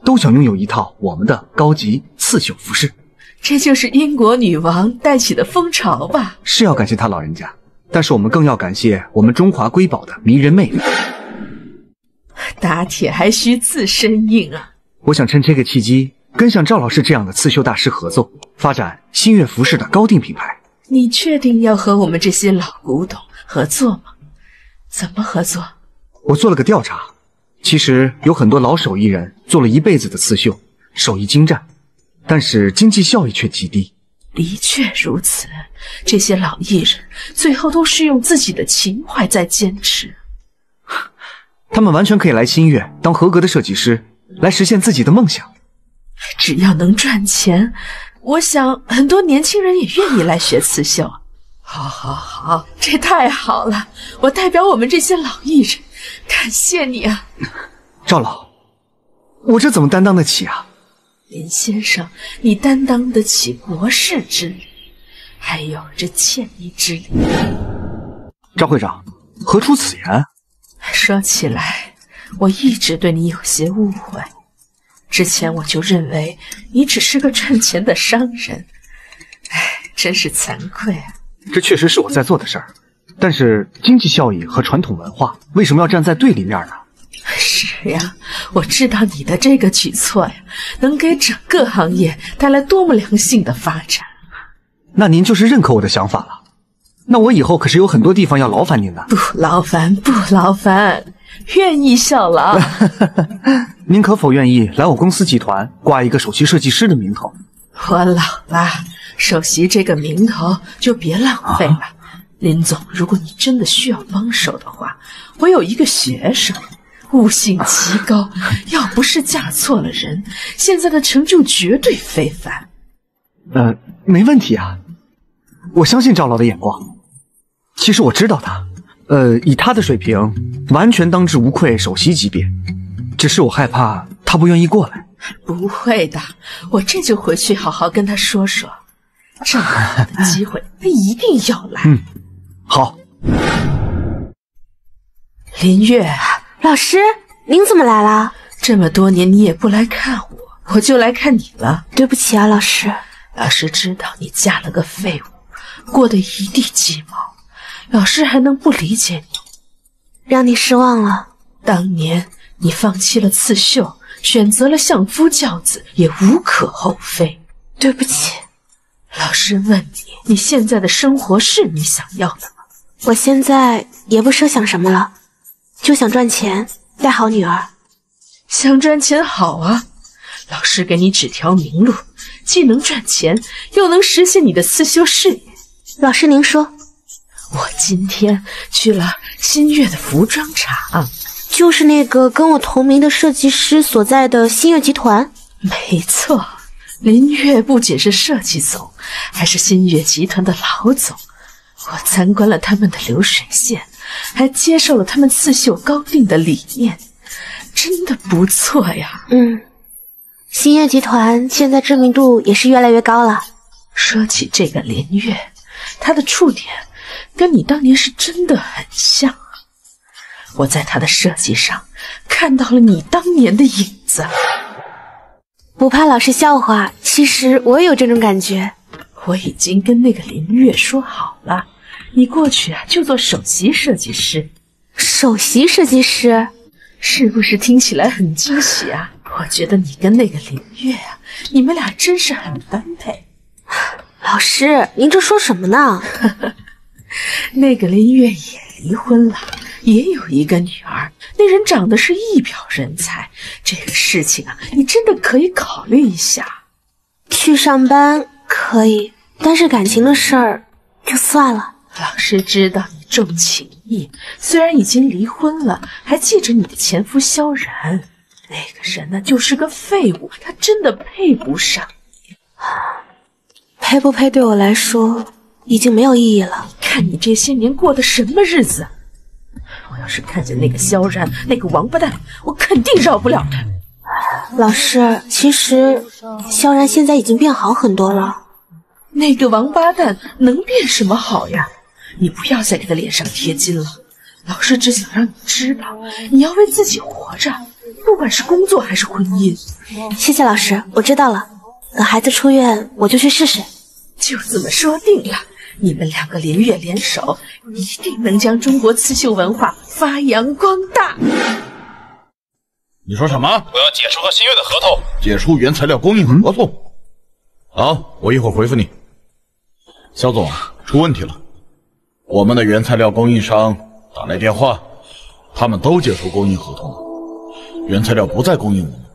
都想拥有一套我们的高级刺绣服饰。 这就是英国女王带起的风潮吧？ 是要感谢他老人家，但是我们更要感谢我们中华瑰宝的迷人魅力。 打铁还需自身硬啊！ 我想趁这个契机，跟像赵老师这样的刺绣大师合作，发展新月服饰的高定品牌。 你确定要和我们这些老古董合作吗？怎么合作？ 我做了个调查，其实有很多老手艺人做了一辈子的刺绣，手艺精湛，但是经济效益却极低。 的确如此，这些老艺人最后都是用自己的情怀在坚持。 他们完全可以来新月当合格的设计师，来实现自己的梦想。 只要能赚钱，我想很多年轻人也愿意来学刺绣。好好好，这太好了！我代表我们这些老艺人，感谢你啊， 赵老，我这怎么担当得起啊？ 林先生，你担当得起国士之礼，还有这歉意之礼。 赵会长，何出此言？ 说起来，我一直对你有些误会。之前我就认为你只是个赚钱的商人，哎，真是惭愧啊！ 这确实是我在做的事儿，但是经济效益和传统文化为什么要站在对立面呢？ 是呀，我知道你的这个举措呀，能给整个行业带来多么良性的发展。 那您就是认可我的想法了？那我以后可是有很多地方要劳烦您的。 不劳烦，不劳烦，愿意效劳。 您可否愿意来我公司集团挂一个首席设计师的名头？ 我老了，首席这个名头就别浪费了。啊、林总，如果你真的需要帮手的话，我有一个学生，悟性极高，要不是嫁错了人，现在的成就绝对非凡。 呃，没问题啊，我相信赵老的眼光。其实我知道他，呃，以他的水平，完全当之无愧首席级别。只是我害怕他不愿意过来。 不会的，我这就回去好好跟他说说。这么好的机会，他一定要来。 嗯，好。 林月， 老师，您怎么来了？ 这么多年你也不来看我，我就来看你了。 对不起啊，老师。 老师知道你嫁了个废物，过得一地鸡毛。老师还能不理解你？ 让你失望了。 当年你放弃了刺绣，选择了相夫教子，也无可厚非。 对不起。 老师问你，你现在的生活是你想要的吗？ 我现在也不奢想什么了，就想赚钱，带好女儿。 想赚钱好啊，老师给你指条明路，既能赚钱，又能实现你的刺绣事业。 老师您说。 我今天去了新月的服装厂， 就是那个跟我同名的设计师所在的新月集团。 没错，林月不仅是设计总，还是新月集团的老总。我参观了他们的流水线，还接受了他们刺绣高定的理念，真的不错呀。 嗯，新月集团现在知名度也是越来越高了。 说起这个林月，她的触点跟你当年是真的很像啊！我在他的设计上看到了你当年的影子。 不怕老师笑话，其实我也有这种感觉。 我已经跟那个林月说好了，你过去啊就做首席设计师。 首席设计师， 是不是听起来很惊喜啊？我觉得你跟那个林月啊，你们俩真是很般配。 老师，您这说什么呢？ 那个林月也离婚了，也有一个女儿，那人长得是一表人才。这个事情啊，你真的可以考虑一下。 去上班可以，但是感情的事儿就算了。 老师知道你重情义，虽然已经离婚了，还记着你的前夫萧然。那个人呢，就是个废物，他真的配不上你。 配不配对我来说已经没有意义了。 看你这些年过的什么日子！我要是看见那个萧然，那个王八蛋，我肯定饶不了他。 老师，其实萧然现在已经变好很多了。 那个王八蛋能变什么好呀？你不要再给他脸上贴金了。老师只想让你知道，你要为自己活着， 不管是工作还是婚姻。 谢谢老师，我知道了。等孩子出院，我就去试试。 就这么说定了，你们两个联袂联手，一定能将中国刺绣文化发扬光大。 你说什么？ 我要解除和新月的合同， 解除原材料供应合同。好，我一会儿回复你。肖总，出问题了，我们的原材料供应商打来电话，他们都解除供应合同了，原材料不再供应我们。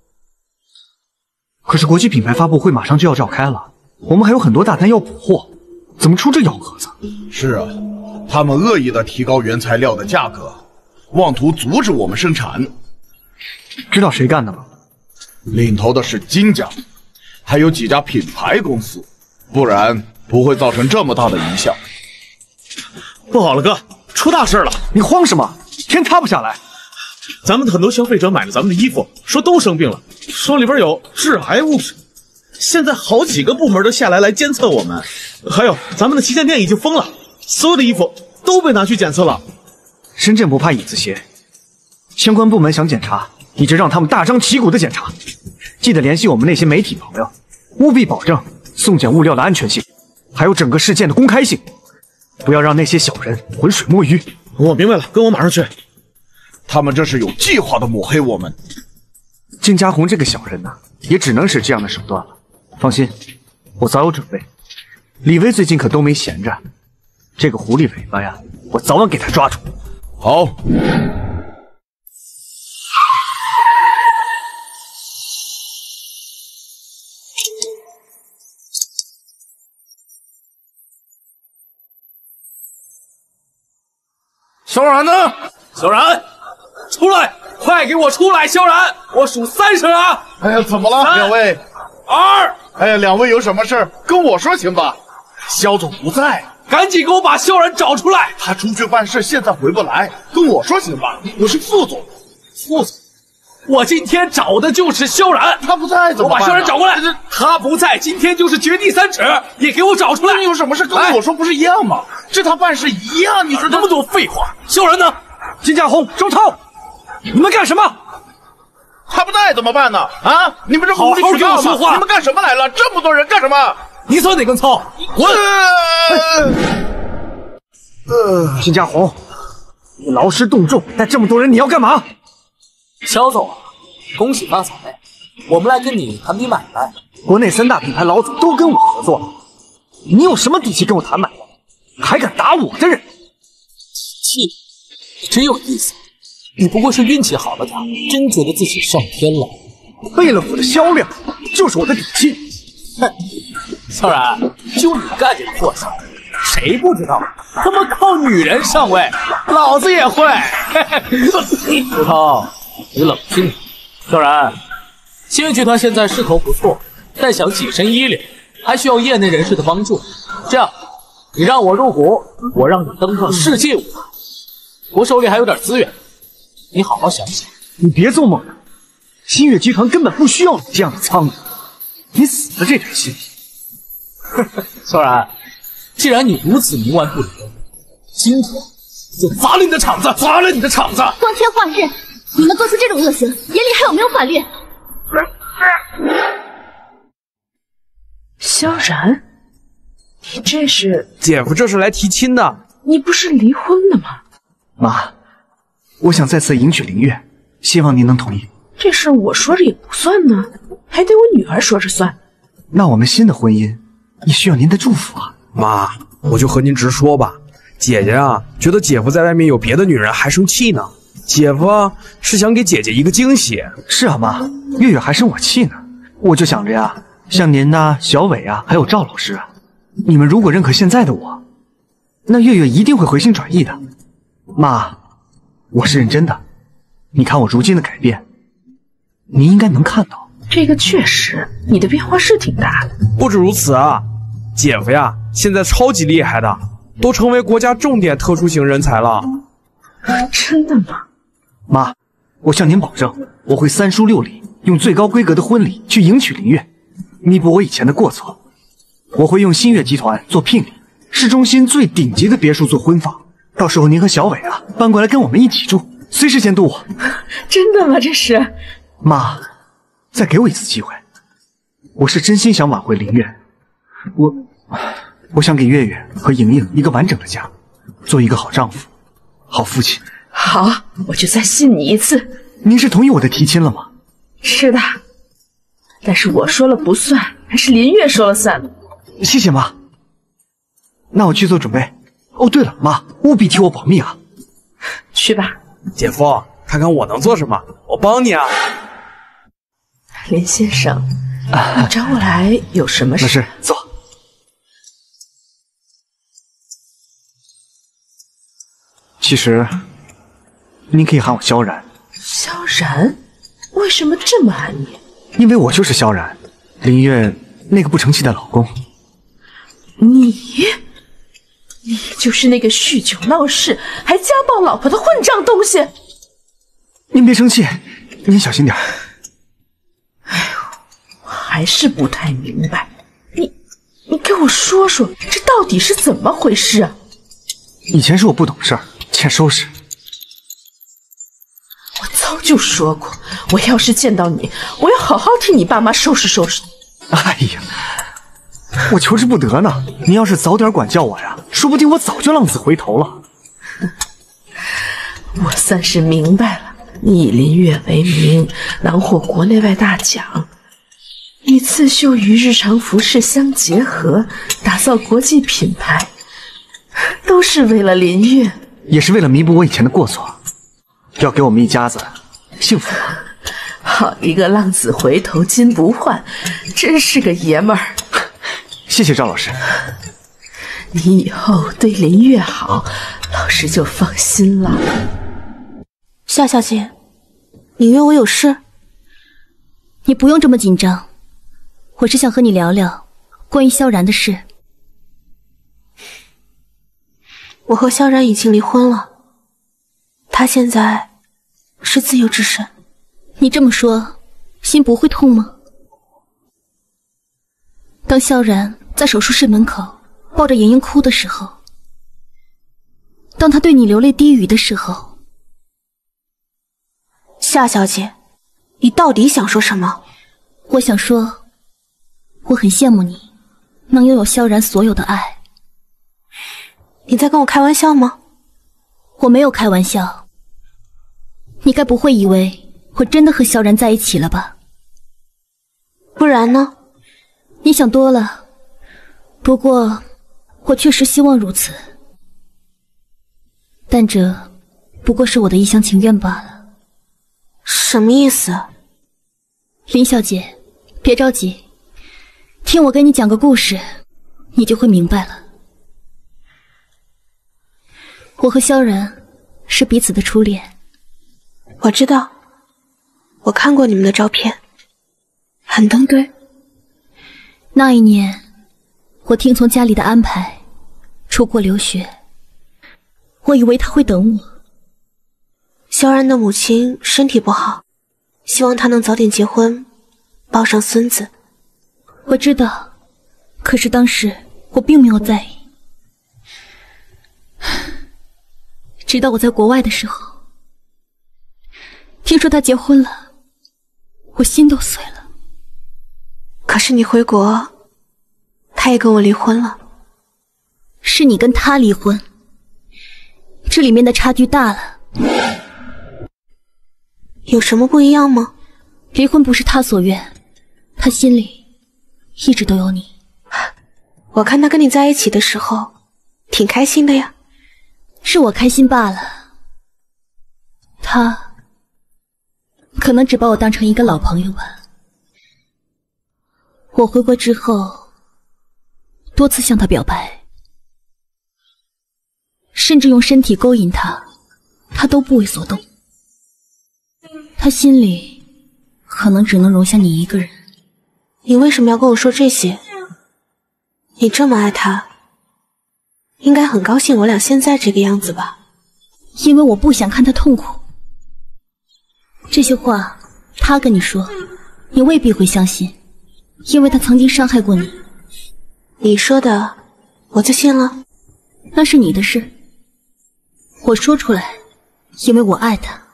可是国际品牌发布会马上就要召开了，我们还有很多大单要补货，怎么出这幺蛾子？ 是啊，他们恶意的提高原材料的价格，妄图阻止我们生产。 知道谁干的吗？ 领头的是金家，还有几家品牌公司，不然不会造成这么大的影响。 不好了，哥，出大事了！ 你慌什么？天塌不下来。 咱们的很多消费者买了咱们的衣服，说都生病了，说里边有致癌物质。现在好几个部门都下来来监测我们，还有咱们的旗舰店已经封了，所有的衣服都被拿去检测了。 深圳不怕影子斜，相关部门想检查，你就让他们大张旗鼓的检查。记得联系我们那些媒体朋友，务必保证送检物料的安全性，还有整个事件的公开性，不要让那些小人浑水摸鱼。 我明白了，跟我马上去。 他们这是有计划的抹黑我们。 金家红这个小人呢、啊，也只能使这样的手段了。放心，我早有准备。李威最近可都没闲着，这个狐狸尾巴呀，我早晚给他抓住。 好。 萧然呢？萧然，出来！快给我出来！萧然，我数三声啊！ 哎呀，怎么了，两位？ 二。 哎呀，两位有什么事跟我说行吧？肖总不在， 赶紧给我把萧然找出来！ 他出去办事，现在回不来，跟我说行吧？我是副总。 副总，我今天找的就是萧然， 他不在怎么办？ 我把萧然找过来。他不在，今天就是绝地三尺，也给我找出来。 有什么事跟我说不是一样吗？这他办事一样，你说那么多废话。萧然呢？ 金家红、周涛，你们干什么？ 他不在怎么办呢？啊！你们这无理取闹吗？你们干什么来了？这么多人干什么？ 你算哪根葱？滚！ 呃，金家红，你劳师动众，带这么多人你要干嘛？ 肖总，恭喜发财！我们来跟你谈笔买卖。 国内三大品牌老总都跟我合作，你有什么底气跟我谈买卖？还敢打我的人？ 气，真有意思。你不过是运气好了点，真觉得自己上天了。 贝勒府的销量就是我的底气。 哼，萧然，就你干这破事，谁不知道？他妈靠女人上位，老子也会。周涛，你冷静点。萧然，新月集团现在势头不错，但想跻身一流，还需要业内人士的帮助。这样，你让我入股，我让你登上世界舞台。我手里还有点资源。你好好想想， 你别做梦了！新月集团根本不需要你这样的苍蝇，你死了这点心。 萧然，既然你如此冥顽不灵，今天就砸了你的场子，砸了你的场子！ 光天化日，你们做出这种恶行，眼里还有没有法律？ 萧然，你这是？ 姐夫这是来提亲的。 你不是离婚了吗？ 妈。我想再次迎娶林月，希望您能同意。 这事我说着也不算呢，还得我女儿说着算。 那我们新的婚姻也需要您的祝福啊！ 妈，我就和您直说吧，姐姐啊，觉得姐夫在外面有别的女人还生气呢。姐夫啊，是想给姐姐一个惊喜。 是啊，妈，月月还生我气呢。我就想着呀，像您呐、小伟啊，还有赵老师啊，你们如果认可现在的我，那月月一定会回心转意的。妈。我是认真的，你看我如今的改变，您应该能看到。 这个确实，你的变化是挺大的。 不止如此啊，姐夫呀，现在超级厉害的，都成为国家重点特殊型人才了。 真的吗？ 妈，我向您保证，我会三书六礼，用最高规格的婚礼去迎娶林月，弥补我以前的过错。我会用新月集团做聘礼，市中心最顶级的别墅做婚房。到时候您和小伟啊搬过来跟我们一起住， 随时监督我。 真的吗？这是？ 妈，再给我一次机会，我是真心想挽回林月，我我想给月月和莹莹一个完整的家，做一个好丈夫、好父亲。 好，我就再信你一次。 您是同意我的提亲了吗？ 是的，但是我说了不算，还是林月说了算呢。 谢谢妈。那我去做准备。哦，对了，妈，务必替我保密啊。 去吧。 姐夫，看看我能做什么，我帮你啊。 林先生，啊、你找我来有什么事？ 没事，坐。其实，您可以喊我萧然。 萧然？为什么这么喊你？ 因为我就是萧然，林月那个不成器的老公。 你，你就是那个酗酒闹事还家暴老婆的混账东西！ 您别生气，您小心点。 哎呦，我还是不太明白，你，你给我说说，这到底是怎么回事啊？ 以前是我不懂事儿，欠收拾。 我早就说过，我要是见到你，我要好好替你爸妈收拾收拾。 哎呀，我求之不得呢。您要是早点管教我呀，说不定我早就浪子回头了。 我算是明白了，你以林月为名，囊获国内外大奖，以刺绣与日常服饰相结合，打造国际品牌，都是为了林月， 也是为了弥补我以前的过错，要给我们一家子幸福。 好一个浪子回头金不换，真是个爷们儿。 谢谢赵老师。 你以后对林月好，老师就放心了。 夏小姐，你约我有事？ 你不用这么紧张，我是想和你聊聊关于萧然的事。 我和萧然已经离婚了，他现在是自由之身。 你这么说，心不会痛吗？当萧然在手术室门口抱着莹莹哭的时候，当他对你流泪低语的时候， 夏小姐，你到底想说什么？ 我想说，我很羡慕你能拥有萧然所有的爱。 你在跟我开玩笑吗？ 我没有开玩笑。你该不会以为我真的和萧然在一起了吧？ 不然呢？ 你想多了。不过，我确实希望如此。但这不过是我的一厢情愿罢了。 什么意思？ 林小姐，别着急，听我给你讲个故事，你就会明白了。我和萧然是彼此的初恋。 我知道，我看过你们的照片，很登对。 那一年，我听从家里的安排，出国留学。我以为他会等我。 萧然的母亲身体不好，希望他能早点结婚，抱上孙子。 我知道，可是当时我并没有在意。直到我在国外的时候，听说他结婚了，我心都碎了。 可是你回国，他也跟我离婚了。 是你跟他离婚，这里面的差距大了。 有什么不一样吗？ 离婚不是他所愿，他心里一直都有你。 我看他跟你在一起的时候，挺开心的呀。 是我开心罢了，他可能只把我当成一个老朋友吧。我回国之后，多次向他表白，甚至用身体勾引他，他都不为所动。他心里可能只能容下你一个人。 你为什么要跟我说这些？你这么爱他，应该很高兴我俩现在这个样子吧？ 因为我不想看他痛苦。这些话他跟你说，你未必会相信，因为他曾经伤害过你。 你说的我就信了？ 那是你的事。我说出来，因为我爱他。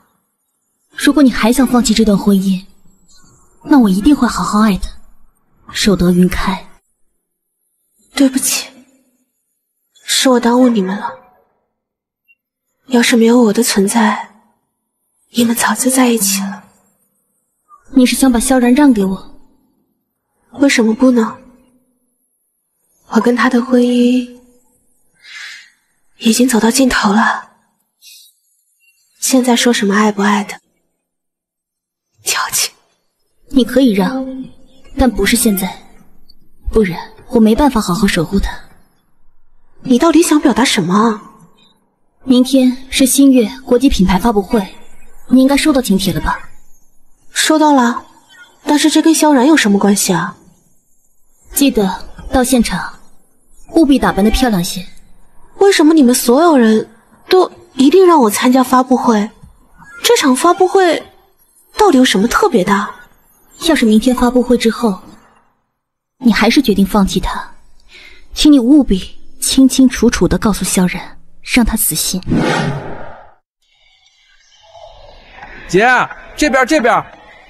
如果你还想放弃这段婚姻，那我一定会好好爱的，守得云开。 对不起，是我耽误你们了。要是没有我的存在，你们早就在一起了。 你是想把萧然让给我？ 为什么不呢？我跟他的婚姻已经走到尽头了，现在说什么爱不爱的，矫情。 你可以让，但不是现在，不然我没办法好好守护他。 你到底想表达什么？ 明天是新月国际品牌发布会，你应该收到请帖了吧？ 收到了，但是这跟萧然有什么关系啊？ 记得到现场务必打扮得漂亮些。 为什么你们所有人都一定让我参加发布会？这场发布会到底有什么特别的？ 要是明天发布会之后，你还是决定放弃他，请你务必清清楚楚地告诉萧然，让他死心。 姐，这边这边。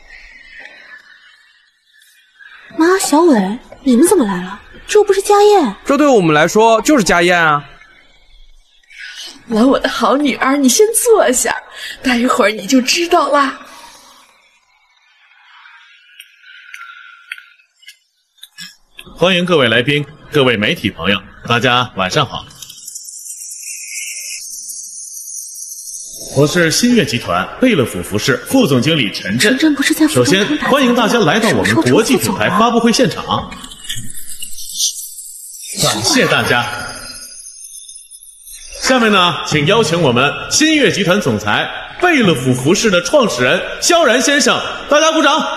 妈，小伟，你们怎么来了？这又不是家宴。 这对我们来说就是家宴啊。 来，我的好女儿，你先坐下，待一会儿你就知道啦。 欢迎各位来宾，各位媒体朋友，大家晚上好。我是新月集团贝勒府服饰副总经理陈震。 陈震不是在首先欢迎大家来到我们国际品牌发布会现场，感谢大家。下面呢，请邀请我们新月集团总裁贝勒府服饰的创始人萧然先生，大家鼓掌。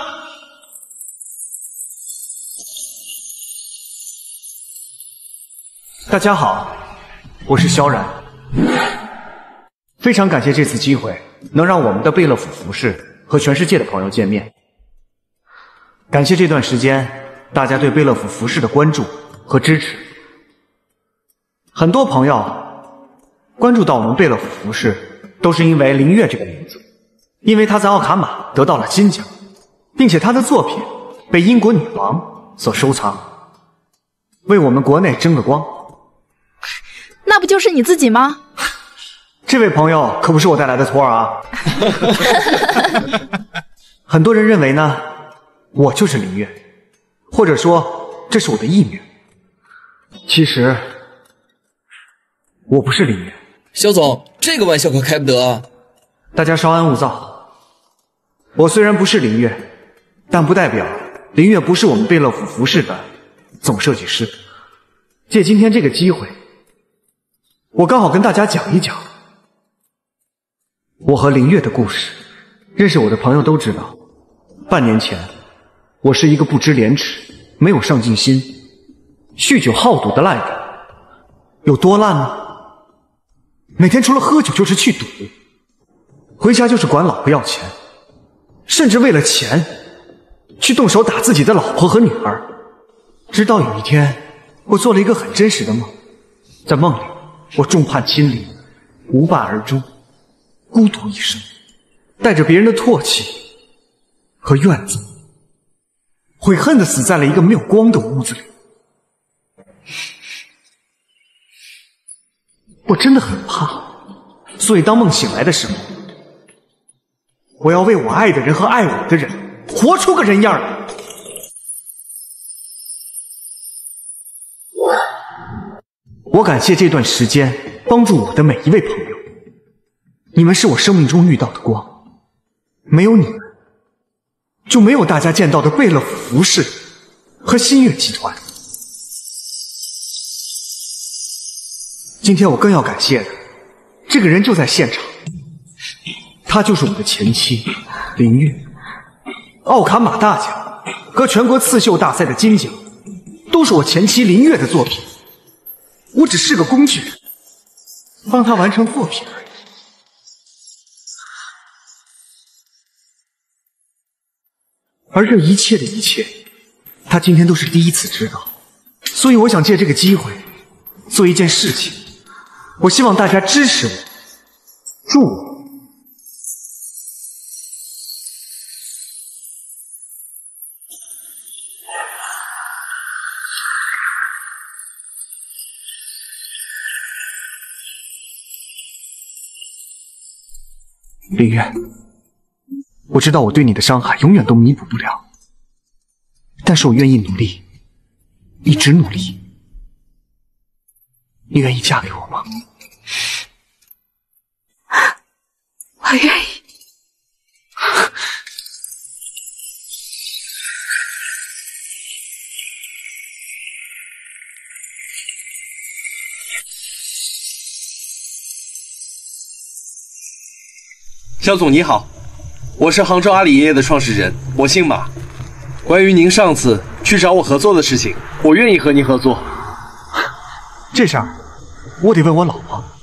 大家好，我是萧然。非常感谢这次机会能让我们的贝勒府服饰和全世界的朋友见面。感谢这段时间大家对贝勒府服饰的关注和支持。很多朋友关注到我们贝勒府服饰，都是因为林月这个名字，因为她在奥卡玛得到了金奖，并且她的作品被英国女王所收藏，为我们国内争了光。 那不就是你自己吗？ 这位朋友可不是我带来的托儿啊！很多人认为呢，我就是林月，或者说这是我的艺名。其实我不是林月。 肖总，这个玩笑可开不得啊！ 大家稍安勿躁。我虽然不是林月，但不代表林月不是我们贝勒府服饰的总设计师。借今天这个机会，我刚好跟大家讲一讲我和林月的故事。认识我的朋友都知道，半年前我是一个不知廉耻、没有上进心、酗酒好赌的烂人。有多烂呢？每天除了喝酒就是去赌，回家就是管老婆要钱，甚至为了钱去动手打自己的老婆和女儿。直到有一天，我做了一个很真实的梦，在梦里我众叛亲离，无伴而终，孤独一生，带着别人的唾弃和怨憎，悔恨地死在了一个没有光的屋子里。我真的很怕，所以当梦醒来的时候，我要为我爱的人和爱我的人活出个人样来。我感谢这段时间帮助我的每一位朋友，你们是我生命中遇到的光，没有你们，就没有大家见到的贝勒府服饰和新月集团。今天我更要感谢的，这个人就在现场，她就是我的前妻林月。奥卡玛大奖和全国刺绣大赛的金奖都是我前妻林月的作品，我只是个工具人，帮她完成作品而已。而这一切的一切，她今天都是第一次知道，所以我想借这个机会做一件事情。我希望大家支持我，助我。 林渊，我知道我对你的伤害永远都弥补不了，但是我愿意努力，一直努力。你愿意嫁给我吗？ 我愿意。 肖总你好，我是杭州阿里爷爷的创始人，我姓马。关于您上次去找我合作的事情，我愿意和您合作。 这事儿我得问我老婆。